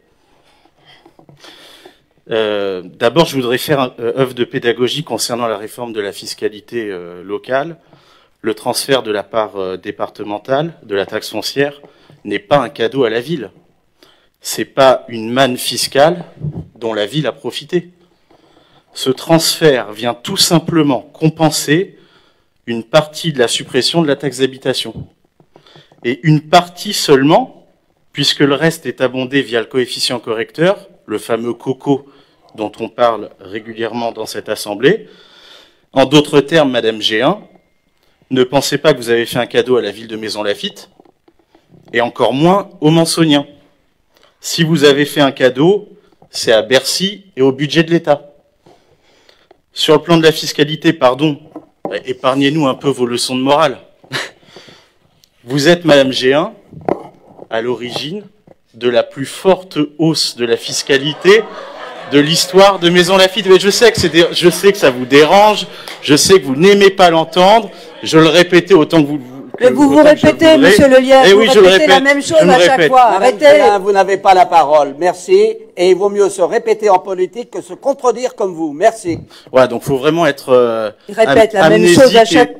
D'abord, je voudrais faire œuvre de pédagogie concernant la réforme de la fiscalité locale. Le transfert de la part départementale de la taxe foncière n'est pas un cadeau à la ville. C'est pas une manne fiscale dont la ville a profité. Ce transfert vient tout simplement compenser une partie de la suppression de la taxe d'habitation. Et une partie seulement, puisque le reste est abondé via le coefficient correcteur, le fameux COCO dont on parle régulièrement dans cette assemblée. En d'autres termes, Madame Géhin, ne pensez pas que vous avez fait un cadeau à la ville de Maisons-Laffitte, et encore moins aux Mansoniens. Si vous avez fait un cadeau, c'est à Bercy et au budget de l'État. Sur le plan de la fiscalité, pardon, épargnez-nous un peu vos leçons de morale. Vous êtes, Madame Géhin, à l'origine de la plus forte hausse de la fiscalité de l'histoire de Maisons-Laffitte. Mais je sais que ça vous dérange, je sais que vous n'aimez pas l'entendre, je le répétais autant que vous... Mais vous vous répétez, Monsieur Lelièvre, vous répétez la même chose à chaque fois. Arrêtez. Vous n'avez pas la parole. Merci. Et il vaut mieux se répéter en politique que se contredire comme vous. Merci. Voilà, donc il faut vraiment être... Il répète la même chose à chaque...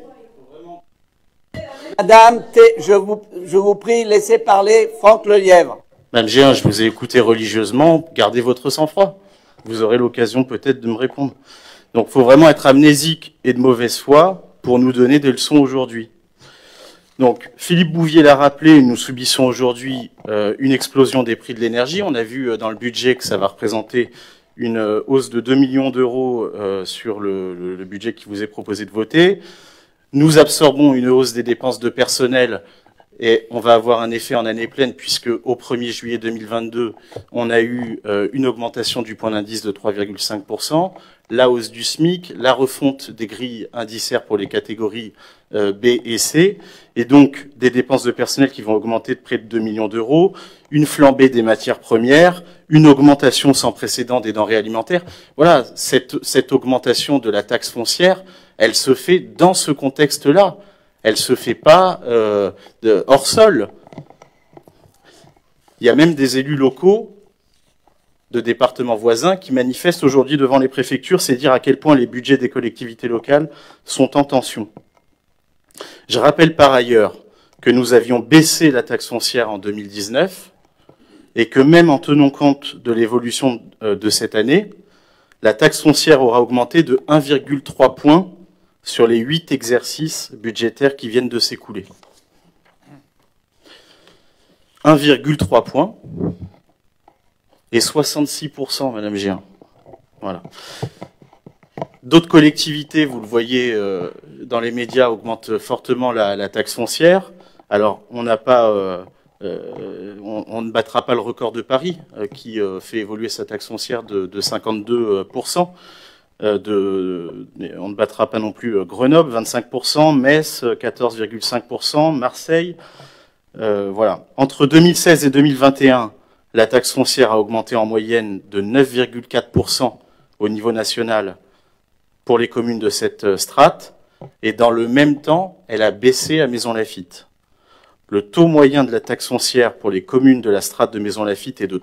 Madame, je vous prie, laissez parler Franck Lelièvre. Madame Géhin, je vous ai écouté religieusement, gardez votre sang-froid. Vous aurez l'occasion peut-être de me répondre. Donc il faut vraiment être amnésique et de mauvaise foi pour nous donner des leçons aujourd'hui. Donc, Philippe Bouvier l'a rappelé, nous subissons aujourd'hui une explosion des prix de l'énergie. On a vu dans le budget que ça va représenter une hausse de 2 millions d'euros sur le budget qui vous est proposé de voter. Nous absorbons une hausse des dépenses de personnel et on va avoir un effet en année pleine puisque au 1er juillet 2022, on a eu une augmentation du point d'indice de 3,5%, la hausse du SMIC, la refonte des grilles indiciaires pour les catégories B et C, et donc des dépenses de personnel qui vont augmenter de près de 2 millions d'euros, une flambée des matières premières, une augmentation sans précédent des denrées alimentaires. Voilà, cette augmentation de la taxe foncière, elle se fait dans ce contexte-là. Elle se fait pas hors sol. Il y a même des élus locaux de départements voisins qui manifestent aujourd'hui devant les préfectures, c'est dire à quel point les budgets des collectivités locales sont en tension. Je rappelle par ailleurs que nous avions baissé la taxe foncière en 2019 et que même en tenant compte de l'évolution de cette année, la taxe foncière aura augmenté de 1,3 points sur les 8 exercices budgétaires qui viennent de s'écouler. 1,3 points et 66%, Madame Géhin. Voilà. D'autres collectivités, vous le voyez dans les médias, augmentent fortement la taxe foncière. Alors, on n'a pas, on ne battra pas le record de Paris, qui fait évoluer sa taxe foncière de 52%. On ne battra pas non plus Grenoble, 25%, Metz, 14,5%, Marseille. Voilà. Entre 2016 et 2021, la taxe foncière a augmenté en moyenne de 9,4% au niveau national pour les communes de cette strate, et dans le même temps, elle a baissé à Maisons-Laffitte. Le taux moyen de la taxe foncière pour les communes de la strate de Maisons-Laffitte est de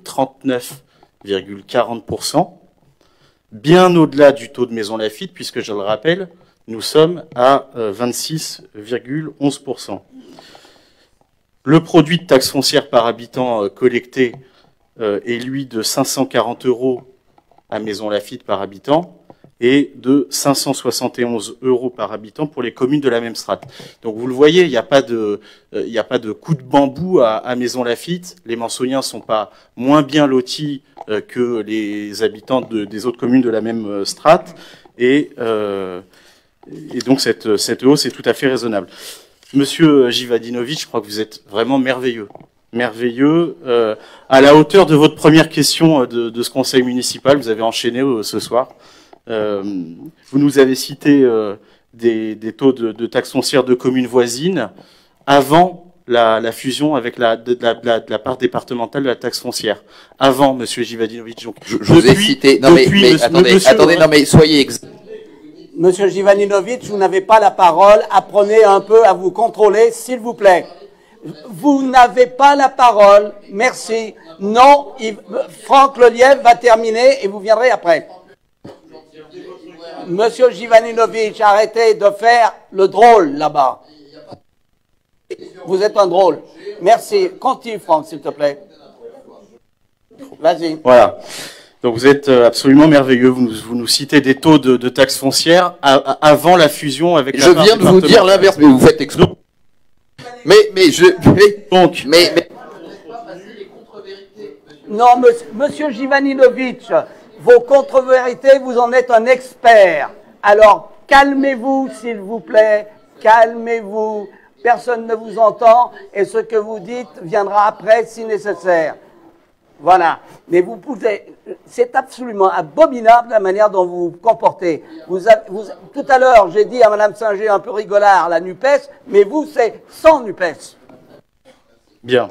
39,40%, bien au-delà du taux de Maisons-Laffitte, puisque je le rappelle, nous sommes à 26,11%. Le produit de taxe foncière par habitant collecté est, lui, de 540 € à Maisons-Laffitte par habitant et de 571 € par habitant pour les communes de la même strate. Donc vous le voyez, il n'y a pas de coup de bambou à Maisons-Laffitte. Les Mansoniens sont pas moins bien lotis que les habitants des autres communes de la même strate, et donc cette hausse est tout à fait raisonnable. Monsieur Jivadinovic, je crois que vous êtes vraiment merveilleux. Merveilleux, à la hauteur de votre première question de ce conseil municipal. Vous avez enchaîné ce soir. Vous nous avez cité des taux de taxe foncière de communes voisines avant la fusion avec la part départementale de la taxe foncière. Avant, Monsieur Jivadinovic. Donc, je vous ai cité. Non mais attendez, non mais soyez exact. Monsieur Jivadinovic, vous n'avez pas la parole. Apprenez un peu à vous contrôler, s'il vous plaît. Vous n'avez pas la parole. Merci. Non, Franck Lelièvre va terminer et vous viendrez après. Monsieur Givaninovic, arrêtez de faire le drôle là-bas. Vous êtes un drôle. Merci. Continue, Franck, s'il te plaît. Vas-y. Voilà. Donc vous êtes absolument merveilleux. Vous nous citez des taux de taxes foncières avant la fusion avec la Je part viens de vous dire l'inverse, mais vous faites exclure. Non, monsieur Givaninovic, vos contre-vérités, vous en êtes un expert. Alors, calmez-vous, s'il vous plaît. Calmez-vous. Personne ne vous entend et ce que vous dites viendra après si nécessaire. Voilà. Mais vous pouvez, c'est absolument abominable la manière dont vous vous comportez. Tout à l'heure, j'ai dit à Madame Singer un peu rigolard, la NUPES, mais vous, c'est sans NUPES. Bien.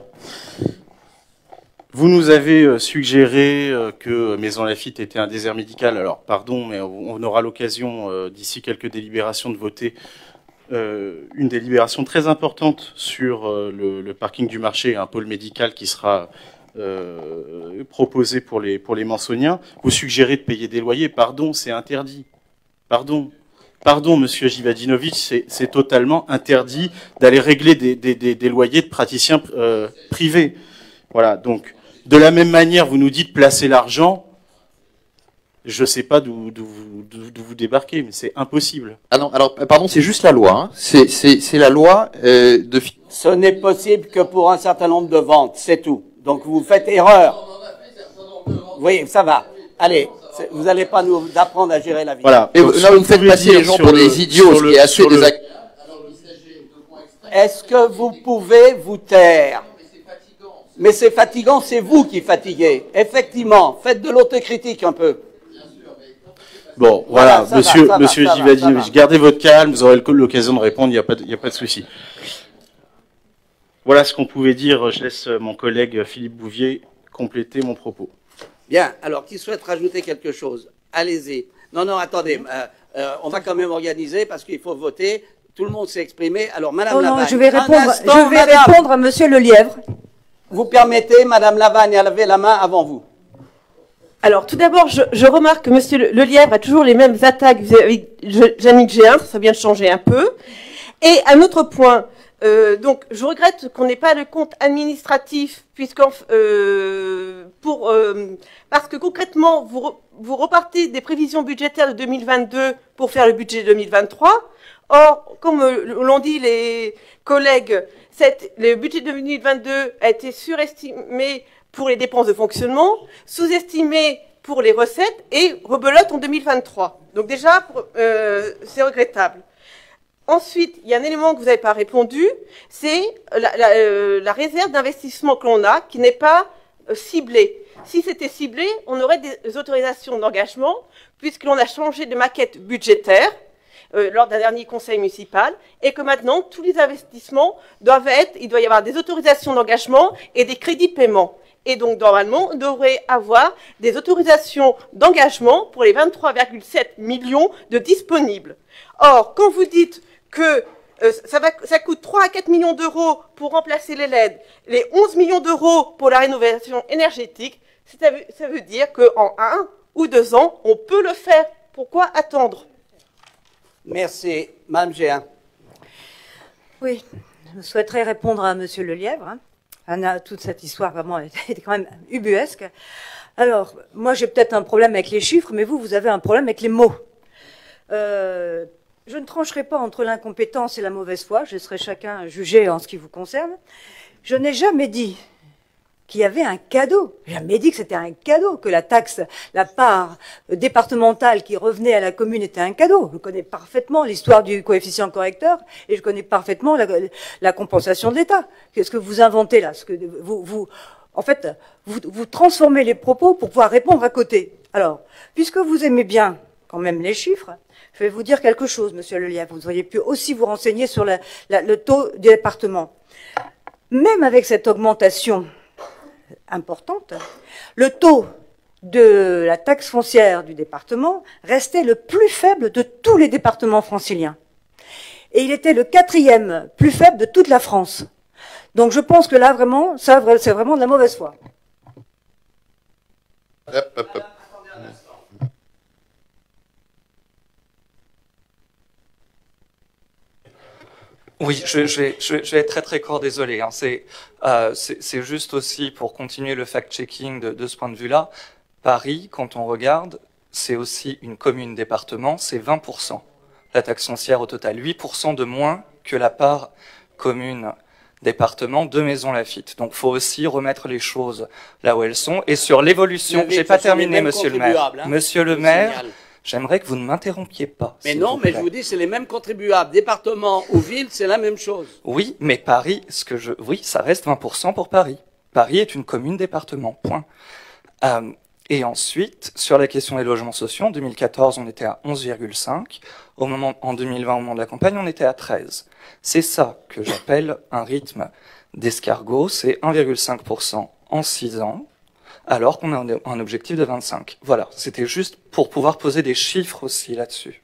Vous nous avez suggéré que Maison Lafitte était un désert médical. Alors, pardon, mais on aura l'occasion, d'ici quelques délibérations, de voter une délibération très importante sur le parking du marché, un pôle médical qui sera proposé pour les Mansoniens. Vous suggérez de payer des loyers. Pardon, c'est interdit. Pardon, monsieur Givaninovic, c'est totalement interdit d'aller régler des loyers de praticiens privés. Voilà, donc, de la même manière, vous nous dites placer l'argent. Je ne sais pas d'où vous débarquez, mais c'est impossible. Ah non, alors, pardon, c'est juste la loi. Hein. C'est la loi de... Ce n'est possible que pour un certain nombre de ventes, c'est tout. Donc vous faites erreur. Oui, ça va. Allez, vous n'allez pas nous apprendre à gérer la vie. Voilà. Et vous me faites passer les gens pour des idiots, ce qui est assez désagréable. Est-ce que vous pouvez vous taire? Mais c'est fatigant, c'est vous qui fatiguez. Effectivement, faites de l'autocritique un peu. Bon, voilà, monsieur Givaninovic, gardez votre calme, vous aurez l'occasion de répondre, il n'y a pas de souci. Voilà ce qu'on pouvait dire. Je laisse mon collègue Philippe Bouvier compléter mon propos. Bien, alors, qui souhaite rajouter quelque chose? Allez-y. Non, attendez, on va quand même organiser parce qu'il faut voter. Tout le monde s'est exprimé. Alors, Madame Lavagne. Je vais répondre à Monsieur Lelièvre. Vous permettez, Madame Lavagne, à lever la main avant vous. Alors, tout d'abord, je remarque que Monsieur Lelièvre a toujours les mêmes attaques vis-à-vis de Jannick Géhin, ça vient de changer un peu. Et un autre point, donc je regrette qu'on n'ait pas le compte administratif, parce que concrètement, vous repartez des prévisions budgétaires de 2022 pour faire le budget 2023. Or, comme l'ont dit les collègues, le budget 2022 a été surestimé pour les dépenses de fonctionnement, sous-estimé pour les recettes et rebelote en 2023. Donc déjà, c'est regrettable. Ensuite, il y a un élément que vous n'avez pas répondu, c'est la réserve d'investissement que l'on a, qui n'est pas ciblée. Si c'était ciblé, on aurait des autorisations d'engagement, puisque l'on a changé de maquette budgétaire lors d'un dernier conseil municipal, et que maintenant, tous les investissements il doit y avoir des autorisations d'engagement et des crédits de paiement. Et donc, normalement, on devrait avoir des autorisations d'engagement pour les 23,7 millions de disponibles. Or, quand vous dites que ça coûte 3 à 4 millions d'euros pour remplacer les LED, les 11 millions d'euros pour la rénovation énergétique, ça veut dire qu'en 1 ou 2 ans, on peut le faire. Pourquoi attendre? Merci. Madame Géhin. Oui, je souhaiterais répondre à Monsieur Lelièvre. Toute cette histoire vraiment était quand même ubuesque. Alors, moi j'ai peut-être un problème avec les chiffres, mais vous avez un problème avec les mots. Je ne trancherai pas entre l'incompétence et la mauvaise foi, je laisserai chacun juger en ce qui vous concerne. Je n'ai jamais dit qu'il y avait un cadeau. J'ai jamais dit que c'était un cadeau, que la taxe, la part départementale qui revenait à la commune était un cadeau. Je connais parfaitement l'histoire du coefficient correcteur et je connais parfaitement la compensation de l'État. Qu'est-ce que vous inventez là? En fait, vous transformez les propos pour pouvoir répondre à côté. Alors, puisque vous aimez bien quand même les chiffres, je vais vous dire quelque chose, Monsieur Lelièvre. Vous auriez pu aussi vous renseigner sur le taux du département. Même avec cette augmentation importante, le taux de la taxe foncière du département restait le plus faible de tous les départements franciliens. Et il était le 4e plus faible de toute la France. Donc je pense que là, vraiment, c'est vraiment de la mauvaise foi. Oui, je vais être très très court, désolé. Hein. C'est juste aussi pour continuer le fact-checking de ce point de vue-là. Paris, quand on regarde, c'est aussi une commune-département, c'est 20%. La taxe foncière au total, 8% de moins que la part commune-département de Maisons Laffitte. Donc, faut aussi remettre les choses là où elles sont. Et sur l'évolution, j'ai pas terminé, monsieur le maire. Hein, monsieur le maire, j'aimerais que vous ne m'interrompiez pas. Mais non, mais je vous dis, c'est les mêmes contribuables. Département ou ville, c'est la même chose. Oui, mais Paris, oui, ça reste 20% pour Paris. Paris est une commune-département, point. Et ensuite, sur la question des logements sociaux, en 2014, on était à 11,5. En 2020, au moment de la campagne, on était à 13. C'est ça que j'appelle un rythme d'escargot, c'est 1,5% en 6 ans, alors qu'on a un objectif de 25. Voilà, c'était juste pour pouvoir poser des chiffres aussi là-dessus.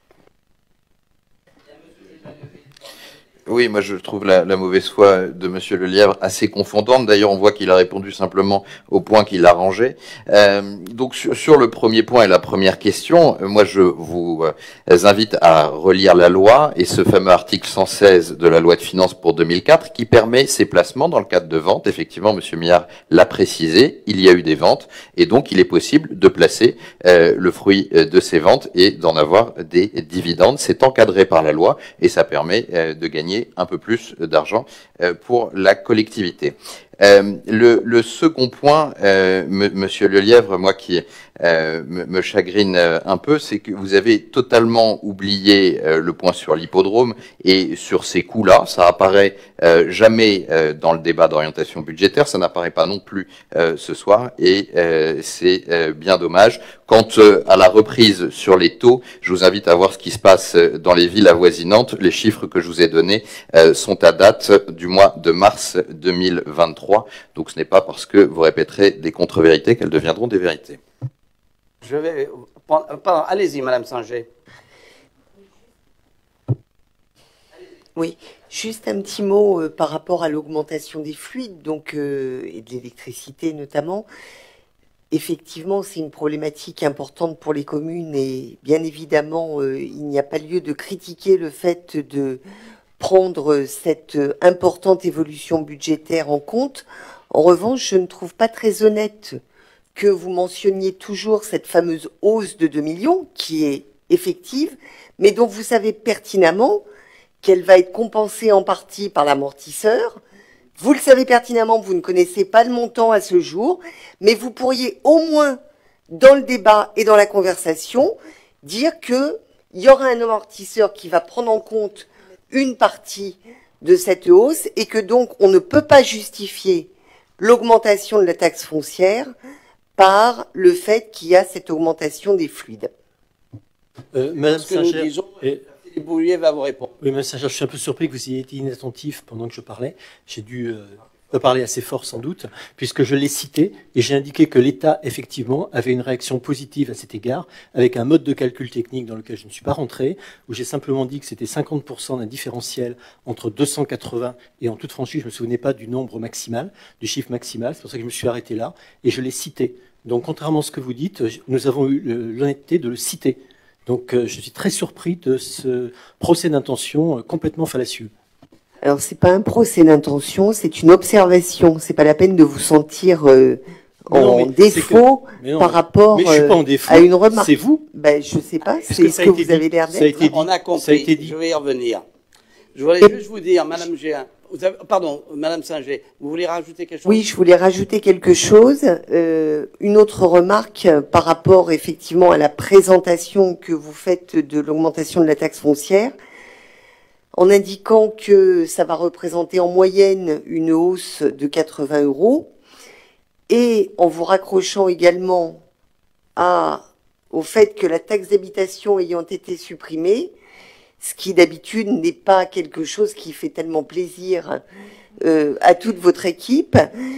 Oui, moi je trouve la mauvaise foi de Monsieur Lelièvre assez confondante. D'ailleurs, on voit qu'il a répondu simplement au point qu'il a rangé. Donc sur le premier point et la première question, moi je vous invite à relire la loi et ce fameux article 116 de la loi de finances pour 2004 qui permet ces placements dans le cadre de ventes. Effectivement, Monsieur Millard l'a précisé, il y a eu des ventes et donc il est possible de placer le fruit de ces ventes et d'en avoir des dividendes. C'est encadré par la loi et ça permet de gagner un peu plus d'argent pour la collectivité. Le second point, Monsieur Lelièvre, moi qui me chagrine un peu, c'est que vous avez totalement oublié le point sur l'hippodrome et sur ces coûts-là. Ça apparaît jamais dans le débat d'orientation budgétaire, ça n'apparaît pas non plus ce soir et c'est bien dommage. Quant à la reprise sur les taux, je vous invite à voir ce qui se passe dans les villes avoisinantes. Les chiffres que je vous ai donnés sont à date du mois de mars 2023. Donc ce n'est pas parce que vous répéterez des contre-vérités qu'elles deviendront des vérités. Je vais prendre... Pardon, allez-y, Madame Singer. Oui, juste un petit mot par rapport à l'augmentation des fluides, donc et de l'électricité notamment. Effectivement, c'est une problématique importante pour les communes et bien évidemment, il n'y a pas lieu de critiquer le fait de prendre cette importante évolution budgétaire en compte. En revanche, je ne trouve pas très honnête que vous mentionniez toujours cette fameuse hausse de 2 millions, qui est effective, mais dont vous savez pertinemment qu'elle va être compensée en partie par l'amortisseur. Vous le savez pertinemment, vous ne connaissez pas le montant à ce jour, mais vous pourriez au moins, dans le débat et dans la conversation, dire qu'il y aura un amortisseur qui va prendre en compte une partie de cette hausse et que donc on ne peut pas justifier l'augmentation de la taxe foncière par le fait qu'il y a cette augmentation des fluides. Madame Singer, Philippe Boulier va vous répondre. Oui, Madame Singer, je suis un peu surpris que vous ayez été inattentif pendant que je parlais. J'ai dû pas parler assez fort sans doute, puisque je l'ai cité et j'ai indiqué que l'État, effectivement, avait une réaction positive à cet égard, avec un mode de calcul technique dans lequel je ne suis pas rentré, où j'ai simplement dit que c'était 50% d'un différentiel entre 280 et en toute franchise, je ne me souvenais pas du nombre maximal, du chiffre maximal, c'est pour ça que je me suis arrêté là, et je l'ai cité. Donc, contrairement à ce que vous dites, nous avons eu l'honnêteté de le citer. Donc, je suis très surpris de ce procès d'intention complètement fallacieux. Alors, c'est pas un procès d'intention, c'est une observation. C'est pas la peine de vous sentir en défaut par rapport à une remarque. C'est vous? Ben, je sais pas, c'est ce que vous avez l'air d'être. On a compris, je vais y revenir. Je voulais juste vous dire, Madame Géin, pardon, Madame Singer, vous voulez rajouter quelque chose? Oui, je voulais rajouter quelque chose. Une autre remarque par rapport effectivement à la présentation que vous faites de l'augmentation de la taxe foncière, en indiquant que ça va représenter en moyenne une hausse de 80 € et en vous raccrochant également au fait que la taxe d'habitation ayant été supprimée, ce qui d'habitude n'est pas quelque chose qui fait tellement plaisir à toute votre équipe.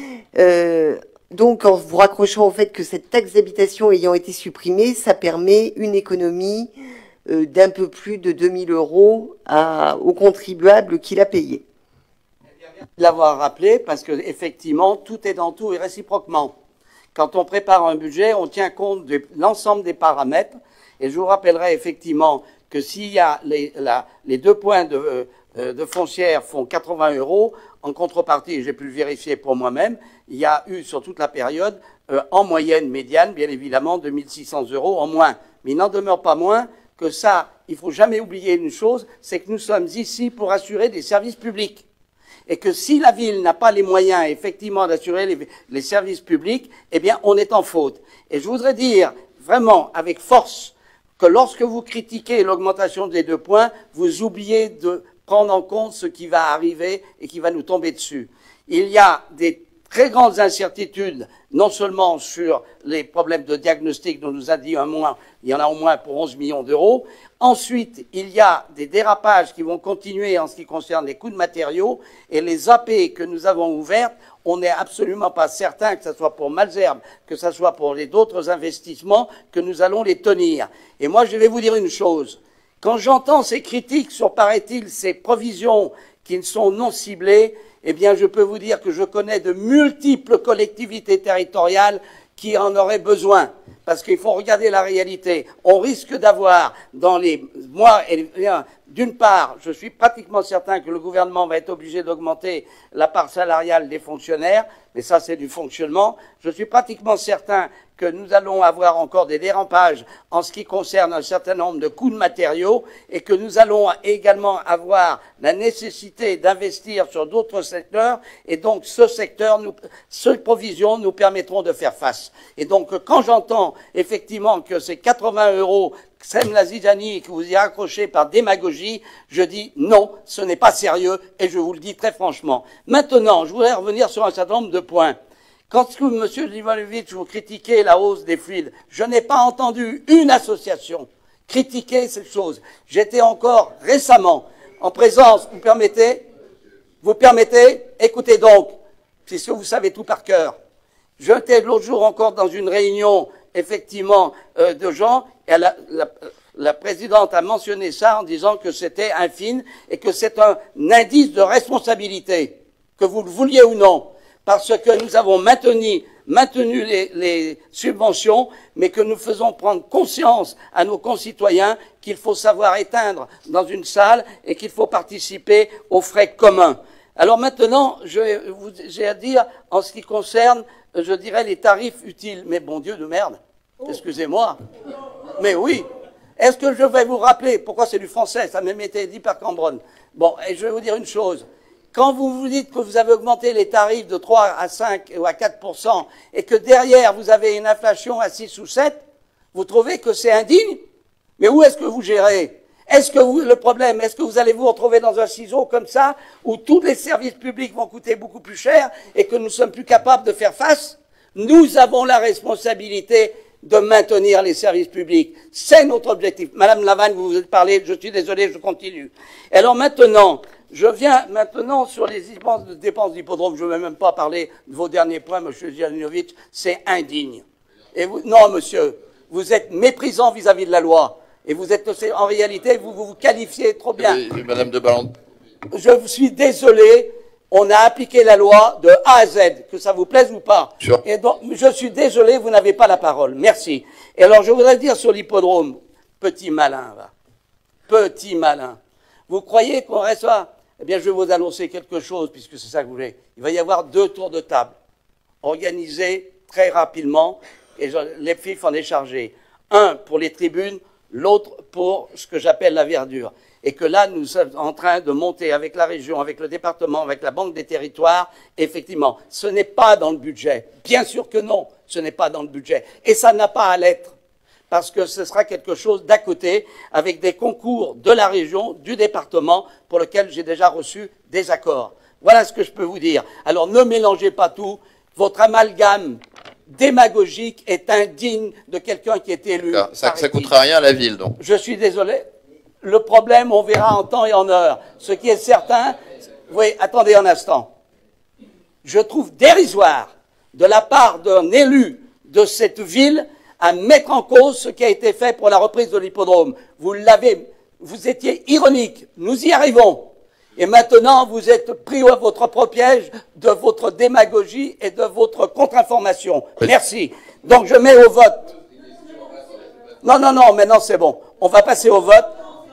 Donc en vous raccrochant au fait que cette taxe d'habitation ayant été supprimée, ça permet une économie d'un peu plus de 2 000 € au contribuable qui l'a payé. L'avoir rappelé parce que effectivement tout est dans tout et réciproquement. Quand on prépare un budget, on tient compte de l'ensemble des paramètres et je vous rappellerai effectivement que s'il y a les 2 points de foncière font 80 €, en contrepartie, j'ai pu le vérifier pour moi-même, il y a eu sur toute la période, en moyenne médiane, bien évidemment, 2600 € en moins. Mais il n'en demeure pas moins que ça, il faut jamais oublier une chose, c'est que nous sommes ici pour assurer des services publics. Et que si la ville n'a pas les moyens, effectivement, d'assurer les services publics, eh bien, on est en faute. Et je voudrais dire, vraiment, avec force, que lorsque vous critiquez l'augmentation des 2 points, vous oubliez de prendre en compte ce qui va arriver et qui va nous tomber dessus. Il y a des très grandes incertitudes, non seulement sur les problèmes de diagnostic dont nous a dit un mois, il y en a au moins pour 11 millions d'euros. Ensuite, il y a des dérapages qui vont continuer en ce qui concerne les coûts de matériaux et les AP que nous avons ouvertes, on n'est absolument pas certain que ce soit pour Malesherbes, que ce soit pour les d'autres investissements, que nous allons les tenir. Et moi, je vais vous dire une chose. Quand j'entends ces critiques sur, paraît-il, ces provisions qui sont non ciblées, eh bien, je peux vous dire que je connais de multiples collectivités territoriales qui en auraient besoin. Parce qu'il faut regarder la réalité. On risque d'avoir, dans les mois, d'une part, je suis pratiquement certain que le gouvernement va être obligé d'augmenter la part salariale des fonctionnaires, mais ça, c'est du fonctionnement. Je suis pratiquement certain que nous allons avoir encore des dérapages en ce qui concerne un certain nombre de coûts de matériaux et que nous allons également avoir la nécessité d'investir sur d'autres secteurs et donc ces provisions nous permettront de faire face. Et donc quand j'entends effectivement que ces 80 €, Sem Lazidani, que vous y accrochez par démagogie, je dis non, ce n'est pas sérieux et je vous le dis très franchement. Maintenant, je voudrais revenir sur un certain nombre de points. Quand M. Livanovitch, vous critiquez la hausse des fluides, je n'ai pas entendu une association critiquer cette chose. J'étais encore récemment en présence, vous permettez, écoutez donc, puisque vous savez tout par cœur. J'étais l'autre jour encore dans une réunion, effectivement, de gens, et la présidente a mentionné ça en disant que c'était infime et que c'est un indice de responsabilité, que vous le vouliez ou non. Parce que nous avons maintenu les subventions, mais que nous faisons prendre conscience à nos concitoyens qu'il faut savoir éteindre dans une salle et qu'il faut participer aux frais communs. Alors maintenant, j'ai à dire, en ce qui concerne, je dirais, les tarifs utiles. Mais bon Dieu de merde, excusez-moi. Mais oui, est-ce que je vais vous rappeler, pourquoi c'est du français, ça m'a été dit par Cambronne. Bon, et je vais vous dire une chose. Quand vous vous dites que vous avez augmenté les tarifs de 3 à 5 ou à 4% et que derrière vous avez une inflation à 6 ou 7, vous trouvez que c'est indigne? Mais où est-ce que vous gérez? Est-ce que le problème, est-ce que vous allez vous retrouver dans un ciseau comme ça où tous les services publics vont coûter beaucoup plus cher et que nous sommes plus capables de faire face? Nous avons la responsabilité de maintenir les services publics. C'est notre objectif. Madame Lavanne, vous vous êtes parlé, je suis désolé, je continue. Alors maintenant, je viens maintenant sur les dépenses d'hippodrome. Je ne vais même pas parler de vos derniers points, monsieur Zianovitch. C'est indigne. Et vous, non, monsieur, vous êtes méprisant vis-à-vis de la loi. Et vous êtes, en réalité, vous qualifiez trop bien. Madame de Balland. Je suis désolé. On a appliqué la loi de A à Z, que ça vous plaise ou pas. Sure. Et donc, je suis désolé, vous n'avez pas la parole. Merci. Et alors, je voudrais dire sur l'hippodrome, petit malin, va. Petit malin. Vous croyez qu'on reste là? Eh bien, je vais vous annoncer quelque chose, puisque c'est ça que vous voulez. Il va y avoir 2 tours de table, organisés très rapidement, et l'EPFIF en est chargé. Un pour les tribunes, l'autre pour ce que j'appelle la verdure. Et que là, nous sommes en train de monter avec la région, avec le département, avec la Banque des Territoires. Effectivement, ce n'est pas dans le budget. Bien sûr que non, ce n'est pas dans le budget. Et ça n'a pas à l'être. Parce que ce sera quelque chose d'à côté, avec des concours de la région, du département, pour lequel j'ai déjà reçu des accords. Voilà ce que je peux vous dire. Alors ne mélangez pas tout. Votre amalgame démagogique est indigne de quelqu'un qui est élu. Ça coûtera rien à la ville, donc. Je suis désolé. Le problème, on verra en temps et en heure. Ce qui est certain, oui, attendez un instant. Je trouve dérisoire de la part d'un élu de cette ville à mettre en cause ce qui a été fait pour la reprise de l'hippodrome. Vous étiez ironique. Nous y arrivons. Et maintenant, vous êtes pris à votre propre piège de votre démagogie et de votre contre-information. Merci. Donc, je mets au vote. Non, maintenant, c'est bon. On va passer au vote.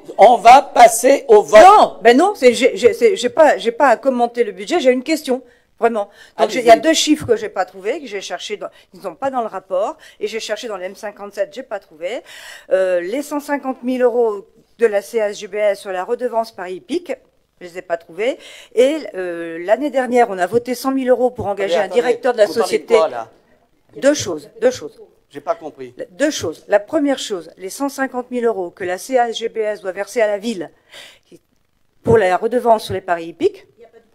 On va passer au vote. Non, ben non, j'ai pas à commenter le budget, j'ai une question. Vraiment. Donc, il y a deux chiffres que j'ai pas trouvés, que j'ai cherché ils sont pas dans le rapport, et j'ai cherché dans le M57, j'ai pas trouvé. Les 150 000 € de la CSGBS sur la redevance par hippique, je les ai pas trouvés. Et, l'année dernière, on a voté 100 000 € pour engager un directeur de la société. Quoi, là? Deux choses. J'ai pas compris. Deux choses. La première chose, les 150 000 € que la CSGBS doit verser à la ville pour la redevance sur les paris hippiques.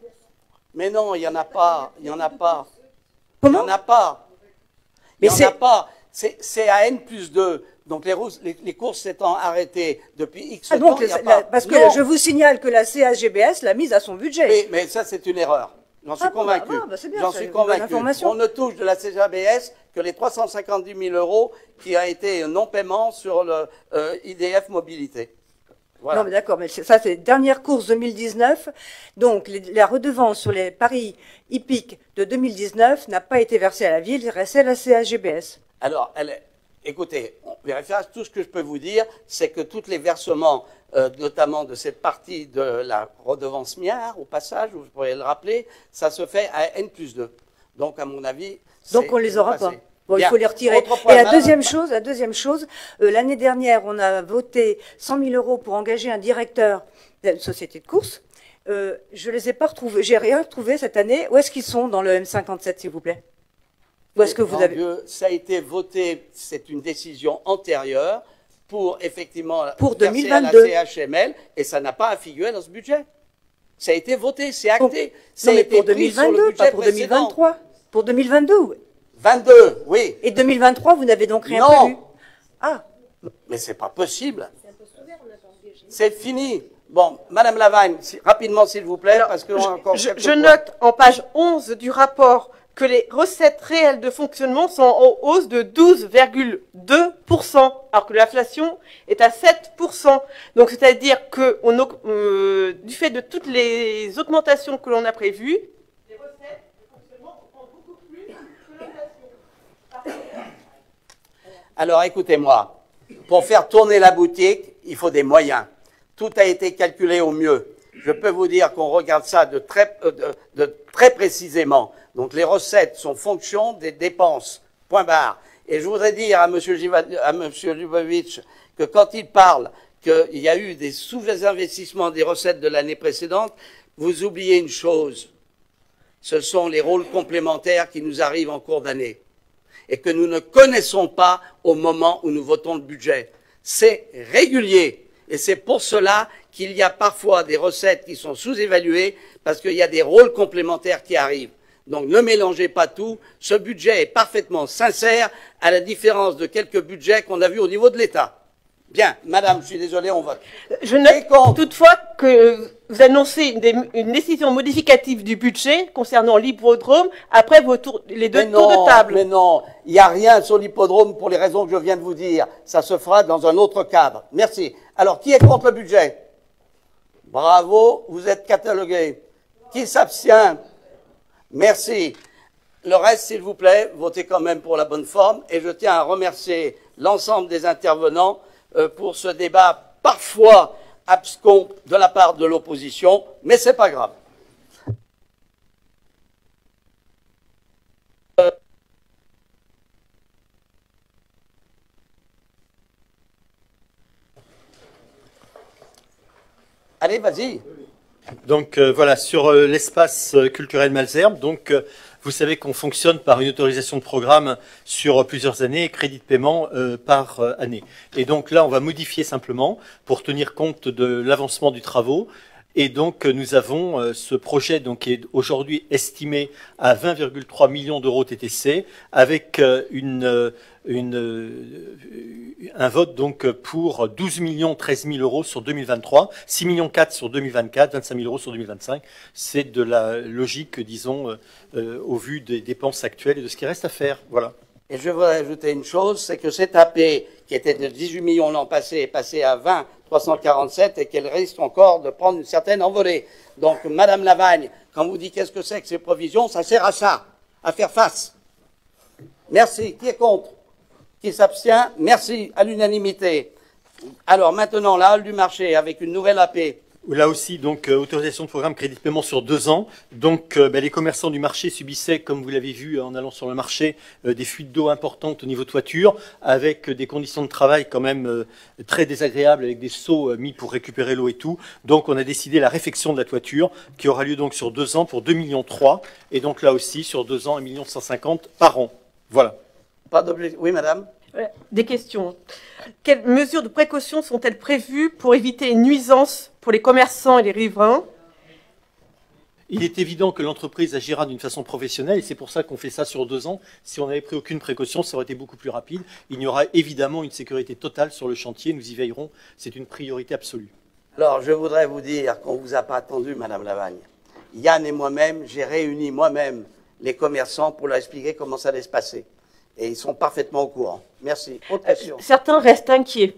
Mais non, il n'y en a pas. Il n'y en a pas. Comment? Il n'y en a pas. Il n'y en a pas. C'est à N+2. Donc les courses s'étant arrêtées depuis X temps, il n'y a pas. Parce que je vous signale que la CSGBS l'a mise à son budget. Oui, mais ça, c'est une erreur. J'en suis convaincu. J'en suis convaincu. On ne touche de la CSGBS que les 350 000 € qui a été non-paiement sur le IDF Mobilité. Voilà. Non, mais d'accord, mais ça, c'est dernière course 2019. Donc, la redevance sur les paris hippiques de 2019 n'a pas été versée à la ville, elle restait à la CSGBS. Alors, écoutez, on vérifiera. Tout ce que je peux vous dire, c'est que tous les versements, notamment de cette partie de la redevance milliard, au passage, vous pourriez le rappeler, ça se fait à N+2. Donc, à mon avis, donc on les aura pas. Bon, bien. Il faut les retirer. Et la deuxième chose, l'année dernière, on a voté 100 000 € pour engager un directeur d'une société de course. Je les ai pas retrouvés. J'ai rien retrouvé cette année. Où est-ce qu'ils sont dans le M57, s'il vous plaît? Où est-ce que vous avez? Ça a été voté. C'est une décision antérieure pour effectivement pour verser 2022 à la CHML et ça n'a pas à figurer dans ce budget. Ça a été voté, c'est acté. Non, mais pour 2022, pas pour 2023. Pour 2022. 22, oui. Et 2023, vous n'avez donc rien prévu? Ah. Mais c'est pas possible. C'est fini. Bon, Madame Lavagne, rapidement s'il vous plaît, parce que je note en page 11 du rapport que les recettes réelles de fonctionnement sont en hausse de 12,2%, alors que l'inflation est à 7%. Donc, c'est-à-dire que du fait de toutes les augmentations que l'on a prévues, les recettes de fonctionnement ont beaucoup plus que l'inflation. Alors, écoutez-moi, pour faire tourner la boutique, il faut des moyens. Tout a été calculé au mieux. Je peux vous dire qu'on regarde ça de très précisément. Donc les recettes sont fonction des dépenses, point barre. Et je voudrais dire à Monsieur Lubovitch que quand il parle qu'il y a eu des sous-investissements des recettes de l'année précédente, vous oubliez une chose. Ce sont les rôles complémentaires qui nous arrivent en cours d'année et que nous ne connaissons pas au moment où nous votons le budget. C'est régulier. Et c'est pour cela qu'il y a parfois des recettes qui sont sous-évaluées parce qu'il y a des rôles complémentaires qui arrivent. Donc ne mélangez pas tout. Ce budget est parfaitement sincère à la différence de quelques budgets qu'on a vus au niveau de l'État. Bien, madame, je suis désolé, on vote. Je note toutefois que vous annoncez une décision modificative du budget concernant l'hippodrome après les deux tours de table. Mais non, il n'y a rien sur l'hippodrome pour les raisons que je viens de vous dire. Ça se fera dans un autre cadre. Merci. Alors, qui est contre le budget? Bravo, vous êtes catalogué. Qui s'abstient? Merci. Le reste, s'il vous plaît, votez quand même pour la bonne forme. Et je tiens à remercier l'ensemble des intervenants pour ce débat parfois abscon de la part de l'opposition, mais c'est pas grave. Allez, vas-y. Donc voilà, sur l'espace culturel Malesherbes, donc vous savez qu'on fonctionne par une autorisation de programme sur plusieurs années et crédit de paiement par année. Et donc là, on va modifier simplement pour tenir compte de l'avancement du travaux. Et donc nous avons ce projet donc, qui est aujourd'hui estimé à 20,3 millions d'euros TTC avec un vote donc pour 12 millions 13 000 euros sur 2023, 6 millions 4 sur 2024, 25 000 euros sur 2025. C'est de la logique, disons, au vu des dépenses actuelles et de ce qui reste à faire. Voilà. Et je voudrais ajouter une chose, c'est que cette AP, qui était de 18 millions l'an passé, est passée à 20 347 et qu'elle risque encore de prendre une certaine envolée. Donc, Madame Lavagne, quand vous dites qu'est-ce que c'est que ces provisions, ça sert à ça, à faire face. Merci. Qui est contre? Qui s'abstient? Merci. À l'unanimité. Alors maintenant, la halle du marché avec une nouvelle AP. Là aussi, donc, autorisation de programme crédit de paiement sur 2 ans. Donc, les commerçants du marché subissaient, comme vous l'avez vu en allant sur le marché, des fuites d'eau importantes au niveau toiture, avec des conditions de travail quand même très désagréables, avec des seaux mis pour récupérer l'eau et tout. Donc, on a décidé la réfection de la toiture, qui aura lieu donc sur 2 ans pour 2,3 millions. Et donc là aussi, sur 2 ans, 1,150 000 par an. Voilà. Pas d'objet. Oui, madame. Des questions. Quelles mesures de précaution sont-elles prévues pour éviter une nuisance pour les commerçants et les riverains? Il est évident que l'entreprise agira d'une façon professionnelle et c'est pour ça qu'on fait ça sur 2 ans. Si on n'avait pris aucune précaution, ça aurait été beaucoup plus rapide. Il y aura évidemment une sécurité totale sur le chantier. Nous y veillerons. C'est une priorité absolue. Alors, je voudrais vous dire qu'on ne vous a pas attendu, madame Lavagne. Yann et moi-même, j'ai réuni moi-même les commerçants pour leur expliquer comment ça allait se passer. Et ils sont parfaitement au courant. Merci. Autre question. Certains restent inquiets.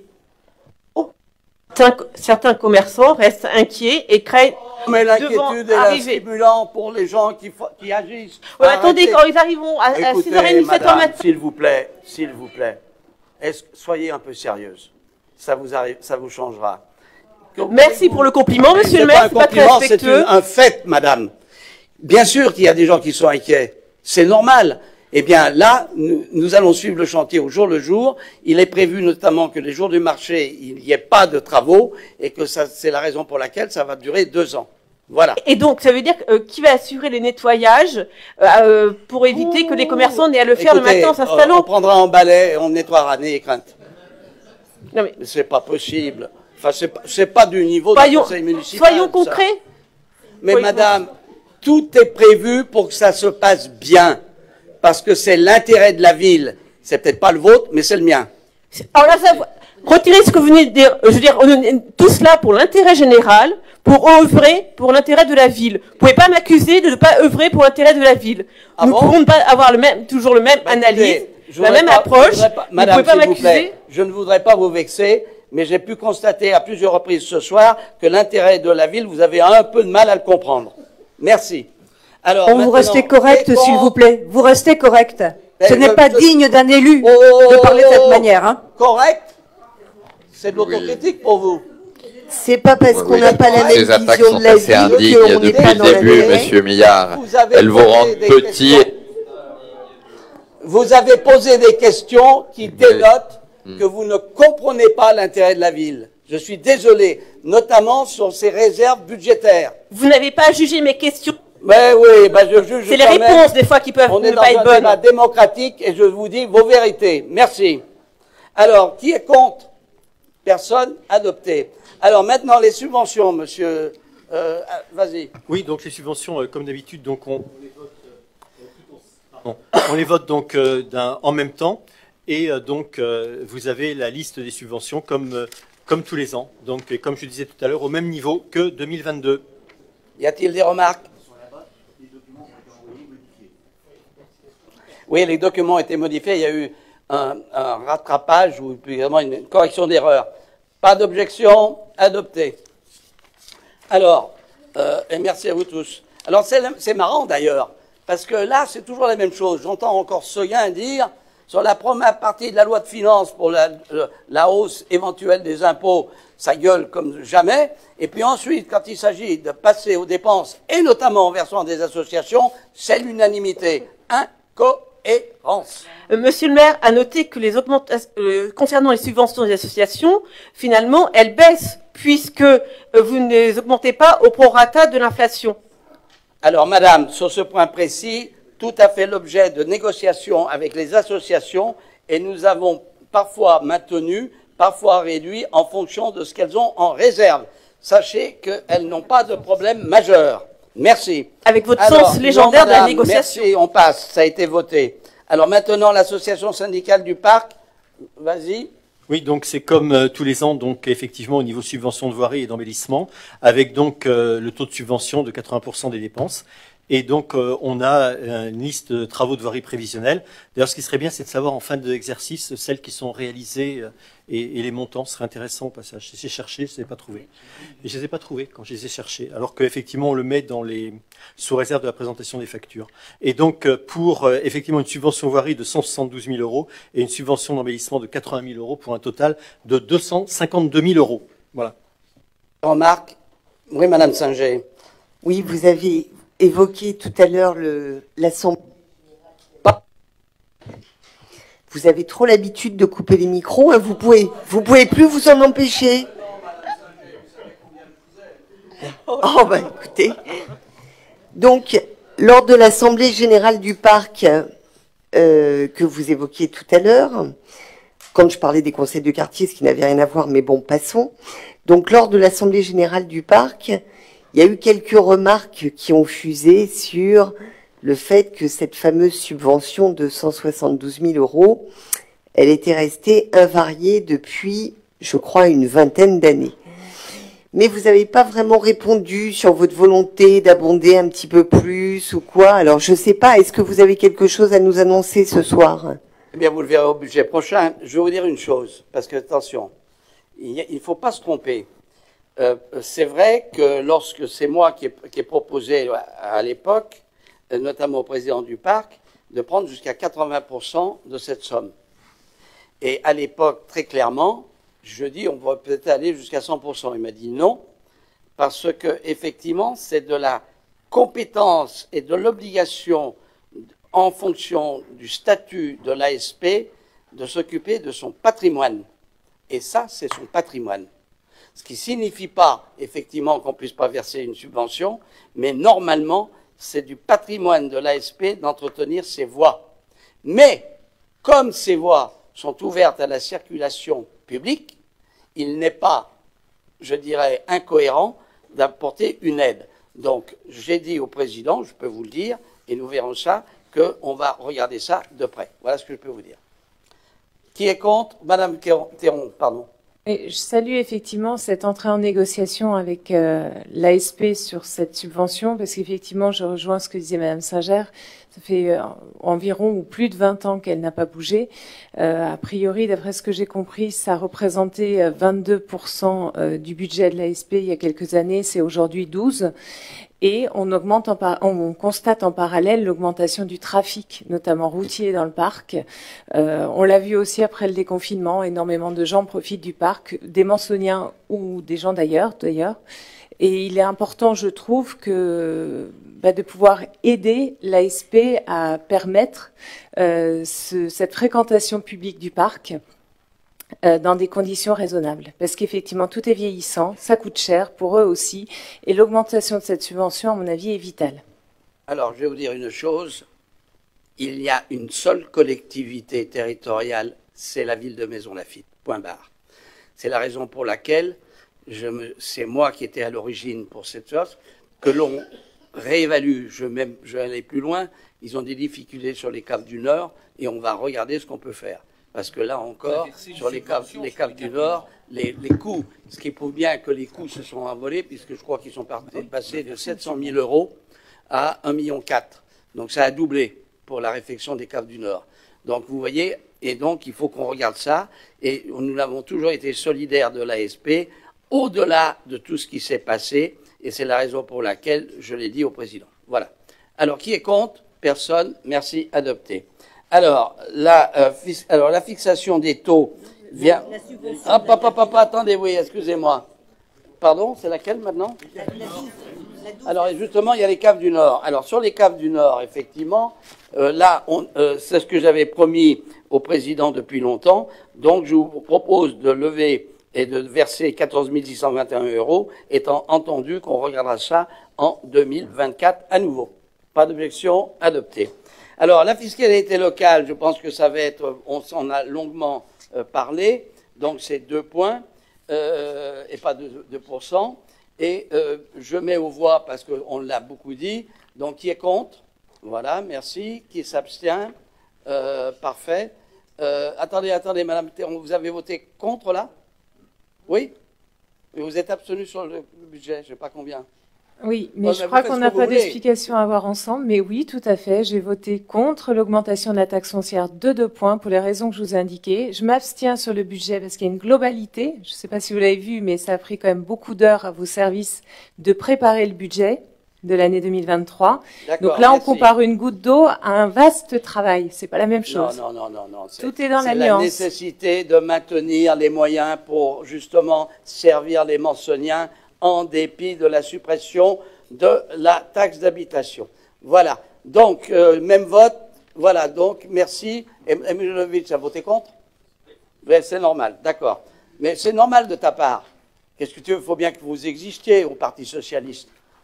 Certains commerçants restent inquiets et craignent Mais devant l'inquiétude est un arriver. stimulant pour les gens qui agissent. Ouais, attendez, quand ils arriveront à Écoutez, 6h30, 7h madame, matin. s'il vous plaît, soyez un peu sérieuse. Ça vous changera. Merci pour le compliment, monsieur le maire. C'est pas un très compliment, c'est respectueux. un fait, madame. Bien sûr qu'il y a des gens qui sont inquiets. C'est normal. Eh bien, là, nous allons suivre le chantier au jour le jour. Il est prévu notamment que les jours du marché, il n'y ait pas de travaux et que c'est la raison pour laquelle ça va durer 2 ans. Voilà. Et donc, ça veut dire qui va assurer les nettoyages pour éviter que les commerçants n'aient à le faire Écoutez, le matin en s'installant? on prendra en balai et on nettoiera nez et crainte. Non, mais c'est pas possible. Enfin, c'est pas du niveau du conseil municipal. Soyons ça. concrets. Mais madame, tout est prévu pour que ça se passe bien. Parce que c'est l'intérêt de la ville. C'est peut-être pas le vôtre, mais c'est le mien. Alors là, retirez ce que vous venez de dire. Je veux dire, on est tous là pour l'intérêt général, pour œuvrer pour l'intérêt de la ville. Vous pouvez pas m'accuser de ne pas œuvrer pour l'intérêt de la ville. Nous ne pourrons pas avoir toujours le même analyse, la même approche. Madame, vous pouvez pas s'il vous plaît, m'accuser. je ne voudrais pas vous vexer, mais j'ai pu constater à plusieurs reprises ce soir que l'intérêt de la ville, vous avez un peu de mal à le comprendre. Merci. Alors, vous restez correct, s'il vous plaît. Vous restez correct. Ce n'est pas digne d'un élu de parler de cette manière. Hein. Correct? C'est de l'autokritique pour vous. C'est pas parce qu'on n'a pas la même Ces attaques vision sont de la assez ville indignes qu'on n'est depuis pas le dans début, l'intérêt. monsieur Millard. Vous avez Elles vous posé rendent des petit. Vous avez posé des questions qui dénotent que vous ne comprenez pas l'intérêt de la ville. Je suis désolé, notamment sur ces réserves budgétaires. Vous n'avez pas jugé mes questions. Mais oui, je juge. C'est les quand même. réponses, des fois, qui peuvent On est ne dans pas être un bonnes. débat démocratique et je vous dis vos vérités. Merci. Alors, qui est contre? Personne. Adopté. Alors maintenant, les subventions, monsieur. Vas-y. Oui, donc les subventions, comme d'habitude, donc on les vote donc en même temps. Et donc, vous avez la liste des subventions comme tous les ans. Donc, comme je disais tout à l'heure, au même niveau que 2022. Y a-t-il des remarques? Oui, les documents ont été modifiés. Il y a eu un rattrapage ou plus exactement une correction d'erreur. Pas d'objection, adopté. Alors, et merci à vous tous. Alors, c'est marrant d'ailleurs, parce que là, c'est toujours la même chose. J'entends encore Seguin dire, sur la première partie de la loi de finances pour la hausse éventuelle des impôts, ça gueule comme jamais. Et puis ensuite, quand il s'agit de passer aux dépenses, et notamment au versement des associations, c'est l'unanimité. Incohérence. Monsieur le maire a noté que les augmentations, concernant les subventions des associations, finalement, elles baissent, puisque vous ne les augmentez pas au prorata de l'inflation. Alors, madame, sur ce point précis, tout à fait l'objet de négociations avec les associations, et nous avons parfois maintenu, parfois réduit, en fonction de ce qu'elles ont en réserve. Sachez qu'elles n'ont pas de problème majeur. Merci. Avec votre sens légendaire de la négociation. Merci, on passe, ça a été voté. Alors maintenant, l'association syndicale du parc, vas-y. Oui, donc c'est comme tous les ans, donc effectivement au niveau subvention de voirie et d'embellissement, avec donc le taux de subvention de 80% des dépenses. Et donc, on a une liste de travaux de voirie prévisionnelle. D'ailleurs, ce qui serait bien, c'est de savoir en fin d'exercice celles qui sont réalisées et les montants. Ce serait intéressant au passage. Je les ai cherchés, je ne les ai pas trouvés. Et je ne les ai pas trouvés quand je les ai cherchés. Alors qu'effectivement, on le met sous réserve de la présentation des factures. Et donc, pour effectivement une subvention voirie de 172 000 euros et une subvention d'embellissement de 80 000 euros pour un total de 252 000 euros. Voilà. Remarque. Oui, Madame Singer. Oui, vous avez évoqué tout à l'heure l'Assemblée. Vous avez trop l'habitude de couper les micros, hein, vous pouvez plus vous en empêcher. Oh, bah écoutez. Donc, lors de l'Assemblée générale du parc que vous évoquiez tout à l'heure, quand je parlais des conseils de quartier, ce qui n'avait rien à voir, mais bon, passons. Donc, lors de l'Assemblée générale du parc, il y a eu quelques remarques qui ont fusé sur le fait que cette fameuse subvention de 172 000 euros, elle était restée invariée depuis, je crois, une vingtaine d'années. Mais vous n'avez pas vraiment répondu sur votre volonté d'abonder un petit peu plus ou quoi. Alors, je ne sais pas, est-ce que vous avez quelque chose à nous annoncer ce soir? Eh bien, vous le verrez au budget prochain. Je vais vous dire une chose, parce que, attention, il ne faut pas se tromper. C'est vrai que lorsque c'est moi qui ai proposé à l'époque, notamment au président du parc, de prendre jusqu'à 80% de cette somme. Et à l'époque, très clairement, je dis on va peut-être aller jusqu'à 100%. Il m'a dit non, parce que effectivement, c'est de la compétence et de l'obligation en fonction du statut de l'ASP de s'occuper de son patrimoine. Et ça, c'est son patrimoine. Ce qui ne signifie pas, effectivement, qu'on ne puisse pas verser une subvention, mais normalement, c'est du patrimoine de l'ASP d'entretenir ces voies. Mais, comme ces voies sont ouvertes à la circulation publique, il n'est pas, je dirais, incohérent d'apporter une aide. Donc, j'ai dit au président, je peux vous le dire, et nous verrons ça, qu'on va regarder ça de près. Voilà ce que je peux vous dire. Qui est contre? Madame Théron, pardon. Et je salue effectivement cette entrée en négociation avec l'ASP sur cette subvention, parce qu'effectivement, je rejoins ce que disait Madame Singer. Ça fait environ ou plus de 20 ans qu'elle n'a pas bougé. A priori, d'après ce que j'ai compris, ça représentait 22% du budget de l'ASP il y a quelques années. C'est aujourd'hui 12%. Et on constate en parallèle l'augmentation du trafic, notamment routier dans le parc. On l'a vu aussi après le déconfinement, énormément de gens profitent du parc, des Mansoniens ou des gens d'ailleurs. Et il est important, je trouve, de pouvoir aider l'ASP à permettre cette fréquentation publique du parc dans des conditions raisonnables. Parce qu'effectivement, tout est vieillissant, ça coûte cher pour eux aussi, et l'augmentation de cette subvention, à mon avis, est vitale. Alors, je vais vous dire une chose. Il y a une seule collectivité territoriale, c'est la ville de Maisons-Laffitte. Point barre. C'est la raison pour laquelle c'est moi qui étais à l'origine pour cette chose, que l'on réévalue. Je vais aller plus loin. Ils ont des difficultés sur les caves du Nord, et on va regarder ce qu'on peut faire. Parce que là encore, sur les caves du Nord, les coûts, ce qui prouve bien que les coûts se sont envolés, puisque je crois qu'ils sont passés de 700 000 euros à 1,4 million. Donc ça a doublé pour la réfection des caves du Nord. Donc vous voyez, et donc il faut qu'on regarde ça, et nous avons toujours été solidaires de l'ASP, au-delà de tout ce qui s'est passé, et c'est la raison pour laquelle je l'ai dit au président. Voilà. Alors qui est contre? Personne. Merci. Adopté. Alors, la fixation des taux vient... Ah, papa, attendez, oui, excusez-moi. Pardon, c'est laquelle maintenant? Alors, justement, il y a les caves du Nord. Alors, sur les caves du Nord, effectivement, là, c'est ce que j'avais promis au président depuis longtemps. Donc, je vous propose de lever et de verser 14 621 euros, étant entendu qu'on regardera ça en 2024 à nouveau. Pas d'objection, adopté. Alors, la fiscalité locale, je pense que ça va être, on s'en a longuement parlé, donc c'est 2 points, et pas 2%. Et je mets aux voix, parce qu'on l'a beaucoup dit, donc qui est contre? Voilà, merci. Qui s'abstient? Parfait. Attendez, Madame Théron, vous avez voté contre là? Oui? Mais vous êtes abstenu sur le budget, je ne sais pas combien. Oui, mais je crois qu'on n'a pas d'explication à avoir ensemble. Mais oui, tout à fait. J'ai voté contre l'augmentation de la taxe foncière de 2 points pour les raisons que je vous ai indiquées. Je m'abstiens sur le budget parce qu'il y a une globalité. Je ne sais pas si vous l'avez vu, mais ça a pris quand même beaucoup d'heures à vos services de préparer le budget de l'année 2023. Donc là, on compare une goutte d'eau à un vaste travail. C'est pas la même chose. Non. Tout est dans la nuance. C'est nuance. la nécessité de maintenir les moyens pour justement servir les Mansoniens en dépit de la suppression de la taxe d'habitation. Voilà. Donc, même vote. Voilà. Donc, merci. Émile Levitch a voté contre? Oui, c'est normal. D'accord. Mais c'est normal de ta part. Qu'est-ce que tu veux? Il faut bien que vous existiez au Parti socialiste.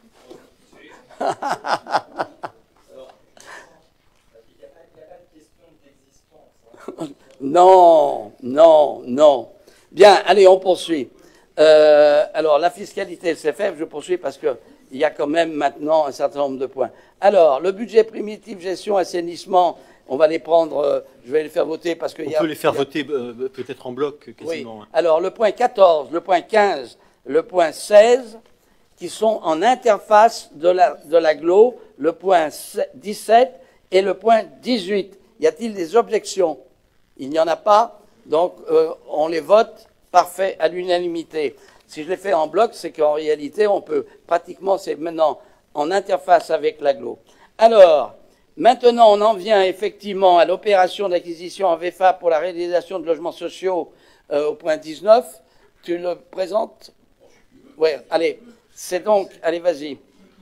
Non. Bien, allez, on poursuit. Alors, la fiscalité SFF, je poursuis parce qu'il y a quand même maintenant un certain nombre de points. Alors, le budget primitif, gestion, assainissement, on va les prendre, je vais les faire voter parce qu'il y a... On peut les faire voter peut-être en bloc, quasiment. Oui. Alors, le point 14, le point 15, le point 16, qui sont en interface de l'agglo, le point 17 et le point 18. Y a-t-il des objections? Il n'y en a pas, donc on les vote, parfait, à l'unanimité. Si je les fais en bloc, c'est qu'en réalité, on peut pratiquement, c'est maintenant en interface avec l'agglo. Alors, maintenant, on en vient effectivement à l'opération d'acquisition en VFA pour la réalisation de logements sociaux au point 19. Tu le présentes? Oui, allez. C'est donc, allez, vas-y.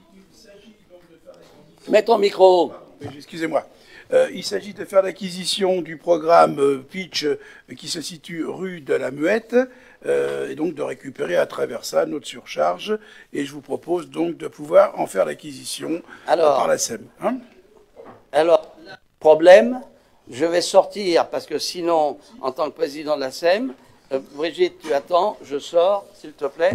Mets ton micro. Oui, excusez-moi. Il s'agit de faire l'acquisition du programme Pitch qui se situe rue de la Muette et donc de récupérer à travers ça notre surcharge. Et je vous propose donc de pouvoir en faire l'acquisition par la SEM. Hein? Alors, problème, je vais sortir parce que sinon, en tant que président de la SEM, Brigitte, tu attends, je sors, s'il te plaît.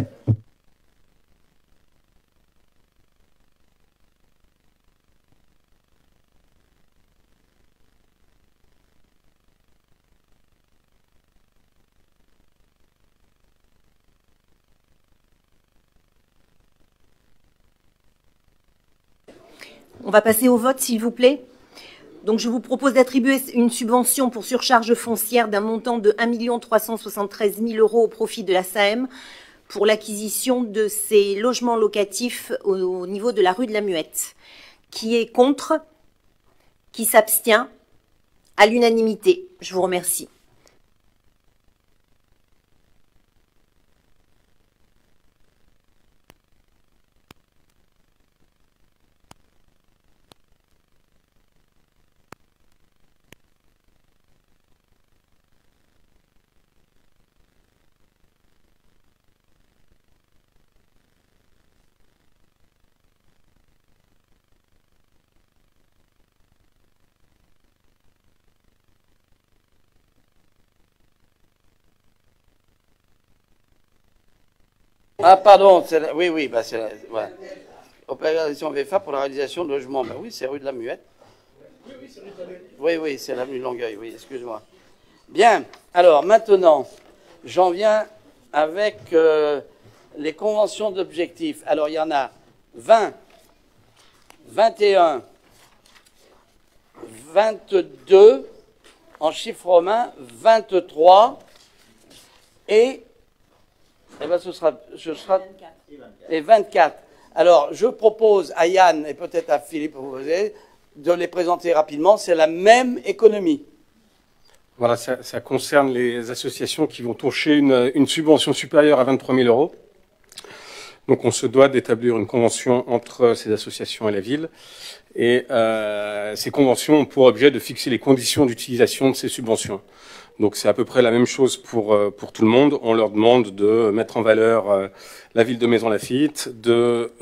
On va passer au vote, s'il vous plaît. Donc, je vous propose d'attribuer une subvention pour surcharge foncière d'un montant de 1 373 000 € au profit de la SAEM pour l'acquisition de ces logements locatifs au niveau de la rue de la Muette. Qui est contre? Qui s'abstient? À l'unanimité. Je vous remercie. Ah, pardon, oui, bah c'est ouais. Opération VFA pour la réalisation de logements. Ben oui, c'est rue de la Muette. Oui, c'est l'avenue de Longueuil, oui, excuse-moi. Bien, alors maintenant, j'en viens avec les conventions d'objectifs. Alors, il y en a 20, 21, 22, en chiffre romain, 23, et ben, ce sera et 24. Alors, je propose à Yann et peut-être à Philippe de les présenter rapidement. C'est la même économie. Voilà, ça concerne les associations qui vont toucher une subvention supérieure à 23 000 €. Donc, on se doit d'établir une convention entre ces associations et la ville. Et ces conventions ont pour objet de fixer les conditions d'utilisation de ces subventions. Donc c'est à peu près la même chose pour tout le monde. On leur demande de mettre en valeur la ville de Maisons-Laffitte, de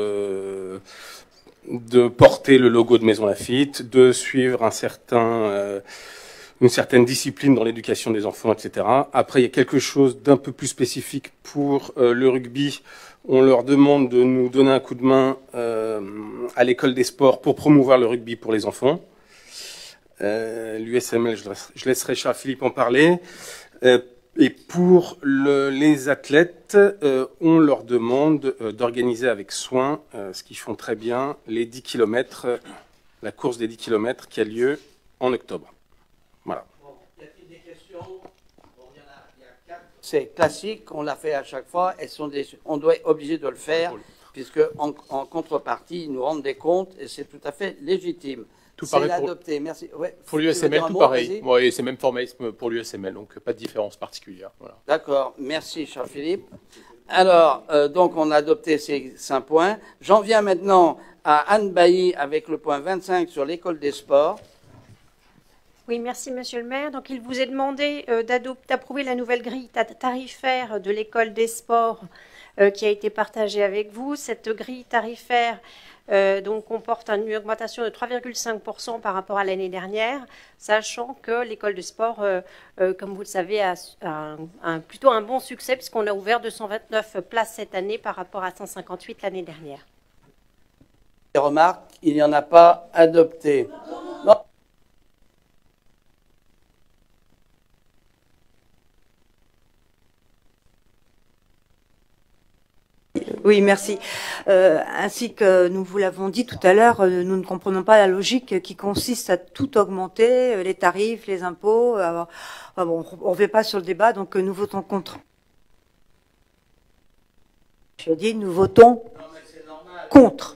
porter le logo de Maisons-Laffitte, de suivre une certaine discipline dans l'éducation des enfants, etc. Après, il y a quelque chose d'un peu plus spécifique pour le rugby. On leur demande de nous donner un coup de main à l'école des sports pour promouvoir le rugby pour les enfants. L'USML, je laisserai Charles-Philippe en parler. Et pour les athlètes, on leur demande d'organiser avec soin, ce qu'ils font très bien, les 10 km, la course des 10 km qui a lieu en octobre. Voilà. Y a-t-il des questions? Il y a 4. C'est classique, on l'a fait à chaque fois. On doit être obligé de le faire, puisque en contrepartie, ils nous rendent des comptes et c'est tout à fait légitime. Tout pareil adopté. Merci. Ouais. Pour l'USML, tout pareil. Ouais, c'est même formalisme pour l'USML, donc pas de différence particulière. Voilà. D'accord. Merci, cher Philippe. Alors, donc, on a adopté ces 5 points. J'en viens maintenant à Anne Bailly avec le point 25 sur l'école des sports. Oui, merci, Monsieur le maire. Donc, il vous est demandé d'approuver la nouvelle grille tarifaire de l'école des sports qui a été partagée avec vous. Cette grille tarifaire donc comporte une augmentation de 3,5% par rapport à l'année dernière, sachant que l'école de sport, comme vous le savez, a plutôt un bon succès puisqu'on a ouvert 229 places cette année par rapport à 158 l'année dernière. Des remarques, il n'y en a pas adopté. Non. Oui, merci. Ainsi que nous vous l'avons dit tout à l'heure, nous ne comprenons pas la logique qui consiste à tout augmenter, les tarifs, les impôts. Bon, on ne revient pas sur le débat, donc nous votons contre. Je dis, nous votons contre.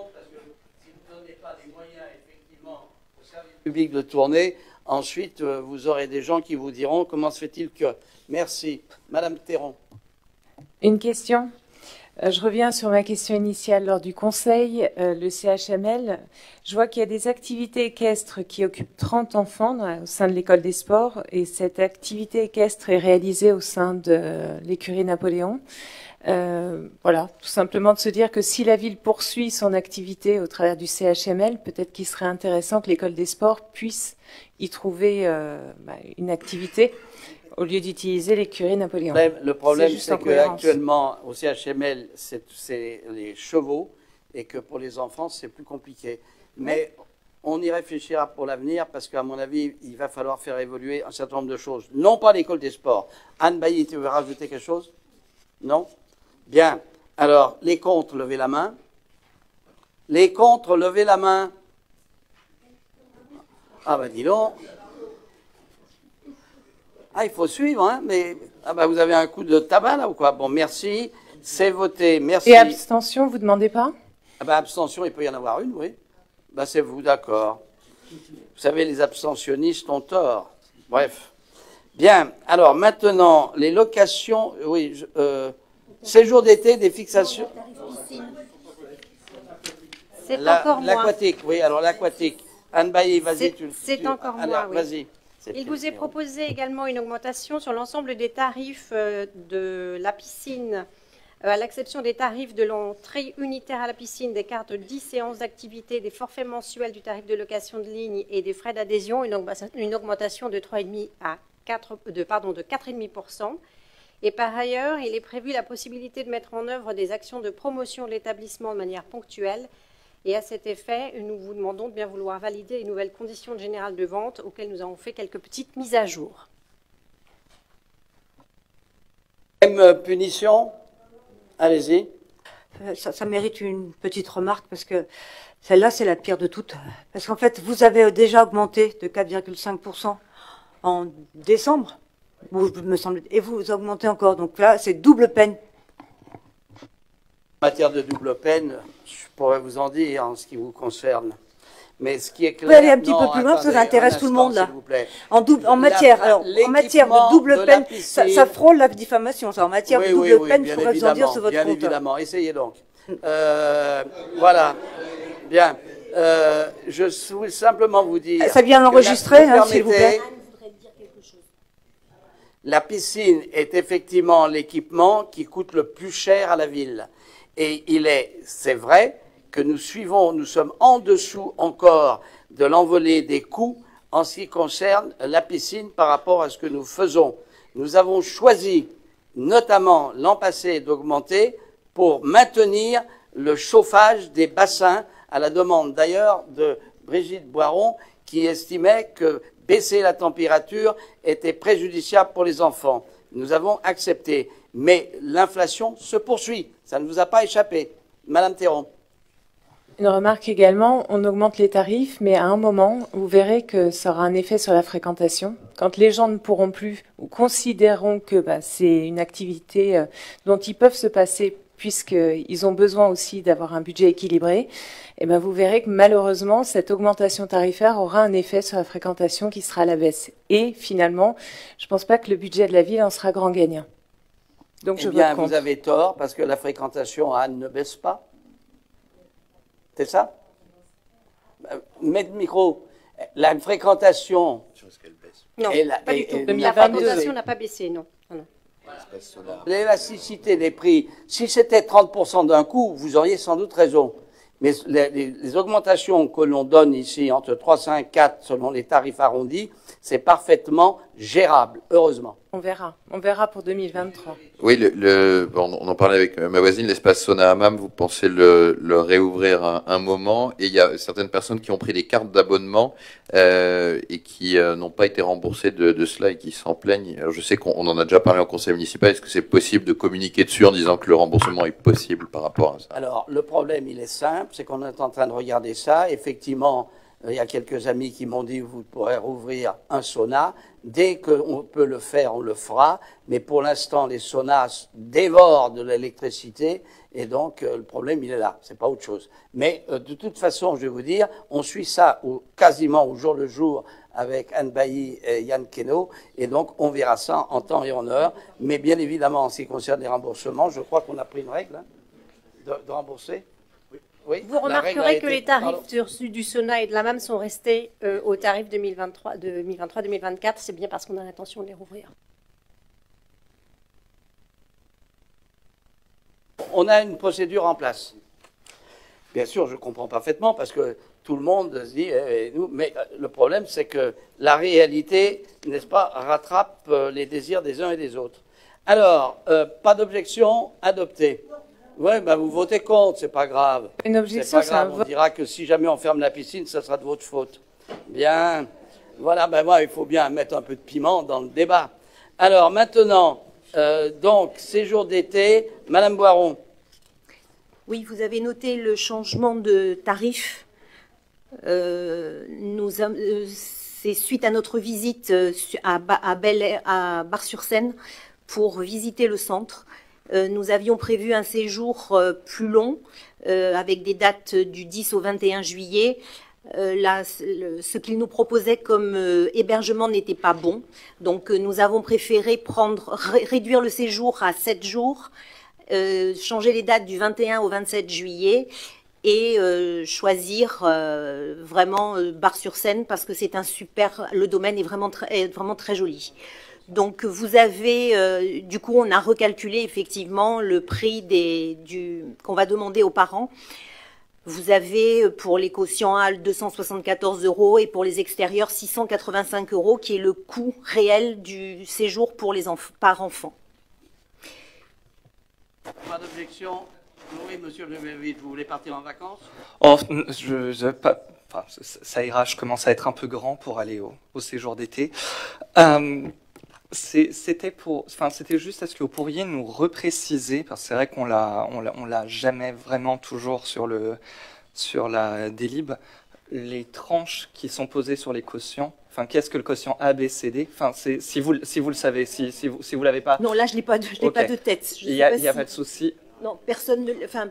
Public de tourner, ensuite vous aurez des gens qui vous diront comment se fait-il que. Merci. Madame Théron. Une question. Je reviens sur ma question initiale lors du conseil, le CHML. Je vois qu'il y a des activités équestres qui occupent 30 enfants au sein de l'école des sports et cette activité équestre est réalisée au sein de l'écurie Napoléon. Voilà, tout simplement de se dire que si la ville poursuit son activité au travers du CHML, peut-être qu'il serait intéressant que l'école des sports puisse y trouver une activité au lieu d'utiliser l'écurie Napoléon. Le problème, c'est qu'actuellement, au CHML, c'est les chevaux, et que pour les enfants, c'est plus compliqué. Mais on y réfléchira pour l'avenir, parce qu'à mon avis, il va falloir faire évoluer un certain nombre de choses. Non pas l'école des sports. Anne Bailly, tu veux rajouter quelque chose? Non? Bien. Alors, les contre, levez la main. Les contre, levez la main. Ah ben dis donc. Ah, il faut suivre, hein, mais vous avez un coup de tabac là ou quoi? Bon, merci, c'est voté, merci. Et abstention, vous ne demandez pas? Abstention, il peut y en avoir une, oui. C'est vous, d'accord. Vous savez, les abstentionnistes ont tort. Bref. Bien, alors maintenant, les locations, oui, séjour d'été, des fixations. C'est encore moi. L'aquatique, oui, alors l'aquatique. Anne Bailly, vas-y. C'est encore moi, oui. Vas-y. Il vous est proposé également une augmentation sur l'ensemble des tarifs de la piscine, à l'exception des tarifs de l'entrée unitaire à la piscine, des cartes de 10 séances d'activité, des forfaits mensuels du tarif de location de ligne et des frais d'adhésion, une augmentation de 3,5 à 4,5%. Et par ailleurs, il est prévu la possibilité de mettre en œuvre des actions de promotion de l'établissement de manière ponctuelle. Et à cet effet, nous vous demandons de bien vouloir valider les nouvelles conditions générales de vente auxquelles nous avons fait quelques petites mises à jour. Même punition? Allez-y. Ça mérite une petite remarque parce que celle-là, c'est la pire de toutes. Parce qu'en fait, vous avez déjà augmenté de 4,5% en décembre, me semble, et vous augmentez encore. Donc là, c'est double peine. En matière de double peine, je pourrais vous en dire en ce qui vous concerne. Mais ce qui est clair... Vous allez un petit peu plus loin, parce que ça intéresse tout le monde, là. En matière de double peine, ça frôle la diffamation. Ça. En matière de double peine, il faudrait vous en dire sur votre compte. Bien évidemment, essayez donc. Voilà. Bien. Je voulais simplement vous dire... Ça vient l'enregistrer, s'il vous plaît. La piscine est effectivement l'équipement qui coûte le plus cher à la ville. Et c'est vrai que nous sommes en dessous encore de l'envolée des coûts en ce qui concerne la piscine par rapport à ce que nous faisons. Nous avons choisi, notamment l'an passé, d'augmenter pour maintenir le chauffage des bassins, à la demande d'ailleurs de Brigitte Boiron, qui estimait que baisser la température était préjudiciable pour les enfants. Nous avons accepté. Mais l'inflation se poursuit. Ça ne vous a pas échappé. Madame Théron. Une remarque également, on augmente les tarifs, mais à un moment, vous verrez que ça aura un effet sur la fréquentation. Quand les gens ne pourront plus ou considéreront que c'est une activité dont ils peuvent se passer puisqu'ils ont besoin aussi d'avoir un budget équilibré, et vous verrez que malheureusement, cette augmentation tarifaire aura un effet sur la fréquentation qui sera à la baisse. Et finalement, je ne pense pas que le budget de la ville en sera grand gagnant. Donc je vote contre. Vous avez tort, parce que la fréquentation à Anne ne baisse pas. C'est ça? Mettez le micro. La fréquentation. Non, pas du tout. La fréquentation n'a pas baissé, non. L'élasticité des prix, si c'était 30% d'un coup, vous auriez sans doute raison. Mais les augmentations que l'on donne ici, entre 3, 5, 4, selon les tarifs arrondis, c'est parfaitement gérable, heureusement. On verra pour 2023. Oui, on en parlait avec ma voisine, l'espace Sauna Hammam, vous pensez le réouvrir un moment, et il y a certaines personnes qui ont pris des cartes d'abonnement et qui n'ont pas été remboursées de cela et qui s'en plaignent. Alors, je sais qu'on en a déjà parlé en conseil municipal. Est-ce que c'est possible de communiquer dessus en disant que le remboursement est possible par rapport à ça? Alors, le problème, il est simple, c'est qu'on est en train de regarder ça. Effectivement, il y a quelques amis qui m'ont dit vous pourrez rouvrir un sauna. Dès qu'on peut le faire, on le fera. Mais pour l'instant, les saunas dévorent de l'électricité et donc le problème, il est là. C'est pas autre chose. Mais de toute façon, je vais vous dire, on suit ça quasiment au jour le jour avec Anne Bailly et Yann Queneau, et donc on verra ça en temps et en heure. Mais bien évidemment, en ce qui concerne les remboursements, je crois qu'on a pris une règle de rembourser. Oui, vous remarquerez que les tarifs du sauna et de la MAM sont restés au tarif 2023-2024. C'est bien parce qu'on a l'intention de les rouvrir. On a une procédure en place. Bien sûr, je comprends parfaitement parce que tout le monde se dit, mais le problème, c'est que la réalité, n'est-ce pas, rattrape les désirs des uns et des autres. Alors, pas d'objection, adopté. Oui, vous votez contre, c'est pas grave. Une objection, c'est pas grave. On dira que si jamais on ferme la piscine, ça sera de votre faute. Bien. Voilà, moi, il faut bien mettre un peu de piment dans le débat. Alors, maintenant, donc, séjour d'été, Madame Boiron. Oui, vous avez noté le changement de tarif. C'est suite à notre visite à Bar-sur-Seine pour visiter le centre. Nous avions prévu un séjour plus long, avec des dates du 10 au 21 juillet. Ce qu'ils nous proposaient comme hébergement n'était pas bon. Donc nous avons préféré réduire le séjour à 7 jours, changer les dates du 21 au 27 juillet et choisir vraiment Bar-sur-Seine parce que c'est le domaine est vraiment très joli. Donc vous avez, du coup, on a recalculé effectivement le prix qu'on va demander aux parents. Vous avez pour les cautions A 274 € et pour les extérieurs 685 €, qui est le coût réel du séjour pour les par enfant. Pas d'objection. Oui, monsieur Levévite, vous voulez partir en vacances? Ça ira, je commence à être un peu grand pour aller au séjour d'été. C'était juste, est-ce que vous pourriez nous repréciser, parce que c'est vrai qu'on l'a jamais vraiment toujours sur la délib, les tranches qui sont posées sur les quotients. Enfin, qu'est-ce que le quotient A, B, C, D? Enfin, si vous le savez, si vous l'avez pas. Non, là je l'ai pas de tête. Il y a pas de souci. Non, personne.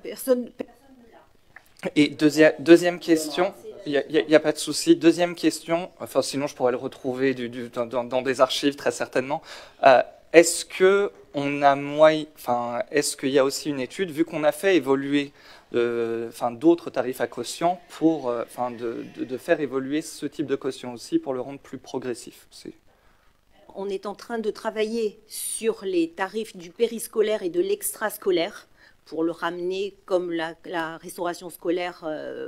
Et deuxième question. Il n'y a pas de souci. Deuxième question, enfin sinon je pourrais le retrouver dans des archives très certainement. Est-ce que est-ce qu'il y a aussi une étude, vu qu'on a fait évoluer d'autres tarifs à quotient pour de faire évoluer ce type de quotient aussi pour le rendre plus progressif? On est en train de travailler sur les tarifs du périscolaire et de l'extrascolaire pour le ramener comme la restauration scolaire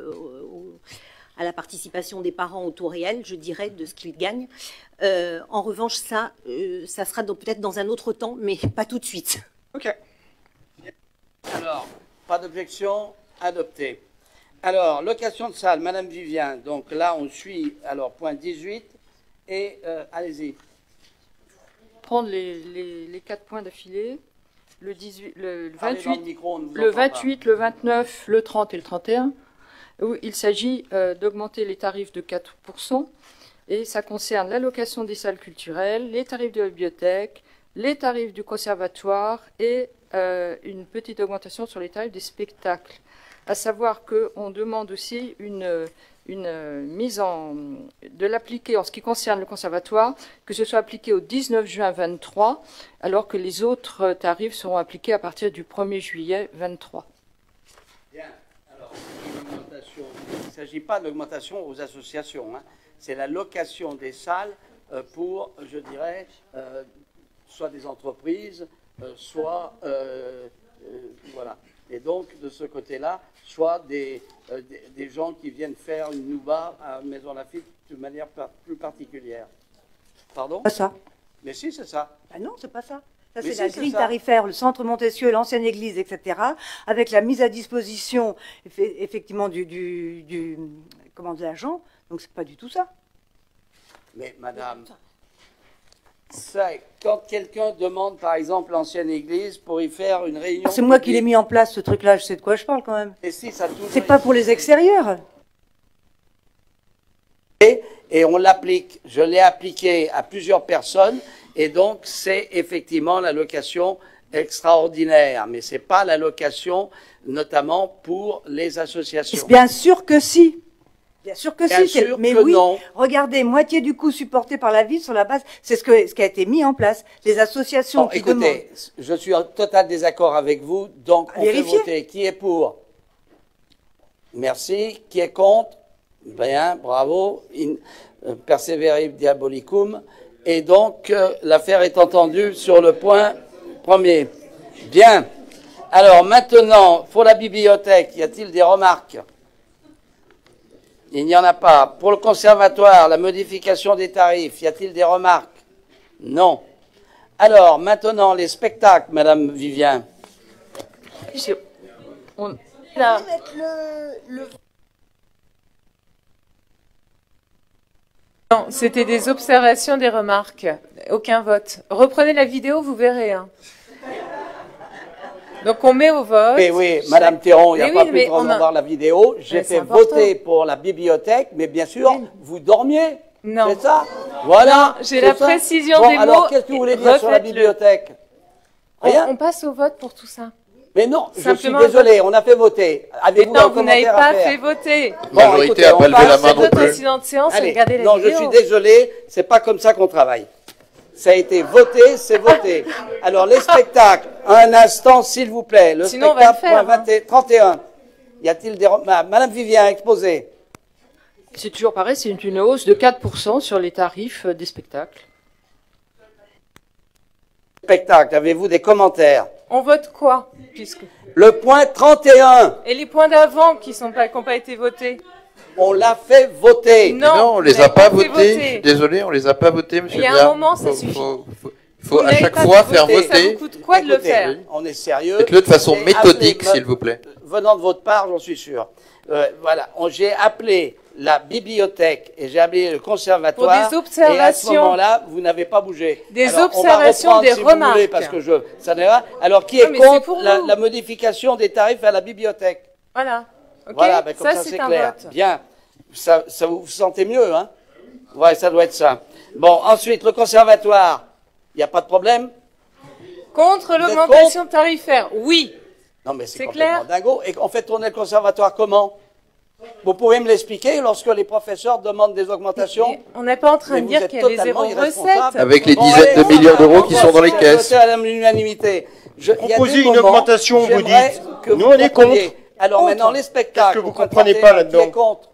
à la participation des parents au taux réel, je dirais, de ce qu'ils gagnent. En revanche, ça sera peut-être dans un autre temps, mais pas tout de suite. Ok. Alors, pas d'objection, adopté. Alors, location de salle, Madame Vivien. Donc là, on suit, point 18, et allez-y. reprendre les 4 points d'affilée. Le 28, le Parlez dans le micro, on ne vous le entend 28, le 29, le 30 et le 31, où il s'agit d'augmenter les tarifs de 4%, et ça concerne l'allocation des salles culturelles, les tarifs de la bibliothèque, les tarifs du conservatoire et une petite augmentation sur les tarifs des spectacles. À savoir qu'on demande aussi une mise de l'appliquer en ce qui concerne le conservatoire, que ce soit appliqué au 19 juin 23, alors que les autres tarifs seront appliqués à partir du 1er juillet 23. Bien. Alors, il ne s'agit pas de l'augmentation aux associations, hein. C'est la location des salles pour, je dirais, soit des entreprises, soit... voilà. Et donc, de ce côté-là, soit des gens qui viennent faire une nouba à Maison Lafitte de manière plus particulière. Pardon? Pas ça. Mais si, c'est ça. Ah non, c'est pas ça. Ça, Mais c'est la si, grille ça. tarifaire, le centre Montesquieu, l'ancienne église, etc., avec la mise à disposition, effectivement, comment de l'agent. Donc, c'est pas du tout ça. Mais madame, ça, quand quelqu'un demande, par exemple, l'ancienne église pour y faire une réunion... C'est moi qui l'ai mis en place, ce truc-là, je sais de quoi je parle quand même. Et si, ça C'est pas pour les extérieurs. Et on l'applique. Je l'ai appliqué à plusieurs personnes, et donc c'est effectivement la location extraordinaire, mais c'est pas la location notamment pour les associations. Bien sûr que si. Bien sûr que Bien si. sûr Mais que oui, non. regardez, moitié du coût supporté par la ville sur la base, c'est ce qui a été mis en place. Les associations Bon, qui écoutez, demandent... je suis en total désaccord avec vous, donc on fait Vérifiez. voter. Qui est pour? Merci. Qui est contre? Bien, bravo. Perseverib diabolicum. Et donc, l'affaire est entendue sur le point premier. Bien. Alors, maintenant, pour la bibliothèque, y a-t-il des remarques? Il n'y en a pas. Pour le conservatoire, la modification des tarifs, y a-t-il des remarques? Non. Alors, maintenant, les spectacles, Madame Vivien. Non, c'était des observations, des remarques. Aucun vote. Reprenez la vidéo, vous verrez. Hein. Donc on met au vote. Oui, oui, Madame Théron, il n'y a Mais pas oui, plus mais de temps on de a- voir la vidéo. J'ai Mais c'est fait important. voter pour la bibliothèque, mais bien sûr, vous dormiez. Non. C'est ça? Voilà. Non, j'ai c'est la ça. précision Bon, des alors, mots. qu'est-ce que vous voulez dire sur la Refaites-le. bibliothèque? Rien? On passe au vote pour tout ça. Mais non, je suis Simplement désolé, on a fait voter. Mais Avez-vous un non, vous n'avez commentaire à pas faire? fait voter. Bon, Majorité écoutez, a on pas levé passe. la main non Votre plus. président de séance et Allez, regardez la non, vidéo. je suis désolé, c'est pas comme ça qu'on travaille. Ça a été voté, c'est voté. Alors, les spectacles, un instant, s'il vous plaît. Le Sinon, on va le spectacle, faire, point 31. Y a-t-il des... Madame Vivien, exposez. C'est toujours pareil, c'est une hausse de 4% sur les tarifs des spectacles. Spectacle, avez-vous des commentaires? On vote quoi puisque... Le point 31, Et les points d'avant qui n'ont pas été votés? on l'a fait voter. Non, on les vous a n'avez pas fait votés. voter. Je suis désolé, on les a pas votés, monsieur Il y a un Biard. moment, ça suffit. Faut Vous à n'avez chaque pas fois fait faire voter, ça voter. vous coûte quoi de le Écoutez, faire? on est sérieux. Faites-le de façon J'ai méthodique, appelé- s'il vous plaît. Venant de votre part, j'en suis sûr. Voilà, j'ai appelé la bibliothèque et j'ai appelé le conservatoire. Pour des observations. Et à ce moment-là, vous n'avez pas bougé. Des Alors, on va observations, reprendre, des si vous voulez, remarques. parce que ça n'est pas. Alors, qui est Non, mais c'est contre pour la, vous. la modification des tarifs à la bibliothèque? Voilà. Ok. Voilà, ben, comme ça, c'est c'est un clair. vote. Bien. Ça vous vous sentez mieux, hein? Ouais, ça doit être ça. Bon, ensuite, le conservatoire. Il n'y a pas de problème? Contre êtes l'augmentation tarifaire, oui. Non, mais c'est C'est complètement clair dingo. Et on fait tourner le conservatoire comment? Vous pouvez me l'expliquer lorsque les professeurs demandent des augmentations? Mais on n'est pas en train Mais de vous dire êtes qu'il y a des totalement zéro irresponsable. recettes. Avec les Bon, dizaines allez, de millions d'euros qui on sont dans les va caisses. voter à l'unanimité. Il y a Proposez des une moments, augmentation, vous j'aimerais dites. que Nous, vous on est compreniez. contre. Alors Contre. maintenant, les spectacles. Qu'est-ce que vous point comprenez 31, pas là-dedans? Qui est contre?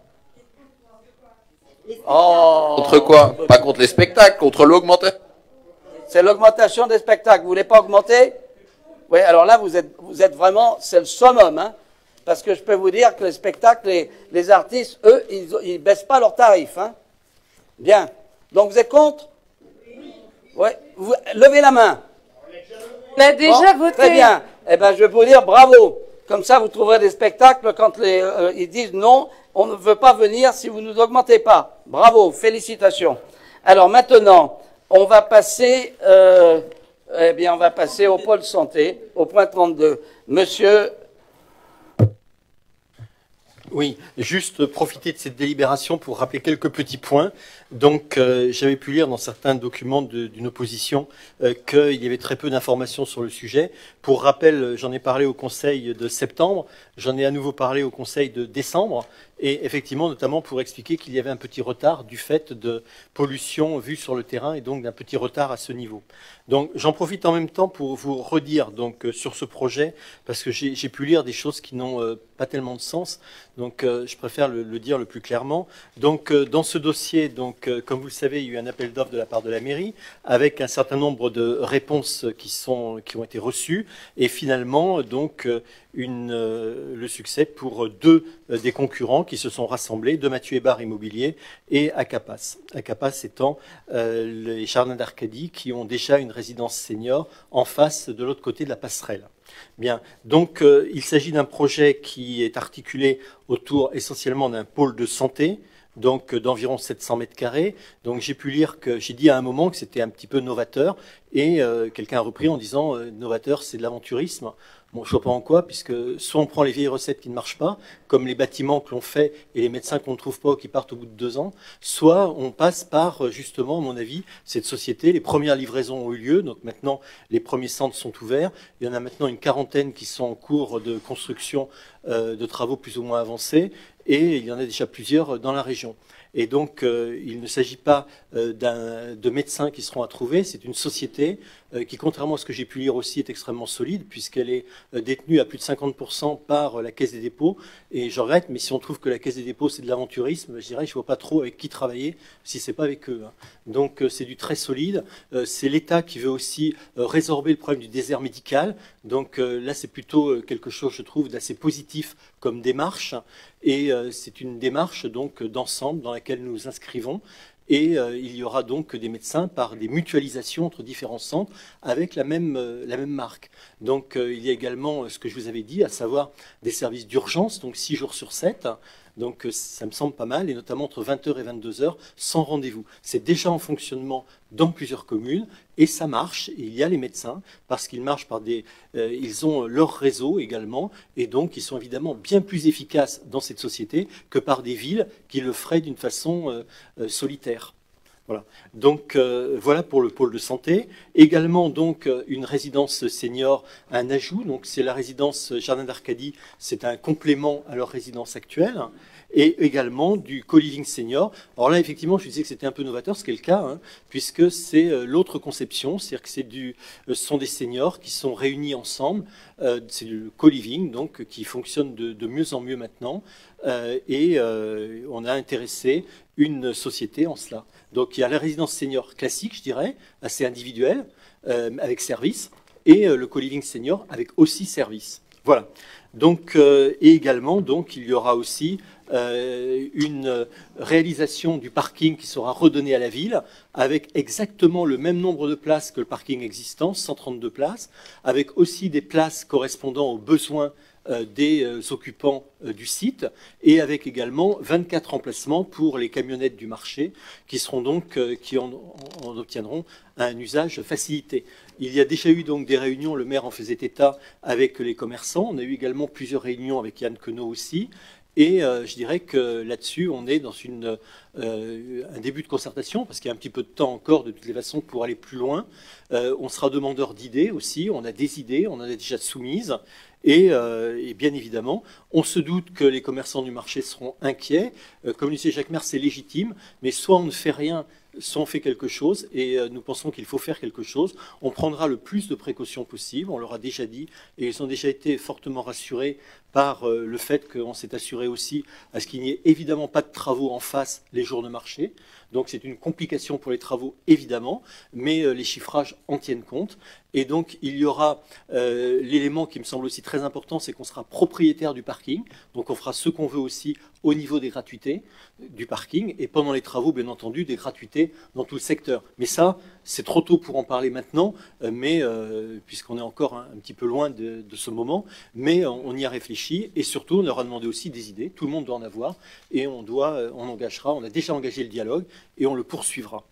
Oh. Contre quoi? Pas contre les spectacles, contre l'augmentation. C'est l'augmentation des spectacles. Vous voulez pas augmenter? Oui, alors là, vous êtes vraiment, c'est le summum, hein. Parce que je peux vous dire que les spectacles, les artistes, eux, ils baissent pas leurs tarifs, hein. Bien. Donc vous êtes contre? Oui. Levez la main. On a déjà voté. Très bien. Eh ben, je vais vous dire bravo. Comme ça, vous trouverez des spectacles quand ils disent non, on ne veut pas venir si vous ne nous augmentez pas. Bravo, félicitations. Alors maintenant, On va passer, on va passer au pôle santé, au point 32. Monsieur. Oui, juste profiter de cette délibération pour rappeler quelques petits points. Donc, j'avais pu lire dans certains documents d'une opposition qu'il y avait très peu d'informations sur le sujet. Pour rappel, j'en ai parlé au Conseil de septembre, j'en ai à nouveau parlé au Conseil de décembre, et effectivement, notamment pour expliquer qu'il y avait un petit retard du fait de pollution vue sur le terrain, et donc d'un petit retard à ce niveau. Donc, j'en profite en même temps pour vous redire donc sur ce projet, parce que j'ai pu lire des choses qui n'ont pas tellement de sens. Donc, je préfère le dire le plus clairement. Donc, dans ce dossier, donc, comme vous le savez, il y a eu un appel d'offres de la part de la mairie, avec un certain nombre de réponses qui ont été reçues, et finalement, donc, le succès pour deux des concurrents qui se sont rassemblés, de Mathieu Hébard Immobilier et Acapas. Acapas étant les jardins d'Arcadie qui ont déjà une résidence senior en face de l'autre côté de la passerelle. Bien, donc il s'agit d'un projet qui est articulé autour essentiellement d'un pôle de santé, donc d'environ 700 mètres carrés. Donc j'ai pu lire que j'ai dit à un moment que c'était un petit peu novateur, et quelqu'un a repris en disant novateur, c'est de l'aventurisme. Bon, je ne vois pas en quoi, puisque soit on prend les vieilles recettes qui ne marchent pas, comme les bâtiments que l'on fait et les médecins qu'on ne trouve pas ou qui partent au bout de 2 ans, soit on passe par, justement, à mon avis, cette société. Les premières livraisons ont eu lieu, donc maintenant les premiers centres sont ouverts. Il y en a maintenant une quarantaine qui sont en cours de construction, de travaux plus ou moins avancés, et il y en a déjà plusieurs dans la région. Et donc, il ne s'agit pas de médecins qui seront à trouver, c'est une société qui, contrairement à ce que j'ai pu lire aussi, est extrêmement solide, puisqu'elle est détenue à plus de 50% par la Caisse des dépôts. Et je regrette, mais si on trouve que la Caisse des dépôts, c'est de l'aventurisme, je dirais, je ne vois pas trop avec qui travailler si ce n'est pas avec eux. Donc, c'est du très solide. C'est l'État qui veut aussi résorber le problème du désert médical. Donc là, c'est plutôt quelque chose, je trouve, d'assez positif comme démarche. Et c'est une démarche donc d'ensemble dans laquelle nous nous inscrivons. Et il y aura donc des médecins par des mutualisations entre différents centres avec la même marque. Donc il y a également ce que je vous avais dit, à savoir des services d'urgence, donc 6 jours sur 7. Donc ça me semble pas mal, et notamment entre 20h et 22h, sans rendez-vous. C'est déjà en fonctionnement dans plusieurs communes, et ça marche. Et il y a les médecins, parce qu'ils marchent par ils ont leur réseau également, et donc ils sont évidemment bien plus efficaces dans cette société que par des villes qui le feraient d'une façon solitaire. Voilà. Donc voilà pour le pôle de santé. Également donc une résidence senior, un ajout. Donc c'est la résidence Jardin d'Arcadie. C'est un complément à leur résidence actuelle. Et également du co-living senior. Alors là, effectivement, je disais que c'était un peu novateur, ce qui est le cas, hein, puisque c'est l'autre conception, c'est-à-dire que ce sont des seniors qui sont réunis ensemble. C'est du co-living, donc qui fonctionne de mieux en mieux maintenant. Et on a intéressé une société en cela. Donc il y a la résidence senior classique, je dirais, assez individuelle, avec service, et le co-living senior avec aussi service. Voilà. Donc, et également, donc, il y aura aussi une réalisation du parking qui sera redonnée à la ville, avec exactement le même nombre de places que le parking existant, 132 places, avec aussi des places correspondant aux besoins des occupants du site, et avec également 24 emplacements pour les camionnettes du marché qui seront donc qui en obtiendront un usage facilité. Il y a déjà eu donc des réunions, le maire en faisait état avec les commerçants. On a eu également plusieurs réunions avec Yann Queneau aussi. Et je dirais que là-dessus, on est dans un début de concertation, parce qu'il y a un petit peu de temps encore, de toutes les façons, pour aller plus loin. On sera demandeur d'idées aussi, on a des idées, on en a déjà soumises. Et bien évidemment, on se doute que les commerçants du marché seront inquiets. Comme le disait Jacques Maire, c'est légitime, mais soit on ne fait rien, soit on fait quelque chose, et nous pensons qu'il faut faire quelque chose. On prendra le plus de précautions possible, on leur a déjà dit, et ils ont déjà été fortement rassurés par le fait qu'on s'est assuré aussi à ce qu'il n'y ait évidemment pas de travaux en face les jours de marché. Donc c'est une complication pour les travaux, évidemment, mais les chiffrages en tiennent compte. Et donc il y aura l'élément qui me semble aussi très important, c'est qu'on sera propriétaire du parking. Donc on fera ce qu'on veut aussi au niveau des gratuités du parking, et pendant les travaux, bien entendu, des gratuités dans tout le secteur. Mais ça, c'est trop tôt pour en parler maintenant, mais puisqu'on est encore un petit peu loin de ce moment, mais on y a réfléchi, et surtout, on leur a demandé aussi des idées. Tout le monde doit en avoir, et on a déjà engagé le dialogue, et on le poursuivra.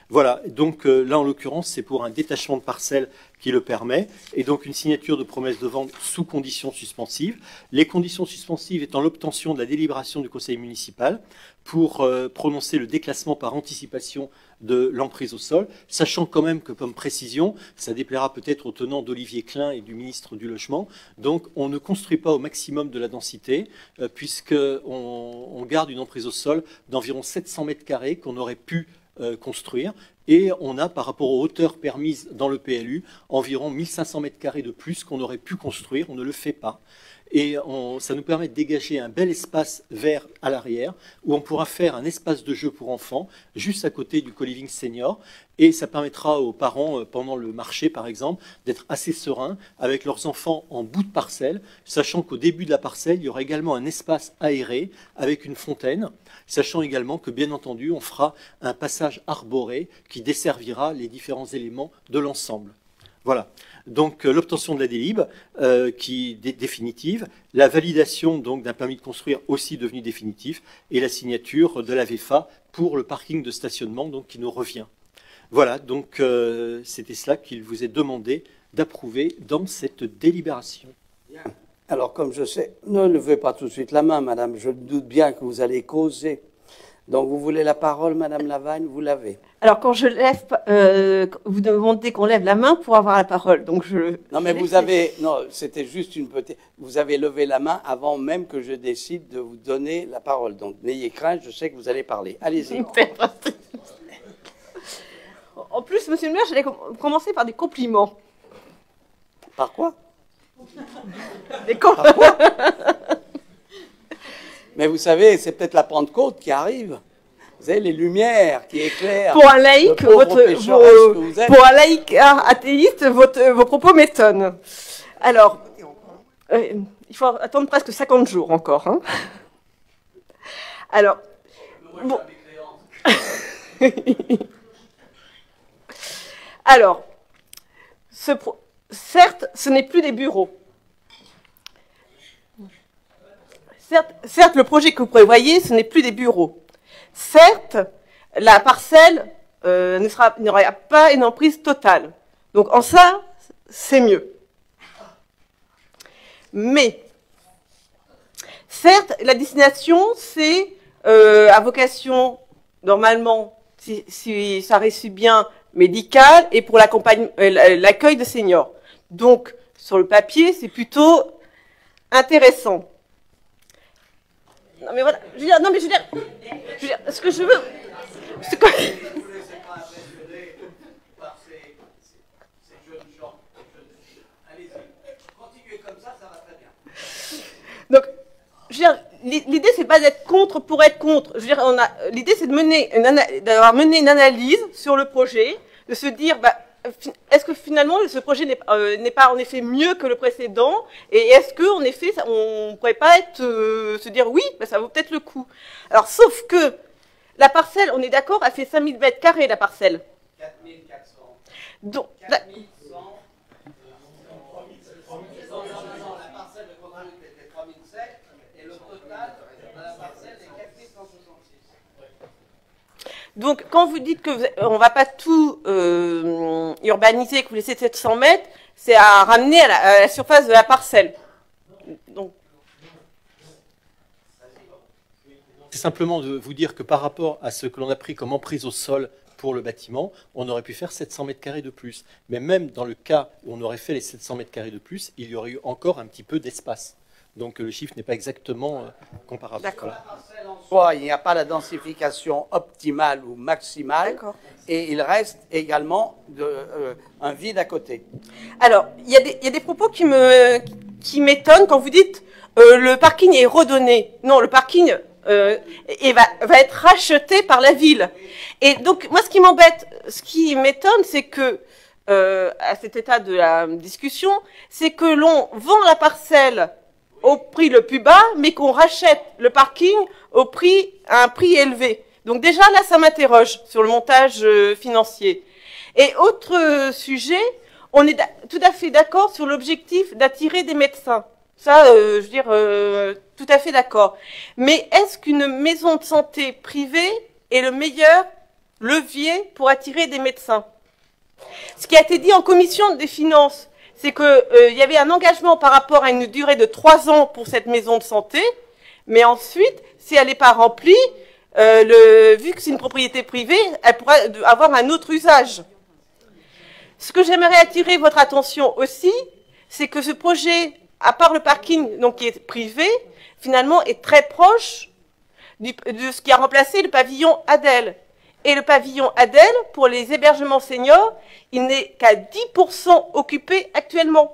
Voilà, donc là en l'occurrence c'est pour un détachement de parcelles qui le permet, et donc une signature de promesse de vente sous conditions suspensives. Les conditions suspensives étant l'obtention de la délibération du conseil municipal pour prononcer le déclassement par anticipation de l'emprise au sol, sachant quand même que, comme précision, ça déplaira peut-être aux tenants d'Olivier Klein et du ministre du Logement, donc on ne construit pas au maximum de la densité, puisqu'on garde une emprise au sol d'environ 700 mètres carrés qu'on aurait pu construire, et on a, par rapport aux hauteurs permises dans le PLU, environ 1500 mètres carrés de plus qu'on aurait pu construire. On ne le fait pas. Et ça nous permet de dégager un bel espace vert à l'arrière, où on pourra faire un espace de jeu pour enfants, juste à côté du co-living senior. Et ça permettra aux parents, pendant le marché par exemple, d'être assez sereins avec leurs enfants en bout de parcelle, sachant qu'au début de la parcelle, il y aura également un espace aéré avec une fontaine, sachant également que, bien entendu, on fera un passage arboré qui desservira les différents éléments de l'ensemble. Voilà. Donc l'obtention de la délib qui est définitive, la validation donc d'un permis de construire aussi devenu définitif, et la signature de la VEFA pour le parking de stationnement donc qui nous revient. Voilà, donc c'était cela qu'il vous est demandé d'approuver dans cette délibération. Bien. Alors comme je sais, ne levez pas tout de suite la main, madame, je doute bien que vous allez causer. Donc vous voulez la parole, madame Lavagne, vous l'avez. Alors quand je lève, vous demandez qu'on lève la main pour avoir la parole. Donc non mais vous avez, non, c'était juste une petite. Vous avez levé la main avant même que je décide de vous donner la parole. Donc n'ayez crainte, je sais que vous allez parler. Allez-y. En plus, monsieur le maire, j'allais commencer par des compliments. Par quoi? Des compliments. Mais vous savez, c'est peut-être la Pentecôte qui arrive. Vous avez les lumières qui éclairent. Pour un laïc, pour un laïc athéiste, vos propos m'étonnent. Alors, il faut attendre presque 50 jours encore. Hein. Alors, bon. Alors, certes, ce n'est plus des bureaux. Certes, le projet que vous prévoyez, ce n'est plus des bureaux. Certes, la parcelle n'aura pas une emprise totale. Donc, en ça, c'est mieux. Mais, certes, la destination, c'est à vocation, normalement, si ça réussit bien, médicale et pour l'accueil de seniors. Donc, sur le papier, c'est plutôt intéressant. Non, mais voilà, je veux dire, non, mais je veux dire, ce que je veux... C'est quoi... Donc, je veux dire, l'idée, c'est pas d'être contre pour être contre. Je veux dire, l'idée, c'est d'avoir mené une analyse sur le projet, de se dire, bah, est-ce que finalement ce projet n'est pas en effet mieux que le précédent, et est-ce qu'en effet, on ne pourrait pas se dire oui, bah, ça vaut peut-être le coup. Alors, sauf que la parcelle, on est d'accord, elle fait 5000 mètres carrés, la parcelle. 4400. Donc, 4100. La parcelle de construction était 3007, et le total de la parcelle est 4166. Donc, quand vous dites qu'on ne va pas tout urbaniser, que vous laissez 700 mètres, c'est à ramener à la surface de la parcelle. Donc. C'est simplement de vous dire que par rapport à ce que l'on a pris comme emprise au sol pour le bâtiment, on aurait pu faire 700 mètres carrés de plus. Mais même dans le cas où on aurait fait les 700 mètres carrés de plus, il y aurait eu encore un petit peu d'espace. Donc le chiffre n'est pas exactement comparable. D'accord. Soit il n'y a pas la densification optimale ou maximale, et il reste également un vide à côté. Alors, il y a des propos qui m'étonnent quand vous dites le parking est redonné. Non, le parking va être racheté par la ville. Et donc, moi, ce qui m'embête, ce qui m'étonne, c'est que à cet état de la discussion, c'est que l'on vend la parcelle au prix le plus bas, mais qu'on rachète le parking à un prix élevé. Donc déjà, là, ça m'interroge sur le montage financier. Et autre sujet, on est tout à fait d'accord sur l'objectif d'attirer des médecins. Ça, je veux dire, tout à fait d'accord. Mais est-ce qu'une maison de santé privée est le meilleur levier pour attirer des médecins. Ce qui a été dit en commission des finances, c'est qu'il y avait un engagement par rapport à une durée de 3 ans pour cette maison de santé, mais ensuite, si elle n'est pas remplie, vu que c'est une propriété privée, elle pourra avoir un autre usage. Ce que j'aimerais attirer votre attention aussi, c'est que ce projet, à part le parking donc, qui est privé, finalement est très proche de ce qui a remplacé le pavillon Adèle. Et le pavillon Adèle, pour les hébergements seniors, il n'est qu'à 10% occupé actuellement.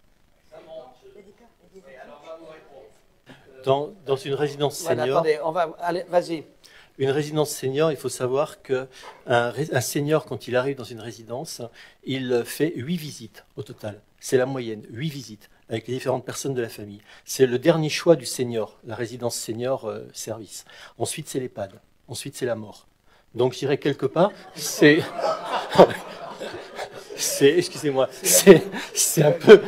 Dans une résidence senior... Attendez, allez, vas-y. Une résidence senior, il faut savoir qu'un senior, quand il arrive dans une résidence, il fait 8 visites au total. C'est la moyenne, 8 visites, avec les différentes personnes de la famille. C'est le dernier choix du senior, la résidence senior service. Ensuite, c'est l'EHPAD. Ensuite, c'est la mort. Donc, je dirais quelque part, excusez-moi, c'est un peu...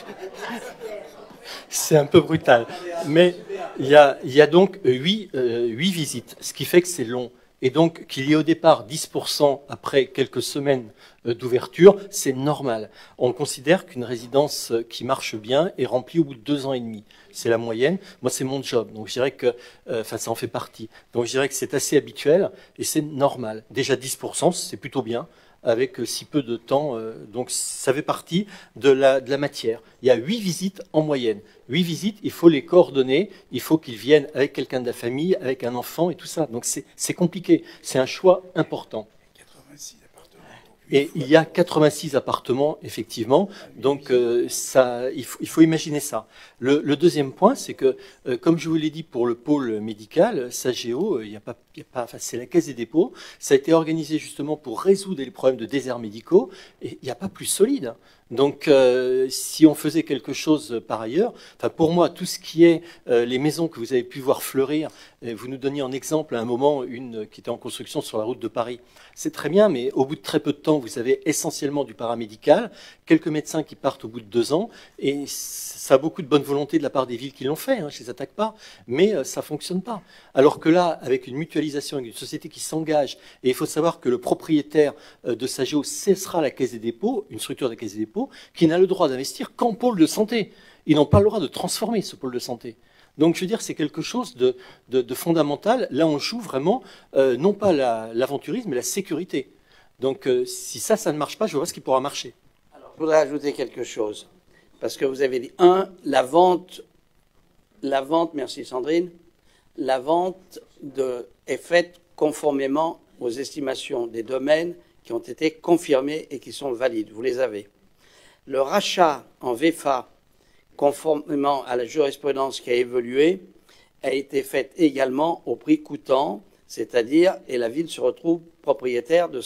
C'est un peu brutal. Mais il y a donc 8 visites, ce qui fait que c'est long. Et donc qu'il y ait au départ 10% après quelques semaines d'ouverture, c'est normal. On considère qu'une résidence qui marche bien est remplie au bout de 2 ans et demi. C'est la moyenne. Moi, c'est mon job. Donc je dirais que ça en fait partie. Donc je dirais que c'est assez habituel et c'est normal. Déjà 10%, c'est plutôt bien, avec si peu de temps. Donc ça fait partie de la matière. Il y a 8 visites en moyenne. 8 visites, il faut les coordonner, il faut qu'ils viennent avec quelqu'un de la famille, avec un enfant et tout ça. Donc c'est compliqué, c'est un choix important. Et il y a 86 appartements, effectivement, donc il faut imaginer ça. Le deuxième point, c'est que, comme je vous l'ai dit pour le pôle médical, SAGEO, c'est la Caisse des dépôts, ça a été organisé justement pour résoudre les problèmes de déserts médicaux, et il n'y a pas plus solide. Donc, si on faisait quelque chose par ailleurs, pour moi, tout ce qui est les maisons que vous avez pu voir fleurir, vous nous donniez en exemple à un moment une qui était en construction sur la route de Paris. C'est très bien, mais au bout de très peu de temps, vous avez essentiellement du paramédical, quelques médecins qui partent au bout de 2 ans, et ça a beaucoup de bonne volonté de la part des villes qui l'ont fait, je ne les attaque pas, mais ça ne fonctionne pas. Alors que là, avec une mutualisation, avec une société qui s'engage, et il faut savoir que le propriétaire de SAGEO, ce sera la Caisse des dépôts, une structure de la Caisse des dépôts, qui n'a le droit d'investir qu'en pôle de santé. Ils n'ont pas le droit de transformer ce pôle de santé. Donc, je veux dire, c'est quelque chose de fondamental. Là, on joue vraiment, non pas l'aventurisme, mais la sécurité. Donc, si ça ne marche pas, je vois ce qui pourra marcher. Alors, je voudrais ajouter quelque chose. Parce que vous avez dit, la vente, merci Sandrine, la vente est faite conformément aux estimations des domaines qui ont été confirmés et qui sont valides. Vous les avez. Le rachat en VFA, conformément à la jurisprudence qui a évolué, a été fait également au prix coûtant, c'est-à-dire, et la ville se retrouve propriétaire de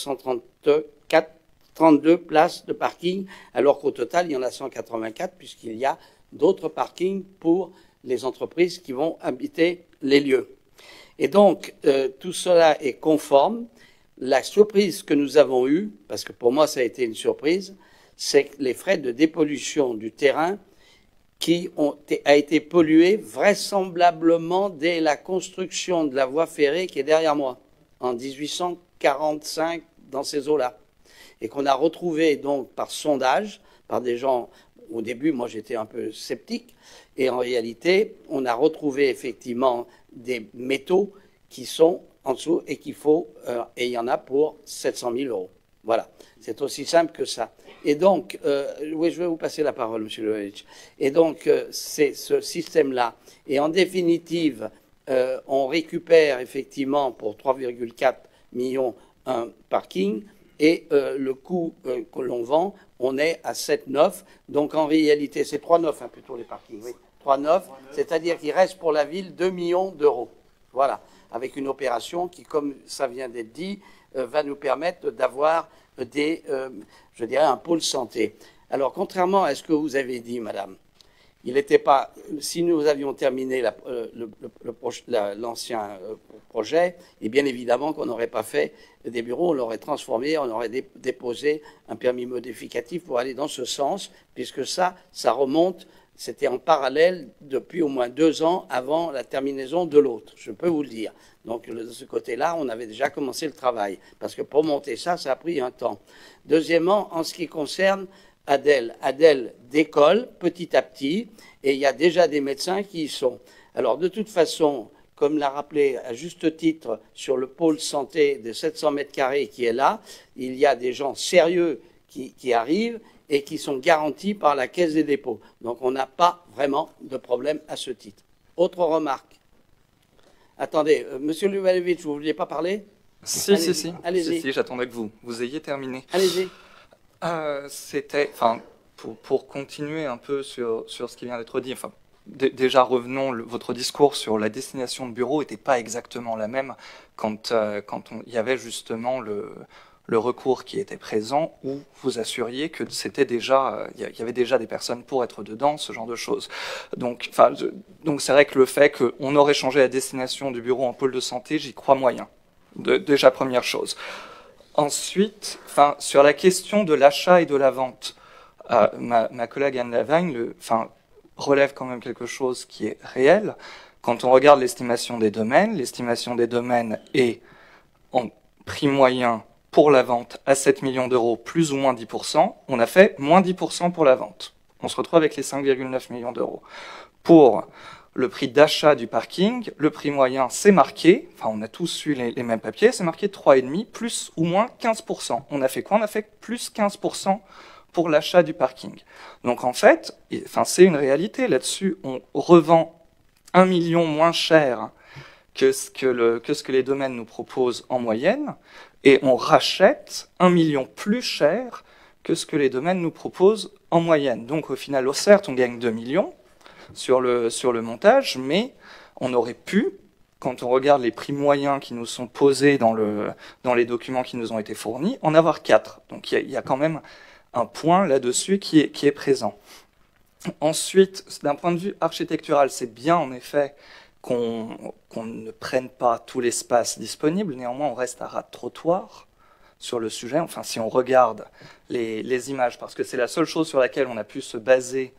132 places de parking, alors qu'au total, il y en a 184, puisqu'il y a d'autres parkings pour les entreprises qui vont habiter les lieux. Et donc, tout cela est conforme. La surprise que nous avons eue, parce que pour moi ça a été une surprise, c'est que les frais de dépollution du terrain qui a été pollué vraisemblablement dès la construction de la voie ferrée qui est derrière moi, en 1845, dans ces eaux-là. Et qu'on a retrouvé donc par sondage, par des gens, au début moi j'étais un peu sceptique, et en réalité on a retrouvé effectivement des métaux qui sont en dessous et qu'il faut, et il y en a pour 700 000 euros. Voilà, c'est aussi simple que ça. Et donc, oui, je vais vous passer la parole, Monsieur Levovitch. Et donc, c'est ce système-là. Et en définitive, on récupère effectivement pour 3,4 millions un parking, et le coût que l'on vend, on est à 7,9. Donc en réalité, c'est 3,9 plutôt les parkings, oui. 3,9, c'est-à-dire qu'il reste pour la ville 2 millions d'euros. Voilà, avec une opération qui, comme ça vient d'être dit, va nous permettre d'avoir je dirais, un pôle santé. Alors, contrairement à ce que vous avez dit, madame, il n'était pas, si nous avions terminé l'ancien projet, et bien évidemment qu'on n'aurait pas fait des bureaux, on l'aurait transformé, on aurait déposé un permis modificatif pour aller dans ce sens, puisque ça remonte C'était en parallèle depuis au moins 2 ans avant la terminaison de l'autre, je peux vous le dire. Donc de ce côté-là, on avait déjà commencé le travail, parce que pour monter ça, ça a pris un temps. Deuxièmement, en ce qui concerne Adèle décolle petit à petit, et il y a déjà des médecins qui y sont. Alors de toute façon, comme l'a rappelé à juste titre sur le pôle santé de 700 mètres carrés qui est là, il y a des gens sérieux qui arrivent et qui sont garantis par la Caisse des dépôts. Donc on n'a pas vraiment de problème à ce titre. Autre remarque. Attendez, Monsieur Luvalevitch, vous ne vouliez pas parler? Si, Allez-y. Si, j'attendais que vous ayez terminé. Allez-y. C'était, enfin, pour continuer un peu sur ce qui vient d'être dit, enfin, déjà revenons, votre discours sur la destination de bureau n'était pas exactement la même quand il y avait justement le recours qui était présent, où vous assuriez que c'était déjà, il y avait déjà des personnes pour être dedans, ce genre de choses. Donc c'est vrai que le fait qu'on aurait changé la destination du bureau en pôle de santé, j'y crois moyen. Déjà première chose. Ensuite, sur la question de l'achat et de la vente, ma collègue Anne Lavagne relève quand même quelque chose qui est réel. Quand on regarde l'estimation des domaines est en prix moyen pour la vente à 7 millions d'euros, plus ou moins 10%. On a fait moins 10% pour la vente. On se retrouve avec les 5,9 millions d'euros. Pour le prix d'achat du parking, le prix moyen, c'est marqué, on a tous eu les mêmes papiers, c'est marqué 3,5, plus ou moins 15%. On a fait quoi? On a fait plus 15% pour l'achat du parking. Donc en fait, c'est une réalité là-dessus. On revend 1 million moins cher que ce que les domaines nous proposent en moyenne, et on rachète 1 million plus cher que ce que les domaines nous proposent en moyenne. Donc au final, certes, on gagne 2 millions sur le montage, mais on aurait pu, quand on regarde les prix moyens qui nous sont posés dans les documents qui nous ont été fournis, en avoir 4. Donc il y a quand même un point là-dessus qui est présent. Ensuite, d'un point de vue architectural, c'est bien en effet qu'on ne prenne pas tout l'espace disponible. Néanmoins, on reste à ras de trottoir sur le sujet. Enfin, si on regarde les images, parce que c'est la seule chose sur laquelle on a pu se baser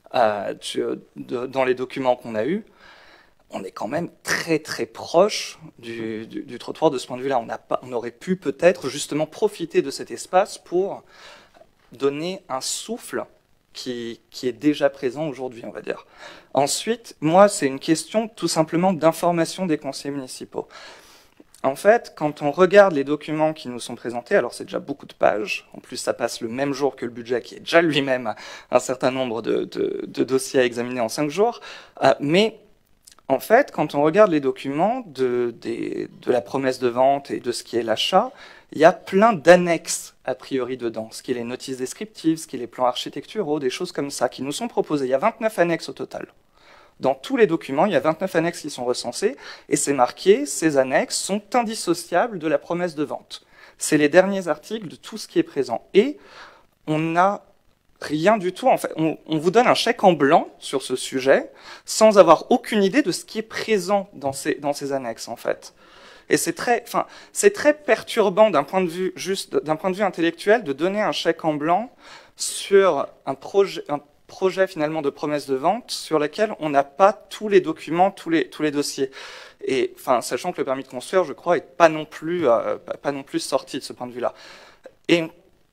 dans les documents qu'on a eus, on est quand même très très proche du trottoir de ce point de vue-là. On aurait pu peut-être justement profiter de cet espace pour donner un souffle qui est déjà présent aujourd'hui, on va dire. Ensuite, moi, c'est une question tout simplement d'information des conseillers municipaux. En fait, quand on regarde les documents qui nous sont présentés, alors c'est déjà beaucoup de pages, en plus ça passe le même jour que le budget, qui est déjà lui-même un certain nombre de dossiers à examiner en 5 jours, mais en fait, quand on regarde les documents de la promesse de vente et de ce qui est l'achat, il y a plein d'annexes a priori dedans, ce qui est les notices descriptives, ce qui est les plans architecturaux, des choses comme ça qui nous sont proposées. Il y a 29 annexes au total. Dans tous les documents, il y a 29 annexes qui sont recensées, et c'est marqué, ces annexes sont indissociables de la promesse de vente. C'est les derniers articles de tout ce qui est présent. Et on n'a rien du tout, en fait. On vous donne un chèque en blanc sur ce sujet, sans avoir aucune idée de ce qui est présent dans ces annexes, en fait. Et c'est très perturbant d'un point de vue intellectuel de donner un chèque en blanc sur un projet finalement de promesse de vente sur lequel on n'a pas tous les documents, tous les dossiers. Et sachant que le permis de construire, je crois, est pas non plus sorti de ce point de vue-là. Et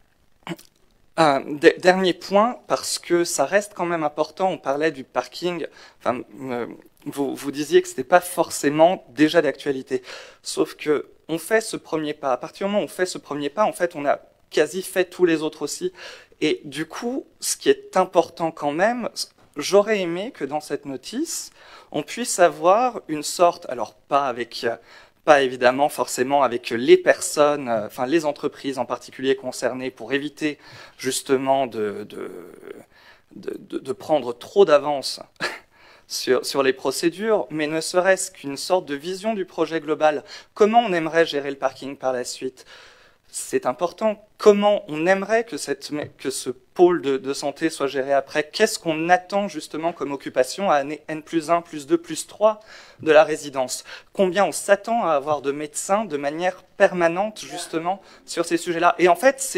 dernier point, parce que ça reste quand même important, on parlait du parking, vous disiez que ce n'était pas forcément déjà d'actualité. Sauf que on fait ce premier pas. À partir du moment où on fait ce premier pas, en fait, on a quasi fait tous les autres aussi. Et du coup, ce qui est important quand même, j'aurais aimé que dans cette notice, on puisse avoir une sorte, alors pas évidemment forcément avec les personnes, les entreprises en particulier concernées, pour éviter justement de prendre trop d'avance sur les procédures, mais ne serait-ce qu'une sorte de vision du projet global. Comment on aimerait gérer le parking par la suite? c'est important. Comment on aimerait que ce pôle de santé soit géré après? Qu'est-ce qu'on attend justement comme occupation à année N+1, +2, +3 de la résidence? Combien on s'attend à avoir de médecins de manière permanente justement sur ces sujets-là? Et en fait,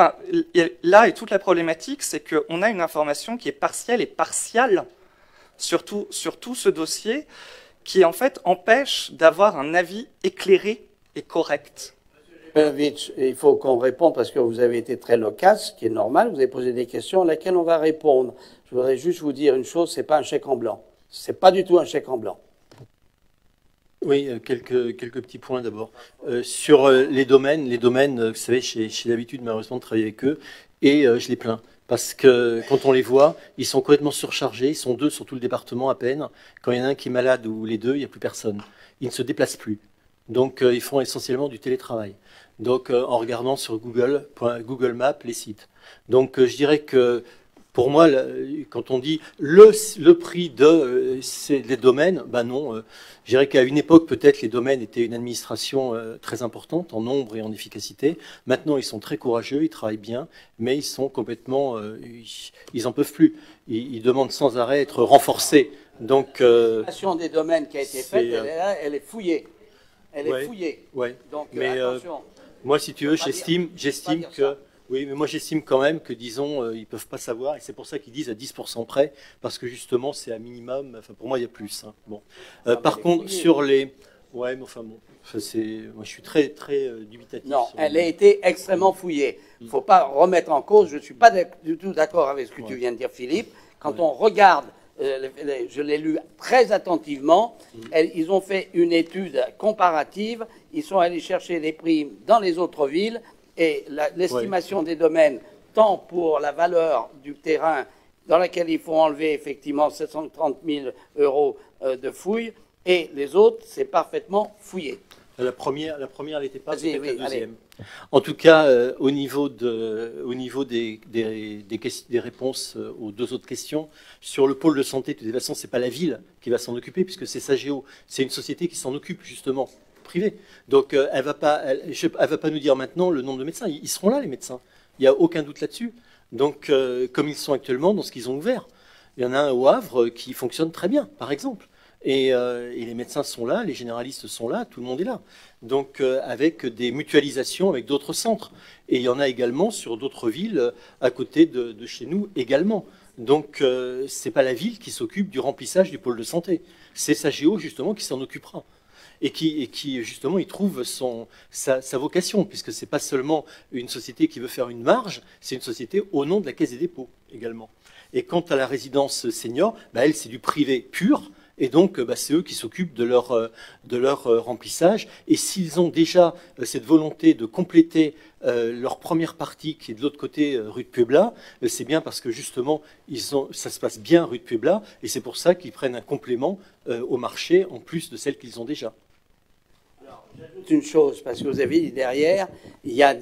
là est toute la problématique, c'est qu'on a une information qui est partielle et partiale sur tout ce dossier, qui en fait empêche d'avoir un avis éclairé et correct. Il faut qu'on réponde parce que vous avez été très loquace, ce qui est normal. Vous avez posé des questions à laquelle on va répondre. Je voudrais juste vous dire une chose, c'est pas un chèque en blanc. C'est pas du tout un chèque en blanc. Oui, quelques petits points d'abord. Sur les domaines, vous savez, j'ai l'habitude malheureusement de travailler avec eux et je les plains. Parce que quand on les voit, ils sont complètement surchargés, ils sont 2 sur tout le département à peine. Quand il y en a un qui est malade ou les 2, il n'y a plus personne. Ils ne se déplacent plus. Donc ils font essentiellement du télétravail. Donc en regardant sur Google Maps les sites. Donc je dirais que pour moi, quand on dit le prix des domaines, ben non. Je dirais qu'à une époque, peut-être, les domaines étaient une administration très importante en nombre et en efficacité. Maintenant, ils sont très courageux, ils travaillent bien, mais ils sont complètement... ils en peuvent plus. Ils demandent sans arrêt à être renforcés. Donc, la création des domaines qui a été faite, elle est fouillée. Elle est fouillée. Ouais. Donc, mais attention. Moi, si tu veux, j'estime que... Oui, mais moi j'estime quand même que, disons, ils peuvent pas savoir, et c'est pour ça qu'ils disent à 10% près, parce que justement c'est un minimum, enfin pour moi il y a plus. Hein. Bon. Par contre, sur les... Ouais, mais enfin bon, moi je suis très dubitatif. Non, elle a été extrêmement fouillée. Il ne faut pas remettre en cause, je ne suis pas du tout d'accord avec ce que tu viens de dire, Philippe. Quand on regarde, je l'ai lu très attentivement, ils ont fait une étude comparative, ils sont allés chercher les prix dans les autres villes, et l'estimation des domaines, tant pour la valeur du terrain dans laquelle il faut enlever effectivement 730 000 € de fouilles, et les autres, c'est parfaitement fouillé. La première elle n'était pas, c'était la deuxième. En tout cas, au niveau des réponses aux 2 autres questions, sur le pôle de santé, de toute façon, c'est pas la ville qui va s'en occuper, puisque c'est Sagéo, c'est une société qui s'en occupe justement. Privée. Donc elle va pas nous dire maintenant le nombre de médecins. Ils seront là, les médecins. Il n'y a aucun doute là-dessus. Donc comme ils sont actuellement dans ce qu'ils ont ouvert, il y en a un au Havre qui fonctionne très bien, par exemple. Et les médecins sont là, les généralistes sont là, tout le monde est là. Donc avec des mutualisations avec d'autres centres. Et il y en a également sur d'autres villes à côté de chez nous également. Donc c'est pas la ville qui s'occupe du remplissage du pôle de santé. C'est Sagéo justement qui s'en occupera. Et qui justement, il trouve sa vocation, puisque ce n'est pas seulement une société qui veut faire une marge, c'est une société au nom de la Caisse des dépôts également. Et quant à la résidence senior, elle, c'est du privé pur, et donc c'est eux qui s'occupent de leur remplissage. Et s'ils ont déjà cette volonté de compléter leur première partie, qui est de l'autre côté rue de Puebla, c'est bien parce que justement, ça se passe bien rue de Puebla, et c'est pour ça qu'ils prennent un complément au marché, en plus de celle qu'ils ont déjà. J'ajoute une chose, parce que vous avez dit derrière, il y a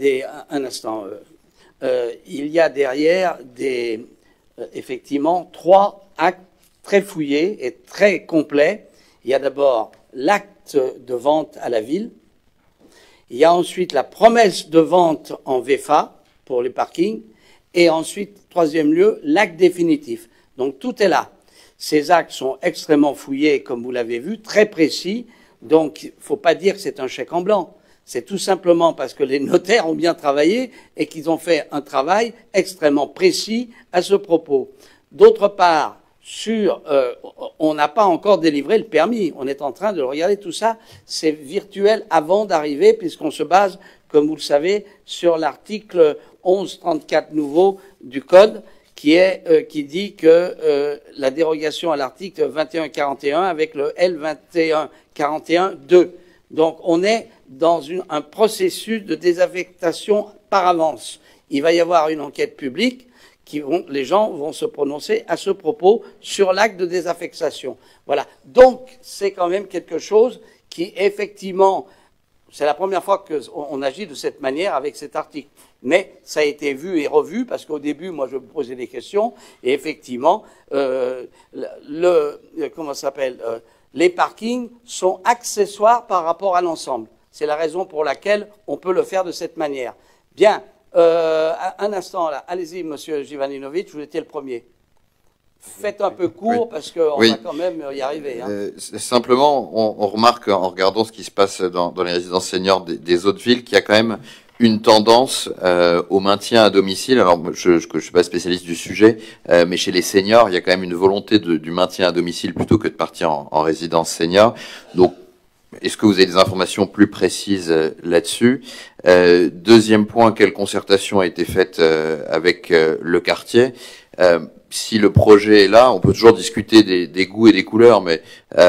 il y a derrière effectivement 3 actes très fouillés et très complets. Il y a d'abord l'acte de vente à la ville. Il y a ensuite la promesse de vente en VFA pour les parkings. Et ensuite, 3e lieu, l'acte définitif. Donc tout est là. Ces actes sont extrêmement fouillés, comme vous l'avez vu, très précis. Donc, il ne faut pas dire que c'est un chèque en blanc. C'est tout simplement parce que les notaires ont bien travaillé et qu'ils ont fait un travail extrêmement précis à ce propos. D'autre part, on n'a pas encore délivré le permis. On est en train de le regarder. Tout ça, c'est virtuel avant d'arriver, puisqu'on se base, comme vous le savez, sur l'article 1134 nouveau du Code, qui dit que la dérogation à l'article 2141 avec le L2141-2. Donc on est dans un processus de désaffectation par avance. Il va y avoir une enquête publique, les gens vont se prononcer à ce propos sur l'acte de désaffectation. Voilà. Donc c'est quand même quelque chose qui effectivement, c'est la première fois qu'on agit de cette manière avec cet article. Mais ça a été vu et revu, parce qu'au début, moi, je me posais des questions, et effectivement, les parkings sont accessoires par rapport à l'ensemble. C'est la raison pour laquelle on peut le faire de cette manière. Bien, un instant là. Allez-y, monsieur Jivaninovic, vous étiez le premier. Faites un peu court parce qu'on va quand même y arriver. Hein. Simplement, on remarque en regardant ce qui se passe dans les résidences seniors des autres villes qu'il y a quand même une tendance au maintien à domicile. Alors, je suis pas spécialiste du sujet, mais chez les seniors, il y a quand même une volonté du maintien à domicile plutôt que de partir en résidence senior. Donc, est-ce que vous avez des informations plus précises là-dessus? Deuxième point, quelle concertation a été faite avec le quartier? Si le projet est là, on peut toujours discuter des goûts et des couleurs, mais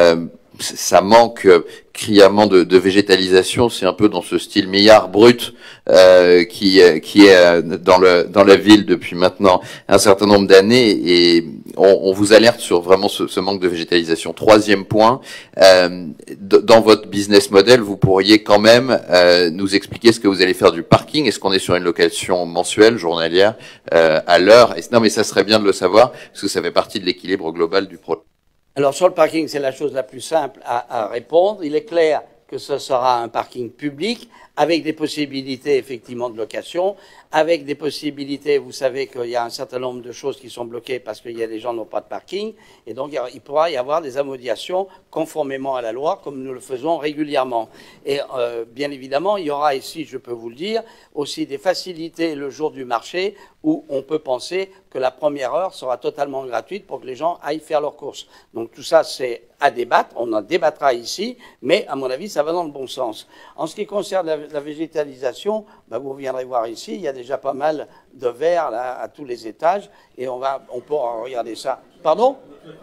ça manque criamment de végétalisation. C'est un peu dans ce style milliard brut qui est dans la ville depuis maintenant un certain nombre d'années, et on vous alerte sur vraiment ce manque de végétalisation. Troisième point, dans votre business model, vous pourriez quand même nous expliquer ce que vous allez faire du parking. Est-ce qu'on est sur une location mensuelle, journalière, à l'heure? Non, mais ça serait bien de le savoir, parce que ça fait partie de l'équilibre global du projet. Alors sur le parking, c'est la chose la plus simple à répondre. Il est clair que ce sera un parking public avec des possibilités effectivement de location, avec des possibilités, vous savez qu'il y a un certain nombre de choses qui sont bloquées parce qu'il y a des gens qui n'ont pas de parking, et donc il pourra y avoir des amodiations conformément à la loi, comme nous le faisons régulièrement. Et bien évidemment, il y aura ici, je peux vous le dire, aussi des facilités le jour du marché, où on peut penser que la première heure sera totalement gratuite pour que les gens aillent faire leurs courses. Donc tout ça, c'est à débattre, on en débattra ici, mais à mon avis, ça va dans le bon sens. En ce qui concerne la végétalisation, vous viendrez voir ici, il y a déjà pas mal de verre là, à tous les étages, et on pourra regarder ça. Pardon?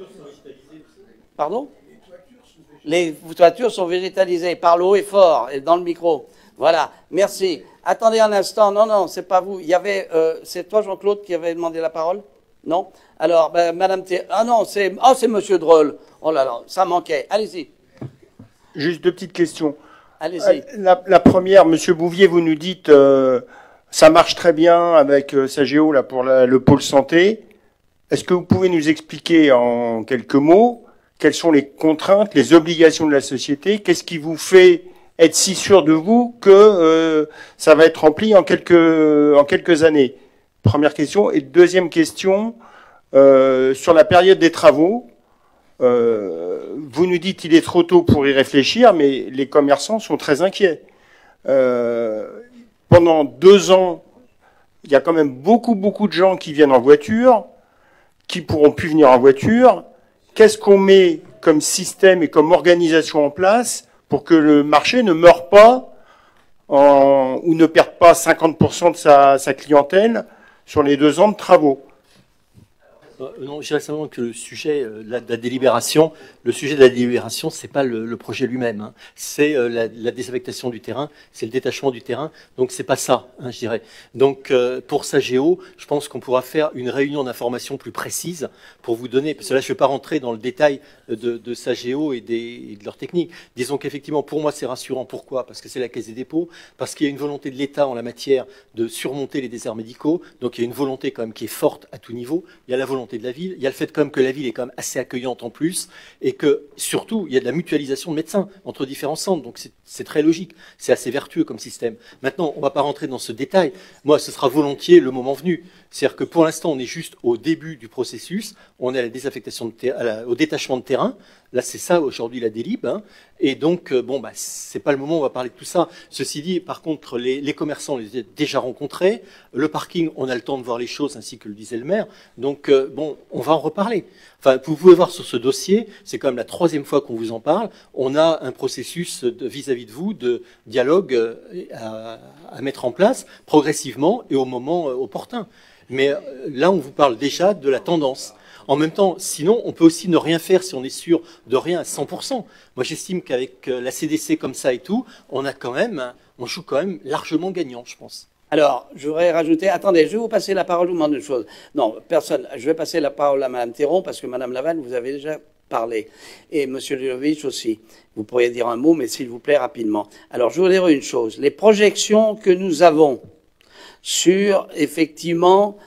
Pardon? Les toitures sont végétalisées, par l'eau et fort, et dans le micro. Voilà, merci. Attendez un instant, non, c'est pas vous. Il y avait, c'est toi Jean-Claude qui avait demandé la parole? Non? Alors, Madame c'est Monsieur Droll. Oh là là, ça manquait. Allez-y. Juste deux petites questions. Allez-y. La première, Monsieur Bouvier, vous nous dites ça marche très bien avec Sagéo là pour le pôle santé. Est-ce que vous pouvez nous expliquer en quelques mots quelles sont les contraintes, les obligations de la société? Qu'est-ce qui vous fait être si sûr de vous que ça va être rempli en quelques années? Première question. Et deuxième question, sur la période des travaux, vous nous dites qu'il est trop tôt pour y réfléchir, mais les commerçants sont très inquiets. Pendant 2 ans, il y a quand même beaucoup de gens qui viennent en voiture, qui pourront plus venir en voiture. Qu'est-ce qu'on met comme système et comme organisation en place pour que le marché ne meure pas ou ne perde pas 50% de sa clientèle sur les 2 ans de travaux? Non, je dirais simplement que le sujet de la délibération, c'est pas le projet lui-même, hein. C'est la désaffectation du terrain, c'est le détachement du terrain. Donc c'est pas ça, hein, je dirais. Donc pour Sagéo, je pense qu'on pourra faire une réunion d'information plus précise pour vous donner, parce que là je ne vais pas rentrer dans le détail de Sagéo et de leur technique. Disons qu'effectivement pour moi c'est rassurant. Pourquoi? Parce que c'est la Caisse des dépôts, parce qu'il y a une volonté de l'État en la matière de surmonter les déserts médicaux. Donc il y a une volonté quand même qui est forte à tout niveau. Il y a la volonté de la ville, il y a le fait quand même que la ville est quand même assez accueillante en plus, et que surtout il y a de la mutualisation de médecins entre différents centres, donc c'est très logique, c'est assez vertueux comme système. Maintenant, on ne va pas rentrer dans ce détail, moi ce sera volontiers le moment venu, c'est-à-dire que pour l'instant on est juste au début du processus, on est à la désaffectation au détachement de terrain, là c'est ça aujourd'hui la délib, hein. Et donc c'est pas le moment où on va parler de tout ça. Ceci dit, par contre, les commerçants, on les a déjà rencontrés, le parking, on a le temps de voir les choses, ainsi que le disait le maire, donc on va en reparler. Enfin, vous pouvez voir sur ce dossier, c'est quand même la 3e fois qu'on vous en parle, on a un processus vis-à-vis de vous de dialogue à mettre en place progressivement et au moment opportun. Mais là, on vous parle déjà de la tendance. En même temps, sinon, on peut aussi ne rien faire si on est sûr de rien à 100%. Moi, j'estime qu'avec la CDC comme ça et tout, on joue quand même largement gagnant, je pense. Alors, je voudrais rajouter, attendez, je vais vous passer la parole, je vous demande une chose. Non, personne, je vais passer la parole à Mme Théron, parce que Mme Laval, vous avez déjà parlé. Et M. Lilovitch aussi. Vous pourriez dire un mot, mais s'il vous plaît, rapidement. Alors, je voudrais dire une chose. Les projections que nous avons sur, effectivement,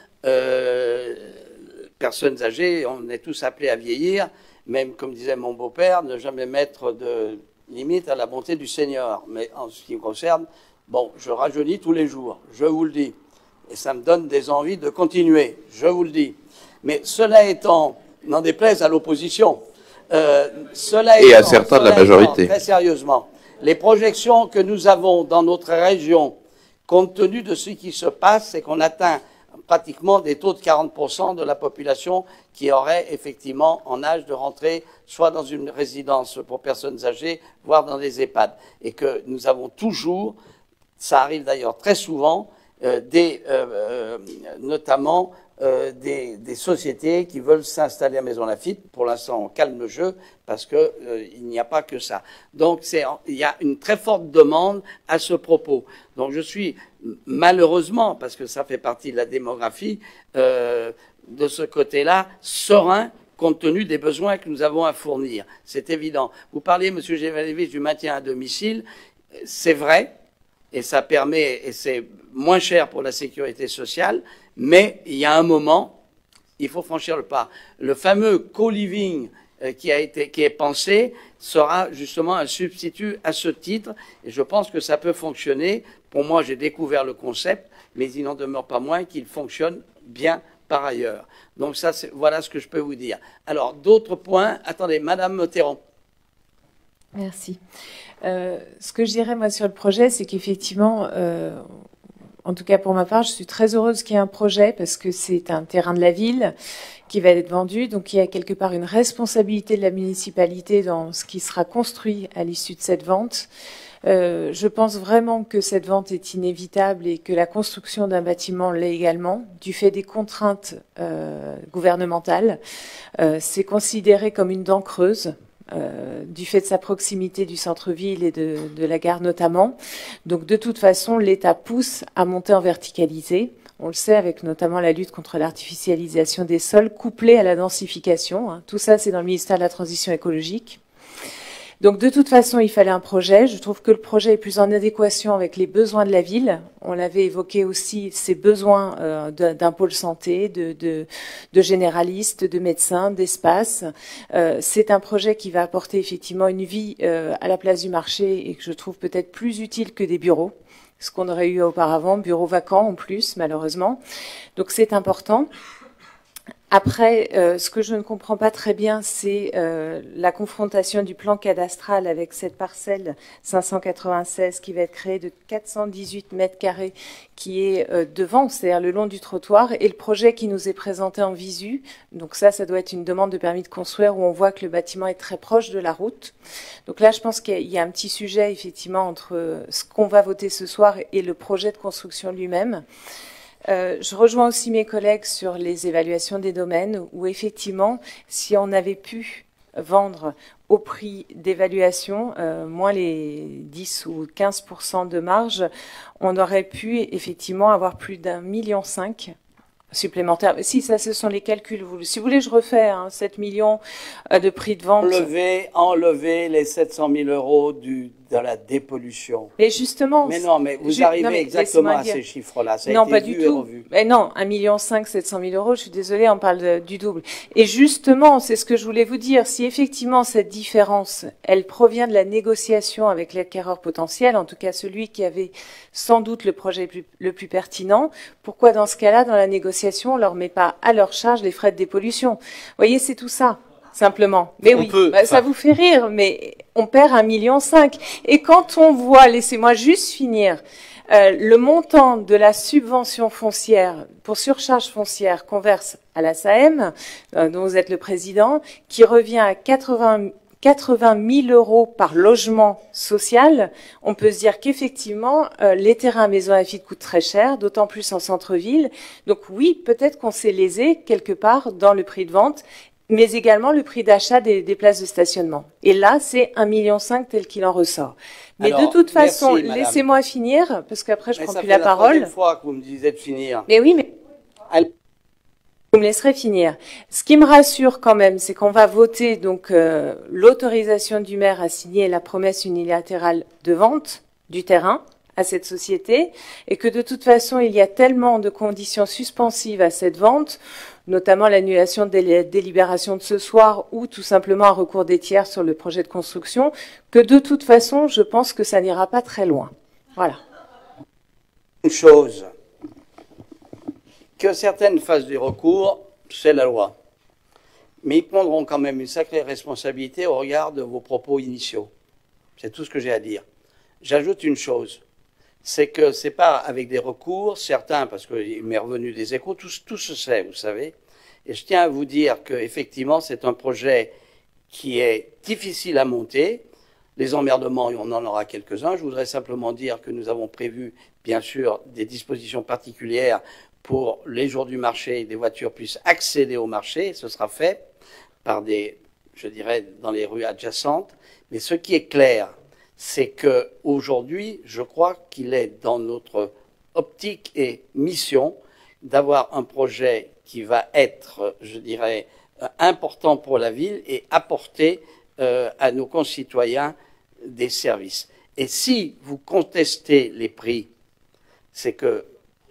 personnes âgées, on est tous appelés à vieillir, même, comme disait mon beau-père, ne jamais mettre limite à la bonté du Seigneur. Mais en ce qui me concerne, bon, je rajeunis tous les jours, je vous le dis. Et ça me donne des envies de continuer, je vous le dis. Mais cela étant, n'en déplaise à l'opposition, et à certains de la majorité. Très sérieusement, les projections que nous avons dans notre région, compte tenu de ce qui se passe, c'est qu'on atteint pratiquement des taux de 40% de la population qui aurait effectivement en âge de rentrer soit dans une résidence pour personnes âgées, voire dans des EHPAD. Et que nous avons toujours, ça arrive d'ailleurs très souvent, notamment des sociétés qui veulent s'installer à Maison Lafitte. Pour l'instant, on calme le jeu parce que il n'y a pas que ça. Donc, il y a une très forte demande à ce propos. Donc, je suis malheureusement, parce que ça fait partie de la démographie, de ce côté-là, serein compte tenu des besoins que nous avons à fournir. C'est évident. Vous parliez, M. Jevalevich, du maintien à domicile. C'est vrai, et ça permet, et c'est moins cher pour la sécurité sociale, mais il y a un moment, il faut franchir le pas. Le fameux co-living qui est pensé sera justement un substitut à ce titre, et je pense que ça peut fonctionner. Pour moi, j'ai découvert le concept, mais il n'en demeure pas moins qu'il fonctionne bien par ailleurs. Donc ça, voilà ce que je peux vous dire. Alors, d'autres points. Attendez, Madame Théron. Merci. Ce que je dirais, moi, sur le projet, c'est qu'effectivement, en tout cas pour ma part, je suis très heureuse qu'il y ait un projet parce que c'est un terrain de la ville qui va être vendu. Donc, il y a quelque part une responsabilité de la municipalité dans ce qui sera construit à l'issue de cette vente. Je pense vraiment que cette vente est inévitable et que la construction d'un bâtiment l'est également, du fait des contraintes gouvernementales. C'est considéré comme une dent creuse. Du fait de sa proximité du centre-ville et de la gare notamment. Donc de toute façon, l'État pousse à monter en verticalité. On le sait avec notamment la lutte contre l'artificialisation des sols, couplée à la densification. Tout ça, c'est dans le ministère de la Transition écologique. Donc de toute façon, il fallait un projet. Je trouve que le projet est plus en adéquation avec les besoins de la ville. On l'avait évoqué aussi, ces besoins d'un pôle santé, de généralistes, de médecins, d'espace. C'est un projet qui va apporter effectivement une vie à la place du marché et que je trouve peut-être plus utile que des bureaux, ce qu'on aurait eu auparavant, bureaux vacants en plus, malheureusement. Donc c'est important. Après, ce que je ne comprends pas très bien, c'est la confrontation du plan cadastral avec cette parcelle 596 qui va être créée de 418 mètres carrés qui est devant, c'est-à-dire le long du trottoir, et le projet qui nous est présenté en visu. Donc ça doit être une demande de permis de construire où on voit que le bâtiment est très proche de la route. Donc là, je pense qu'il y a un petit sujet, effectivement, entre ce qu'on va voter ce soir et le projet de construction lui-même. Je rejoins aussi mes collègues sur les évaluations des domaines où effectivement, si on avait pu vendre au prix d'évaluation, moins les 10 ou 15% de marge, on aurait pu effectivement avoir plus d'1,5 million supplémentaire. Si, ça, ce sont les calculs. Si vous voulez, je refais 7 millions de prix de vente. Enlever les 700 000 euros de la dépollution. Mais justement. Mais non, mais vous arrivez exactement à ces chiffres-là. Ça non, a été pas vu du et tout. revu. Mais non, 1,5 million, 700 000 euros, je suis désolée, on parle du double. Et justement, c'est ce que je voulais vous dire. Si effectivement cette différence, elle provient de la négociation avec l'acquéreur potentiel, en tout cas celui qui avait sans doute le projet le plus pertinent, pourquoi dans ce cas-là, dans la négociation, on leur met pas à leur charge les frais de dépollution? Vous voyez, c'est tout ça. Simplement. Mais oui, ça vous fait rire, mais on perd 1,5 million. Et quand on voit, laissez-moi juste finir, le montant de la subvention foncière pour surcharge foncière qu'on verse à la SAEM, dont vous êtes le président, qui revient à 80 000 euros par logement social, on peut se dire qu'effectivement, les terrains à Maison Lafitte coûtent très cher, d'autant plus en centre-ville. Donc oui, peut-être qu'on s'est lésé quelque part dans le prix de vente, mais également le prix d'achat des places de stationnement. Et là, c'est 1,5 million tel qu'il en ressort. Mais alors, de toute façon, laissez-moi finir, parce qu'après, je prends plus la parole. C'est la troisième fois que vous me disiez de finir. Mais oui, mais vous me laisserez finir. Ce qui me rassure quand même, c'est qu'on va voter donc l'autorisation du maire à signer la promesse unilatérale de vente du terrain à cette société, et que de toute façon, il y a tellement de conditions suspensives à cette vente. notamment l'annulation des délibérations de ce soir ou tout simplement un recours des tiers sur le projet de construction, que de toute façon, je pense que ça n'ira pas très loin. Voilà. Une chose, que certaines fassent du recours, c'est la loi. Mais ils prendront quand même une sacrée responsabilité au regard de vos propos initiaux. C'est tout ce que j'ai à dire. J'ajoute une chose, c'est que c'est pas avec des recours, certains, parce qu'il m'est revenu des échos, tout se sait, vous savez. Et je tiens à vous dire qu'effectivement, c'est un projet qui est difficile à monter. Les emmerdements, on en aura quelques-uns. Je voudrais simplement dire que nous avons prévu, bien sûr, des dispositions particulières pour les jours du marché, des voitures puissent accéder au marché. Ce sera fait par des, je dirais, dans les rues adjacentes. Mais ce qui est clair, c'est que aujourd'hui, je crois qu'il est dans notre optique et mission d'avoir un projet qui va être, je dirais, important pour la ville et apporter à nos concitoyens des services. Et si vous contestez les prix, c'est que,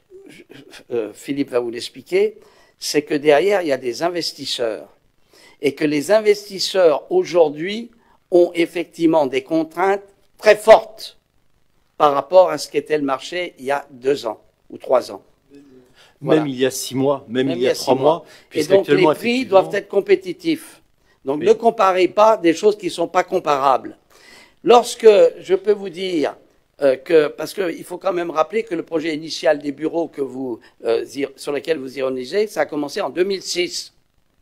Philippe va vous l'expliquer, c'est que derrière, il y a des investisseurs. Et que les investisseurs, aujourd'hui, ont effectivement des contraintes très fortes par rapport à ce qu'était le marché il y a 2 ans ou 3 ans. Voilà. Même il y a 6 mois, même il y a 3 mois. Et donc les prix doivent être compétitifs. Donc ne comparez pas des choses qui ne sont pas comparables. Lorsque je peux vous dire parce qu'il faut quand même rappeler que le projet initial des bureaux que vous, sur lesquels vous ironisez, ça a commencé en 2006.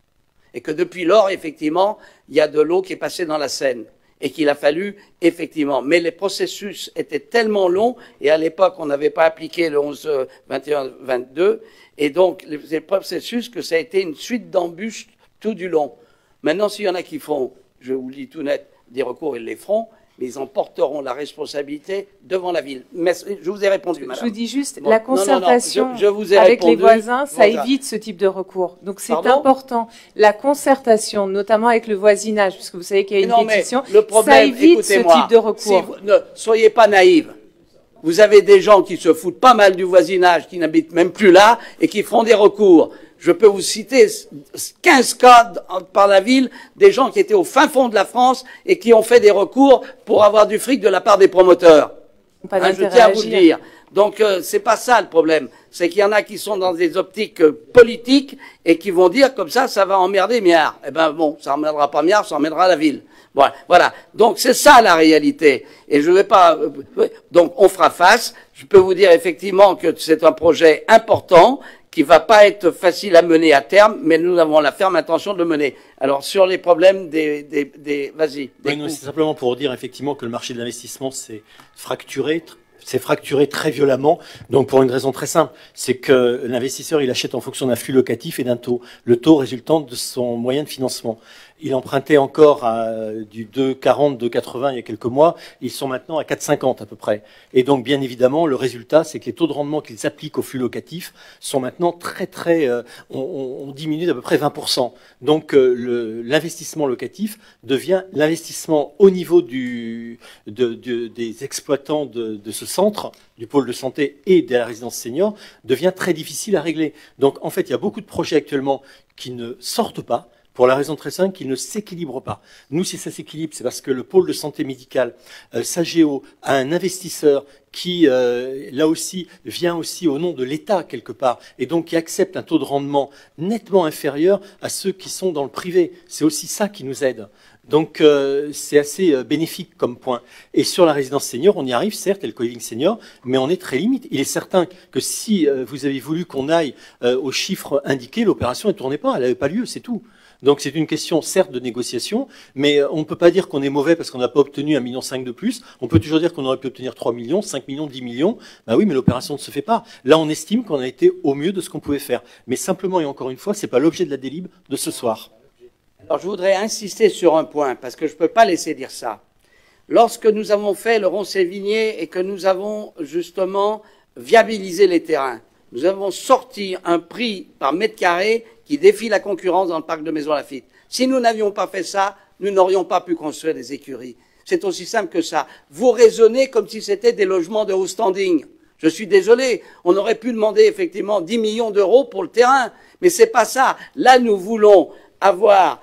Et que depuis lors, effectivement, il y a de l'eau qui est passée dans la Seine. Et qu'il a fallu, effectivement. Mais les processus étaient tellement longs, et à l'époque, on n'avait pas appliqué le 11, 21, 22, et donc les processus que ça a été une suite d'embûches tout du long. Maintenant, s'il y en a qui font, je vous le dis tout net, des recours, ils les feront, mais ils en porteront la responsabilité devant la ville. Mais je vous ai répondu, madame. Je vous dis juste, bon, la concertation je vous ai avec répondu, les voisins, ça voilà. évite ce type de recours. Donc c'est Pardon important. La concertation, notamment avec le voisinage, puisque vous savez qu'il y a une non, pétition, mais le problème, ça évite ce écoutez-moi, type de recours. si vous, ne soyez pas naïves. Vous avez des gens qui se foutent pas mal du voisinage, qui n'habitent même plus là, et qui feront des recours. Je peux vous citer 15 cas par la ville, des gens qui étaient au fin fond de la France et qui ont fait des recours pour avoir du fric de la part des promoteurs. Je tiens à vous le dire. Donc c'est pas ça le problème. C'est qu'il y en a qui sont dans des optiques politiques et qui vont dire comme ça va emmerder Miard. Eh ben bon, ça emmerdera pas Miard, ça emmerdera la ville. Voilà. Donc c'est ça la réalité. Et je vais pas. Donc on fera face. Je peux vous dire effectivement que c'est un projet important qui va pas être facile à mener à terme, mais nous avons la ferme intention de le mener. Alors sur les problèmes vas-y. Oui, c'est simplement pour dire effectivement que le marché de l'investissement s'est fracturé très violemment. Donc pour une raison très simple, c'est que l'investisseur il achète en fonction d'un flux locatif et d'un taux. Le taux résultant de son moyen de financement. Il empruntait encore à du 2,40, 2,80 il y a quelques mois. Ils sont maintenant à 4,50 à peu près. Et donc, bien évidemment, le résultat, c'est que les taux de rendement qu'ils appliquent au flux locatif sont maintenant on diminue d'à peu près 20%. Donc, l'investissement locatif devient l'investissement au niveau des exploitants de ce centre, du pôle de santé et de la résidence senior, devient très difficile à régler. Donc, en fait, il y a beaucoup de projets actuellement qui ne sortent pas, pour la raison très simple qu'il ne s'équilibre pas. Nous, si ça s'équilibre, c'est parce que le pôle de santé médicale, SAGEO, a un investisseur qui, là aussi, vient aussi au nom de l'État, quelque part, et donc qui accepte un taux de rendement nettement inférieur à ceux qui sont dans le privé. C'est aussi ça qui nous aide. Donc, c'est assez bénéfique comme point. Et sur la résidence senior, on y arrive, certes, et le co-living senior, mais on est très limite. Il est certain que si vous avez voulu qu'on aille aux chiffres indiqués, l'opération ne tournait pas, elle n'avait pas lieu, c'est tout. Donc c'est une question certes de négociation, mais on ne peut pas dire qu'on est mauvais parce qu'on n'a pas obtenu 1,5 million de plus. On peut toujours dire qu'on aurait pu obtenir 3 millions, 5 millions, 10 millions. Ben oui, mais l'opération ne se fait pas. Là, on estime qu'on a été au mieux de ce qu'on pouvait faire. Mais simplement et encore une fois, c'est pas l'objet de la délib de ce soir. Alors je voudrais insister sur un point, parce que je ne peux pas laisser dire ça. Lorsque nous avons fait le Rond-Sévigné et que nous avons justement viabilisé les terrains, nous avons sorti un prix par mètre carré qui défie la concurrence dans le parc de Maisons Laffitte. Si nous n'avions pas fait ça, nous n'aurions pas pu construire des écuries. C'est aussi simple que ça. Vous raisonnez comme si c'était des logements de haut standing. Je suis désolé. On aurait pu demander effectivement 10 millions d'euros pour le terrain. Mais c'est pas ça. Là, nous voulons avoir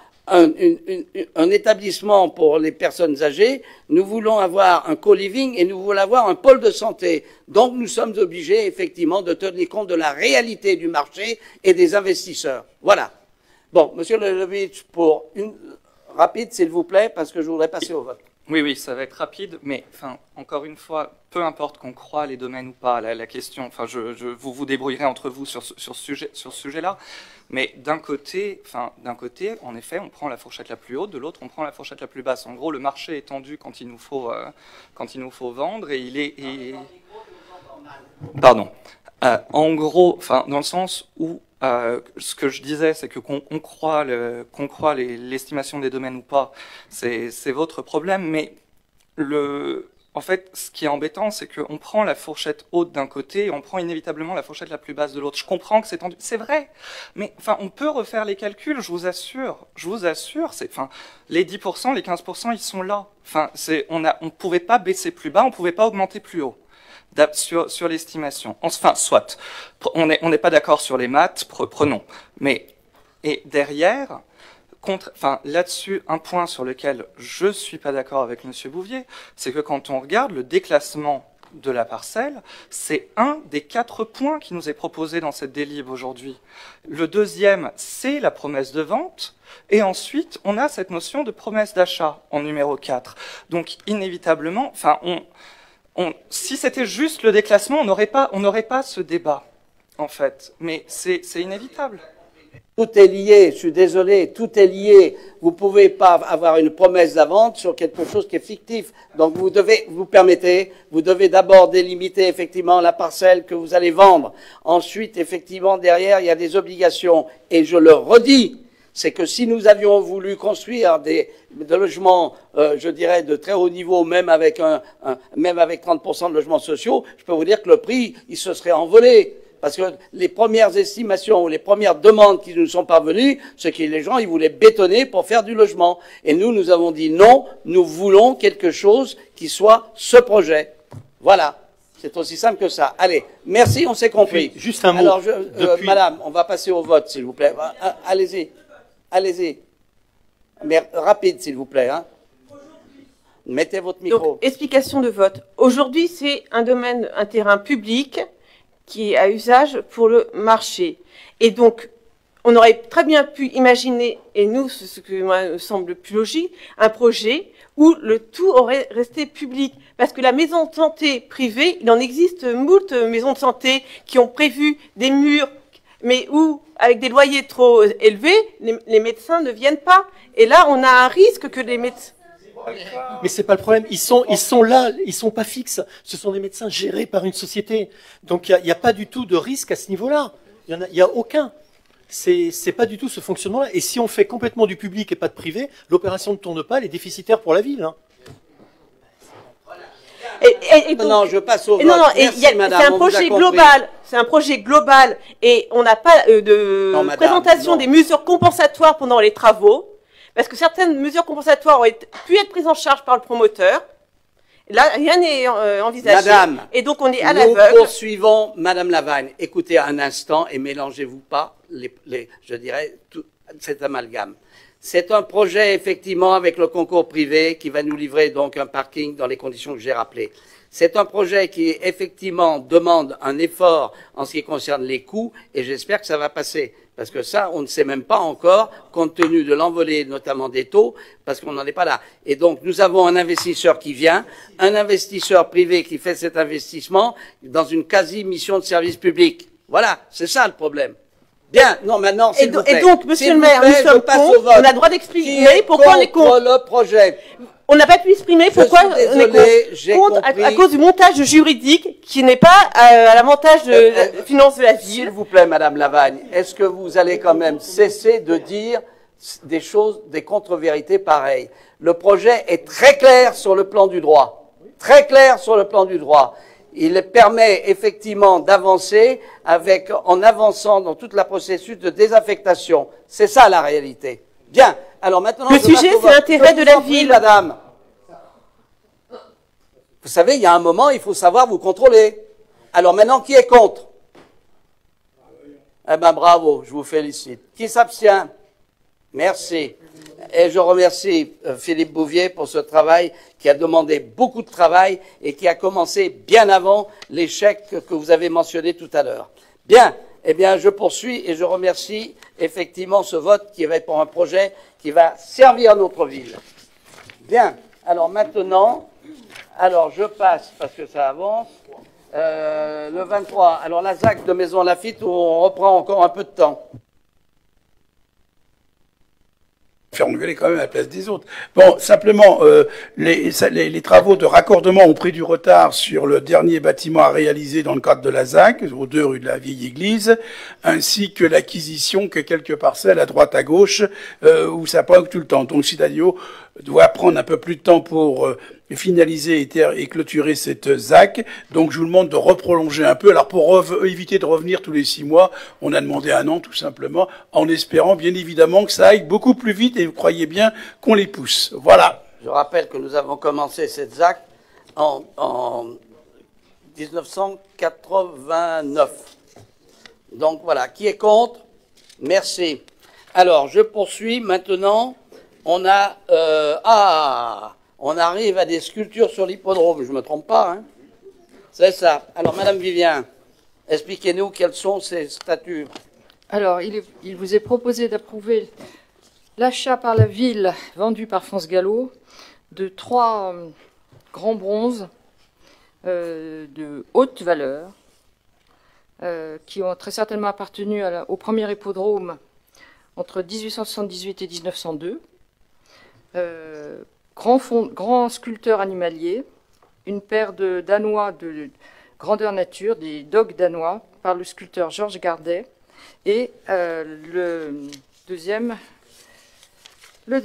un établissement pour les personnes âgées, nous voulons avoir un co-living et nous voulons avoir un pôle de santé. Donc nous sommes obligés effectivement de tenir compte de la réalité du marché et des investisseurs. Voilà. Bon, Monsieur Lelewitsch, pour une rapide s'il vous plaît, parce que je voudrais passer au vote. Oui, oui, ça va être rapide, mais enfin, encore une fois, peu importe qu'on croit les domaines ou pas, la question, enfin, vous vous débrouillerez entre vous sur ce sujet-là. Mais d'un côté, en effet, on prend la fourchette la plus haute, de l'autre, on prend la fourchette la plus basse. En gros, le marché est tendu quand il nous faut vendre, et il est. Pardon. En gros, enfin, dans le sens où ce que je disais, c'est que qu'on croit l'estimation des domaines ou pas, c'est votre problème. Mais en fait, ce qui est embêtant, c'est qu'on prend la fourchette haute d'un côté et on prend inévitablement la fourchette la plus basse de l'autre. Je comprends que c'est tendu, c'est vrai. Mais enfin, on peut refaire les calculs, je vous assure. Enfin, les 10%, les 15%, ils sont là. Enfin, on pouvait pas baisser plus bas, on pouvait pas augmenter plus haut. Sur l'estimation. Enfin, soit. On n'est pas d'accord sur les maths, prenons. Mais, et derrière, là-dessus, un point sur lequel je suis pas d'accord avec Monsieur Bouvier, c'est que quand on regarde le déclassement de la parcelle, c'est un des 4 points qui nous est proposé dans cette délib aujourd'hui. Le deuxième, c'est la promesse de vente. Et ensuite, on a cette notion de promesse d'achat en numéro 4. Donc, inévitablement, si c'était juste le déclassement, on n'aurait pas ce débat, en fait. Mais c'est inévitable. Tout est lié, je suis désolé, tout est lié. Vous ne pouvez pas avoir une promesse de vente sur quelque chose qui est fictif. Donc vous devez d'abord délimiter effectivement la parcelle que vous allez vendre. Ensuite, effectivement, derrière, il y a des obligations. Et je le redis, c'est que si nous avions voulu construire des logements, je dirais, de très haut niveau, même avec 30% de logements sociaux, je peux vous dire que le prix, il se serait envolé. Parce que les premières estimations ou les premières demandes qui nous sont parvenues, c'est que les gens, ils voulaient bétonner pour faire du logement. Et nous avons dit non, nous voulons quelque chose qui soit ce projet. Voilà. C'est aussi simple que ça. Allez, merci, on s'est compris. Puis, juste un mot. Alors, madame, on va passer au vote, s'il vous plaît. Allez-y. Allez-y. Mais rapide, s'il vous plaît. Hein. Mettez votre micro. Donc, explication de vote. Aujourd'hui, c'est un terrain public qui est à usage pour le marché. Et donc, on aurait très bien pu imaginer, et nous, ce qui me semble plus logique, un projet où le tout aurait resté public. Parce que la maison de santé privée, il en existe moult maisons de santé qui ont prévu des murs, mais où, avec des loyers trop élevés, les médecins ne viennent pas. Et là, on a un risque que les médecins... Mais c'est pas le problème. Ils sont là, ils sont pas fixes. Ce sont des médecins gérés par une société. Donc il y a pas du tout de risque à ce niveau-là. Il y a aucun. C'est pas du tout ce fonctionnement-là. Et si on fait complètement du public et pas de privé, l'opération ne tourne pas. Elle est déficitaire pour la ville. Hein. Et donc, non, je passe au vote. Non, merci, madame. C'est un projet global. C'est un projet global. Et on n'a pas de présentation des mesures compensatoires pendant les travaux. Parce que certaines mesures compensatoires ont pu être prises en charge par le promoteur. Là, rien n'est envisagé. Madame, et donc on est à l'aveugle. Nous poursuivons, Madame Lavagne. Écoutez un instant et mélangez-vous pas je dirais, tout cet amalgame. C'est un projet, effectivement, avec le concours privé qui va nous livrer donc un parking dans les conditions que j'ai rappelées. C'est un projet qui, effectivement, demande un effort en ce qui concerne les coûts et j'espère que ça va passer. Parce que ça, on ne sait même pas encore, compte tenu de l'envolée, notamment des taux, parce qu'on n'en est pas là. Et donc, nous avons un investisseur qui vient, un investisseur privé qui fait cet investissement dans une quasi-mission de service public. Voilà, c'est ça le problème. Bien, non, maintenant, s'il vous plaît. Et donc, monsieur le maire, nous sommes contre, on a le droit d'exprimer pourquoi on est contre le projet. On n'a pas pu exprimer pourquoi on est contre à cause du montage juridique qui n'est pas à l'avantage de la finance de la ville. S'il vous plaît, Madame Lavagne, est-ce que vous allez quand même cesser de dire des choses, des contre-vérités pareilles? Le projet est très clair sur le plan du droit. Très clair sur le plan du droit. Il permet effectivement d'avancer en avançant dans toute la processus de désaffectation. C'est ça la réalité. Bien. Alors maintenant, le sujet, c'est l'intérêt de la ville. Madame. Vous savez, il y a un moment, il faut savoir vous contrôler. Alors maintenant, qui est contre? Eh bien, bravo, je vous félicite. Qui s'abstient? Merci. Et je remercie Philippe Bouvier pour ce travail qui a demandé beaucoup de travail et qui a commencé bien avant l'échec que vous avez mentionné tout à l'heure. Bien, eh bien, je poursuis et je remercie effectivement ce vote qui va être pour un projet qui va servir notre ville. Bien, alors maintenant, je passe, parce que ça avance, le 23. Alors la ZAC de Maison Lafitte, où on reprend encore un peu de temps. Faire engueuler quand même à la place des autres. Bon, simplement, les travaux de raccordement ont pris du retard sur le dernier bâtiment à réaliser dans le cadre de la ZAC, aux 2 rue de la Vieille Église, ainsi que l'acquisition que quelques parcelles à droite à gauche, où ça prend tout le temps. Donc Cidadio doit prendre un peu plus de temps pour finaliser et clôturer cette ZAC. Donc je vous demande de reprolonger un peu. Alors pour éviter de revenir tous les 6 mois, on a demandé 1 an tout simplement, en espérant bien évidemment que ça aille beaucoup plus vite et vous croyez bien qu'on les pousse. Voilà. Je rappelle que nous avons commencé cette ZAC en 1989. Donc voilà, qui est contre? Merci. Alors je poursuis maintenant. On a on arrive à des sculptures sur l'hippodrome, je ne me trompe pas, hein? C'est ça. Alors, Madame Vivien, expliquez-nous quelles sont ces statues. Alors, il vous est proposé d'approuver l'achat par la ville, vendu par France Gallo, de 3 grands bronzes de haute valeur, qui ont très certainement appartenu au premier hippodrome entre 1878 et 1902. Grand sculpteur animalier, une paire de Danois de grandeur nature, des dogs danois, par le sculpteur Georges Gardet, et le deuxième, le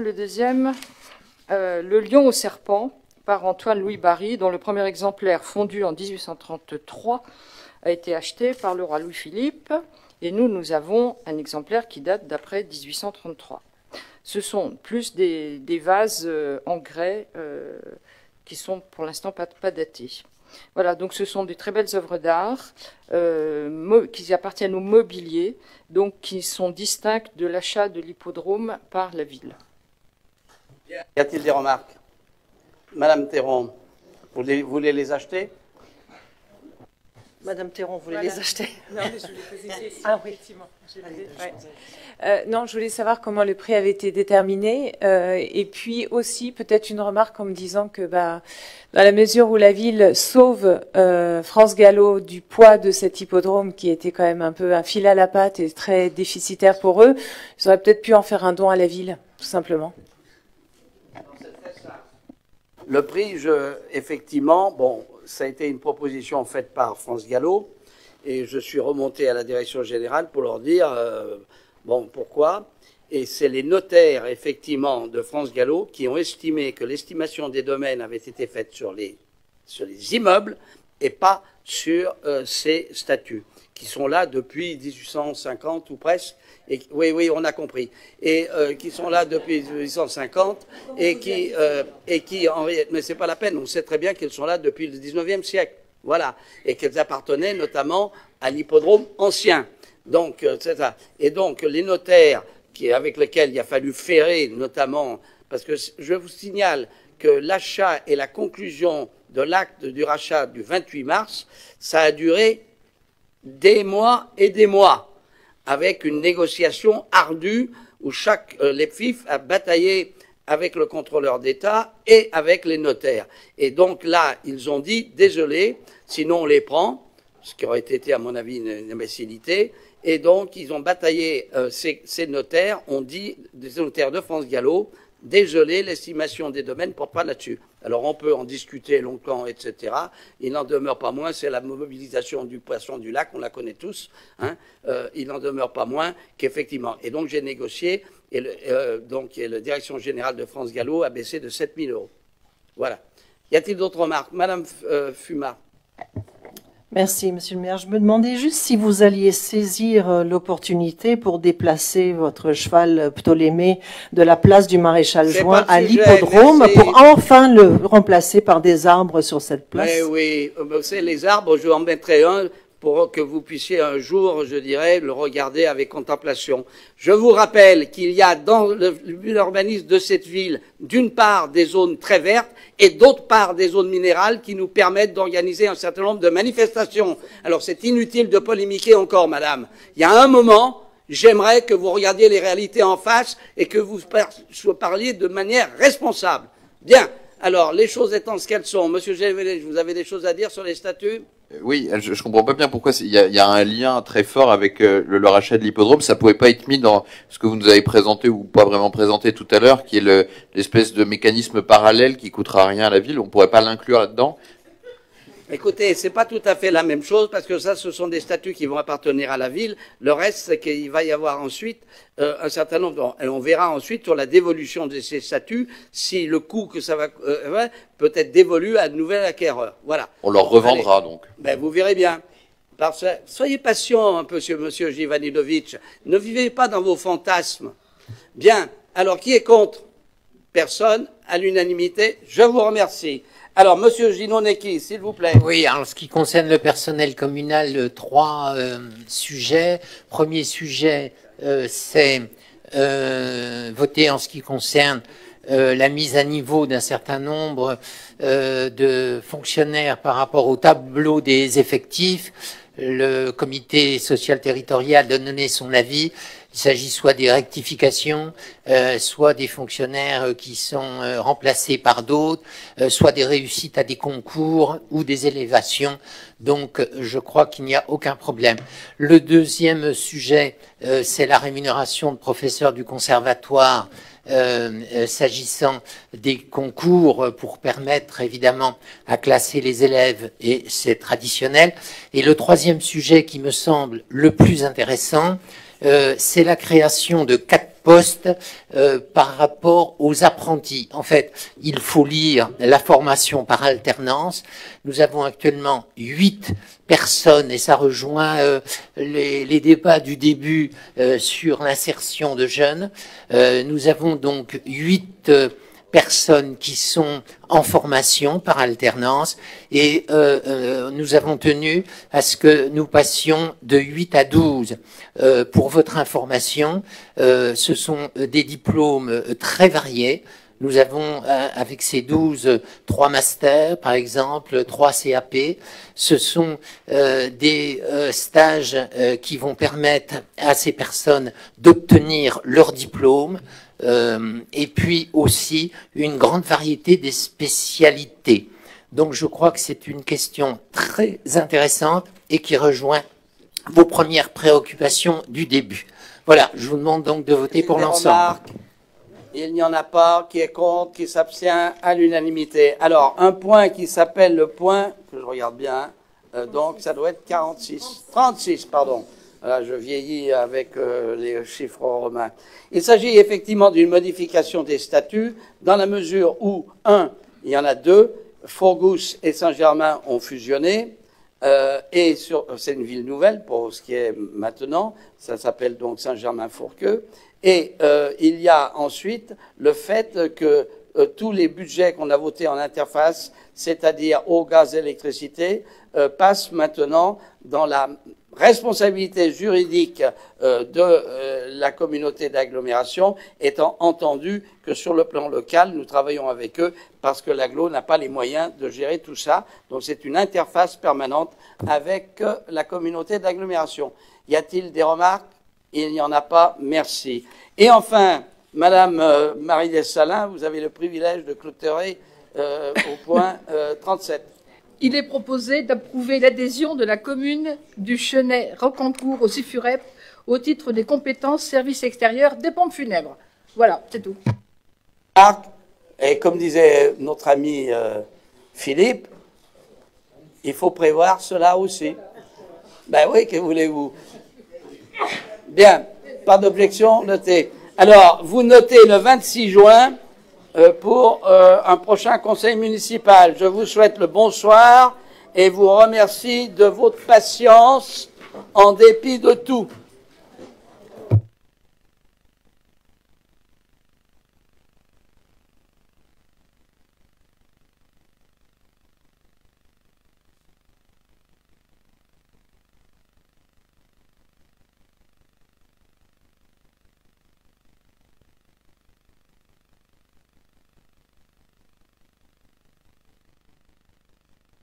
lion au serpent, par Antoine-Louis Barry, dont le premier exemplaire, fondu en 1833, a été acheté par le roi Louis-Philippe, et nous avons un exemplaire qui date d'après 1833. Ce sont plus des vases en grès qui sont pour l'instant pas datés. Voilà, donc ce sont des très belles œuvres d'art qui appartiennent au mobilier, donc qui sont distinctes de l'achat de l'hippodrome par la ville. Y a-t-il des remarques? Madame Théron, vous voulez les acheter? Madame Théron, vous voulez les acheter? Non, mais je voulais poser une question. Ah oui, effectivement. Non, je voulais savoir comment le prix avait été déterminé, et puis aussi peut-être une remarque en me disant que, dans la mesure où la ville sauve France Gallo du poids de cet hippodrome qui était quand même un peu un fil à la patte et très déficitaire pour eux, ils auraient peut-être pu en faire un don à la ville, tout simplement. Le prix, effectivement, bon, ça a été une proposition faite par France Gallo, et je suis remonté à la direction générale pour leur dire, pourquoi. Et c'est les notaires, effectivement, de France Gallo qui ont estimé que l'estimation des domaines avait été faite sur les immeubles et pas sur ces statuts, qui sont là depuis 1850 ou presque. Et, oui, on a compris. Et qui sont là depuis 1850 et qui mais c'est pas la peine, on sait très bien qu'elles sont là depuis le 19e siècle. Voilà. Et qu'elles appartenaient notamment à l'hippodrome ancien. Donc, c'est ça. Et donc, les notaires avec lesquels il a fallu ferrer, notamment, parce que je vous signale que l'achat et la conclusion de l'acte du rachat du 28 mars, ça a duré des mois et des mois, avec une négociation ardue où l'EPFIF a bataillé avec le contrôleur d'État et avec les notaires. Et donc là, ils ont dit, désolé, sinon on les prend, ce qui aurait été, à mon avis, une imbécilité. Et donc, ils ont bataillé, ces notaires ont dit, des notaires de France Gallo, désolé, l'estimation des domaines ne porte pas là-dessus. Alors, on peut en discuter longtemps, etc. Il n'en demeure pas moins, c'est la mobilisation du poisson du lac, on la connaît tous. Hein, il n'en demeure pas moins qu'effectivement. Et donc, j'ai négocié, et la direction générale de France Gallo a baissé de 7 000 €. Voilà. Y a-t-il d'autres remarques? Madame Fuma. Merci, Monsieur le maire. Je me demandais juste si vous alliez saisir l'opportunité pour déplacer votre cheval Ptolémée de la place du Maréchal Juin à l'hippodrome pour enfin le remplacer par des arbres sur cette place. Oui, c'est les arbres, je en mettrai un pour que vous puissiez un jour, je dirais, le regarder avec contemplation. Je vous rappelle qu'il y a dans l'urbanisme de cette ville, d'une part, des zones très vertes et d'autre part, des zones minérales qui nous permettent d'organiser un certain nombre de manifestations. Alors, c'est inutile de polémiquer encore, madame. Il y a un moment, j'aimerais que vous regardiez les réalités en face et que vous parliez de manière responsable. Bien. Alors, les choses étant ce qu'elles sont, Monsieur Gévelet, vous avez des choses à dire sur les statuts? Oui, je comprends pas bien pourquoi il y a un lien très fort avec le rachat de l'hippodrome. Ça pouvait pas être mis dans ce que vous nous avez présenté ou pas vraiment présenté tout à l'heure, qui est l'espèce de mécanisme parallèle qui coûtera rien à la ville. On pourrait pas l'inclure là-dedans? Écoutez, c'est pas tout à fait la même chose parce que ça, ce sont des statuts qui vont appartenir à la ville. Le reste, c'est qu'il va y avoir ensuite un certain nombre. Et on verra ensuite sur la dévolution de ces statuts si le coût que ça va peut être dévolu à de nouvel acquéreur. Voilà. On leur revendra. Allez. Donc. Ben vous verrez bien. Soyez patient un peu, monsieur Givaninovic. Ne vivez pas dans vos fantasmes. Bien. Alors, qui est contre? Personne. À l'unanimité. Je vous remercie. Alors, Monsieur Ginonecki, s'il vous plaît. Oui, en ce qui concerne le personnel communal, 3 sujets. Premier sujet, c'est voter en ce qui concerne la mise à niveau d'un certain nombre de fonctionnaires par rapport au tableau des effectifs. Le comité social territorial a donné son avis. Il s'agit soit des rectifications, soit des fonctionnaires qui sont remplacés par d'autres, soit des réussites à des concours ou des élévations. Donc, je crois qu'il n'y a aucun problème. Le deuxième sujet, c'est la rémunération de professeurs du conservatoire s'agissant des concours pour permettre évidemment à classer les élèves, et c'est traditionnel. Et le troisième sujet qui me semble le plus intéressant, c'est la création de 4 postes par rapport aux apprentis. En fait, il faut lire la formation par alternance. Nous avons actuellement 8 personnes, et ça rejoint les débats du début sur l'insertion de jeunes. Nous avons donc 8 personnes qui sont en formation par alternance et nous avons tenu à ce que nous passions de 8 à 12. Pour votre information, ce sont des diplômes très variés. Nous avons, avec ces 12, 3 masters, par exemple, 3 CAP. Ce sont des stages qui vont permettre à ces personnes d'obtenir leur diplôme. Et puis aussi une grande variété des spécialités. Donc je crois que c'est une question très intéressante et qui rejoint vos premières préoccupations du début. Voilà, je vous demande donc de voter pour l'ensemble. Il n'y en a pas. Qui est contre? Qui s'abstient? À l'unanimité. Alors, un point qui s'appelle le point, que je regarde bien, donc ça doit être 36, pardon. Là, je vieillis avec les chiffres romains. Il s'agit effectivement d'une modification des statuts dans la mesure où, il y en a 2, Fourgousse et Saint-Germain ont fusionné, et c'est une ville nouvelle pour ce qui est maintenant, ça s'appelle donc Saint-Germain-Fourqueux, et il y a ensuite le fait que tous les budgets qu'on a votés en interface, c'est-à-dire eau, gaz, électricité, passent maintenant dans la responsabilité juridique de la communauté d'agglomération, étant entendu que sur le plan local, nous travaillons avec eux parce que l'agglo n'a pas les moyens de gérer tout ça. Donc c'est une interface permanente avec la communauté d'agglomération. Y a-t-il des remarques? Il n'y en a pas. Merci. Et enfin, Madame Marie Dessalins, vous avez le privilège de clôturer au point 37. Il est proposé d'approuver l'adhésion de la commune du Chenay-Rocancourt au CIFUREP au titre des compétences services extérieurs des pompes funèbres. Voilà, c'est tout. Et comme disait notre ami Philippe, il faut prévoir cela aussi. Ben oui, que voulez-vous? Bien, pas d'objection, notez. Alors, vous notez le 26 juin pour un prochain conseil municipal. Je vous souhaite le bonsoir et vous remercie de votre patience en dépit de tout.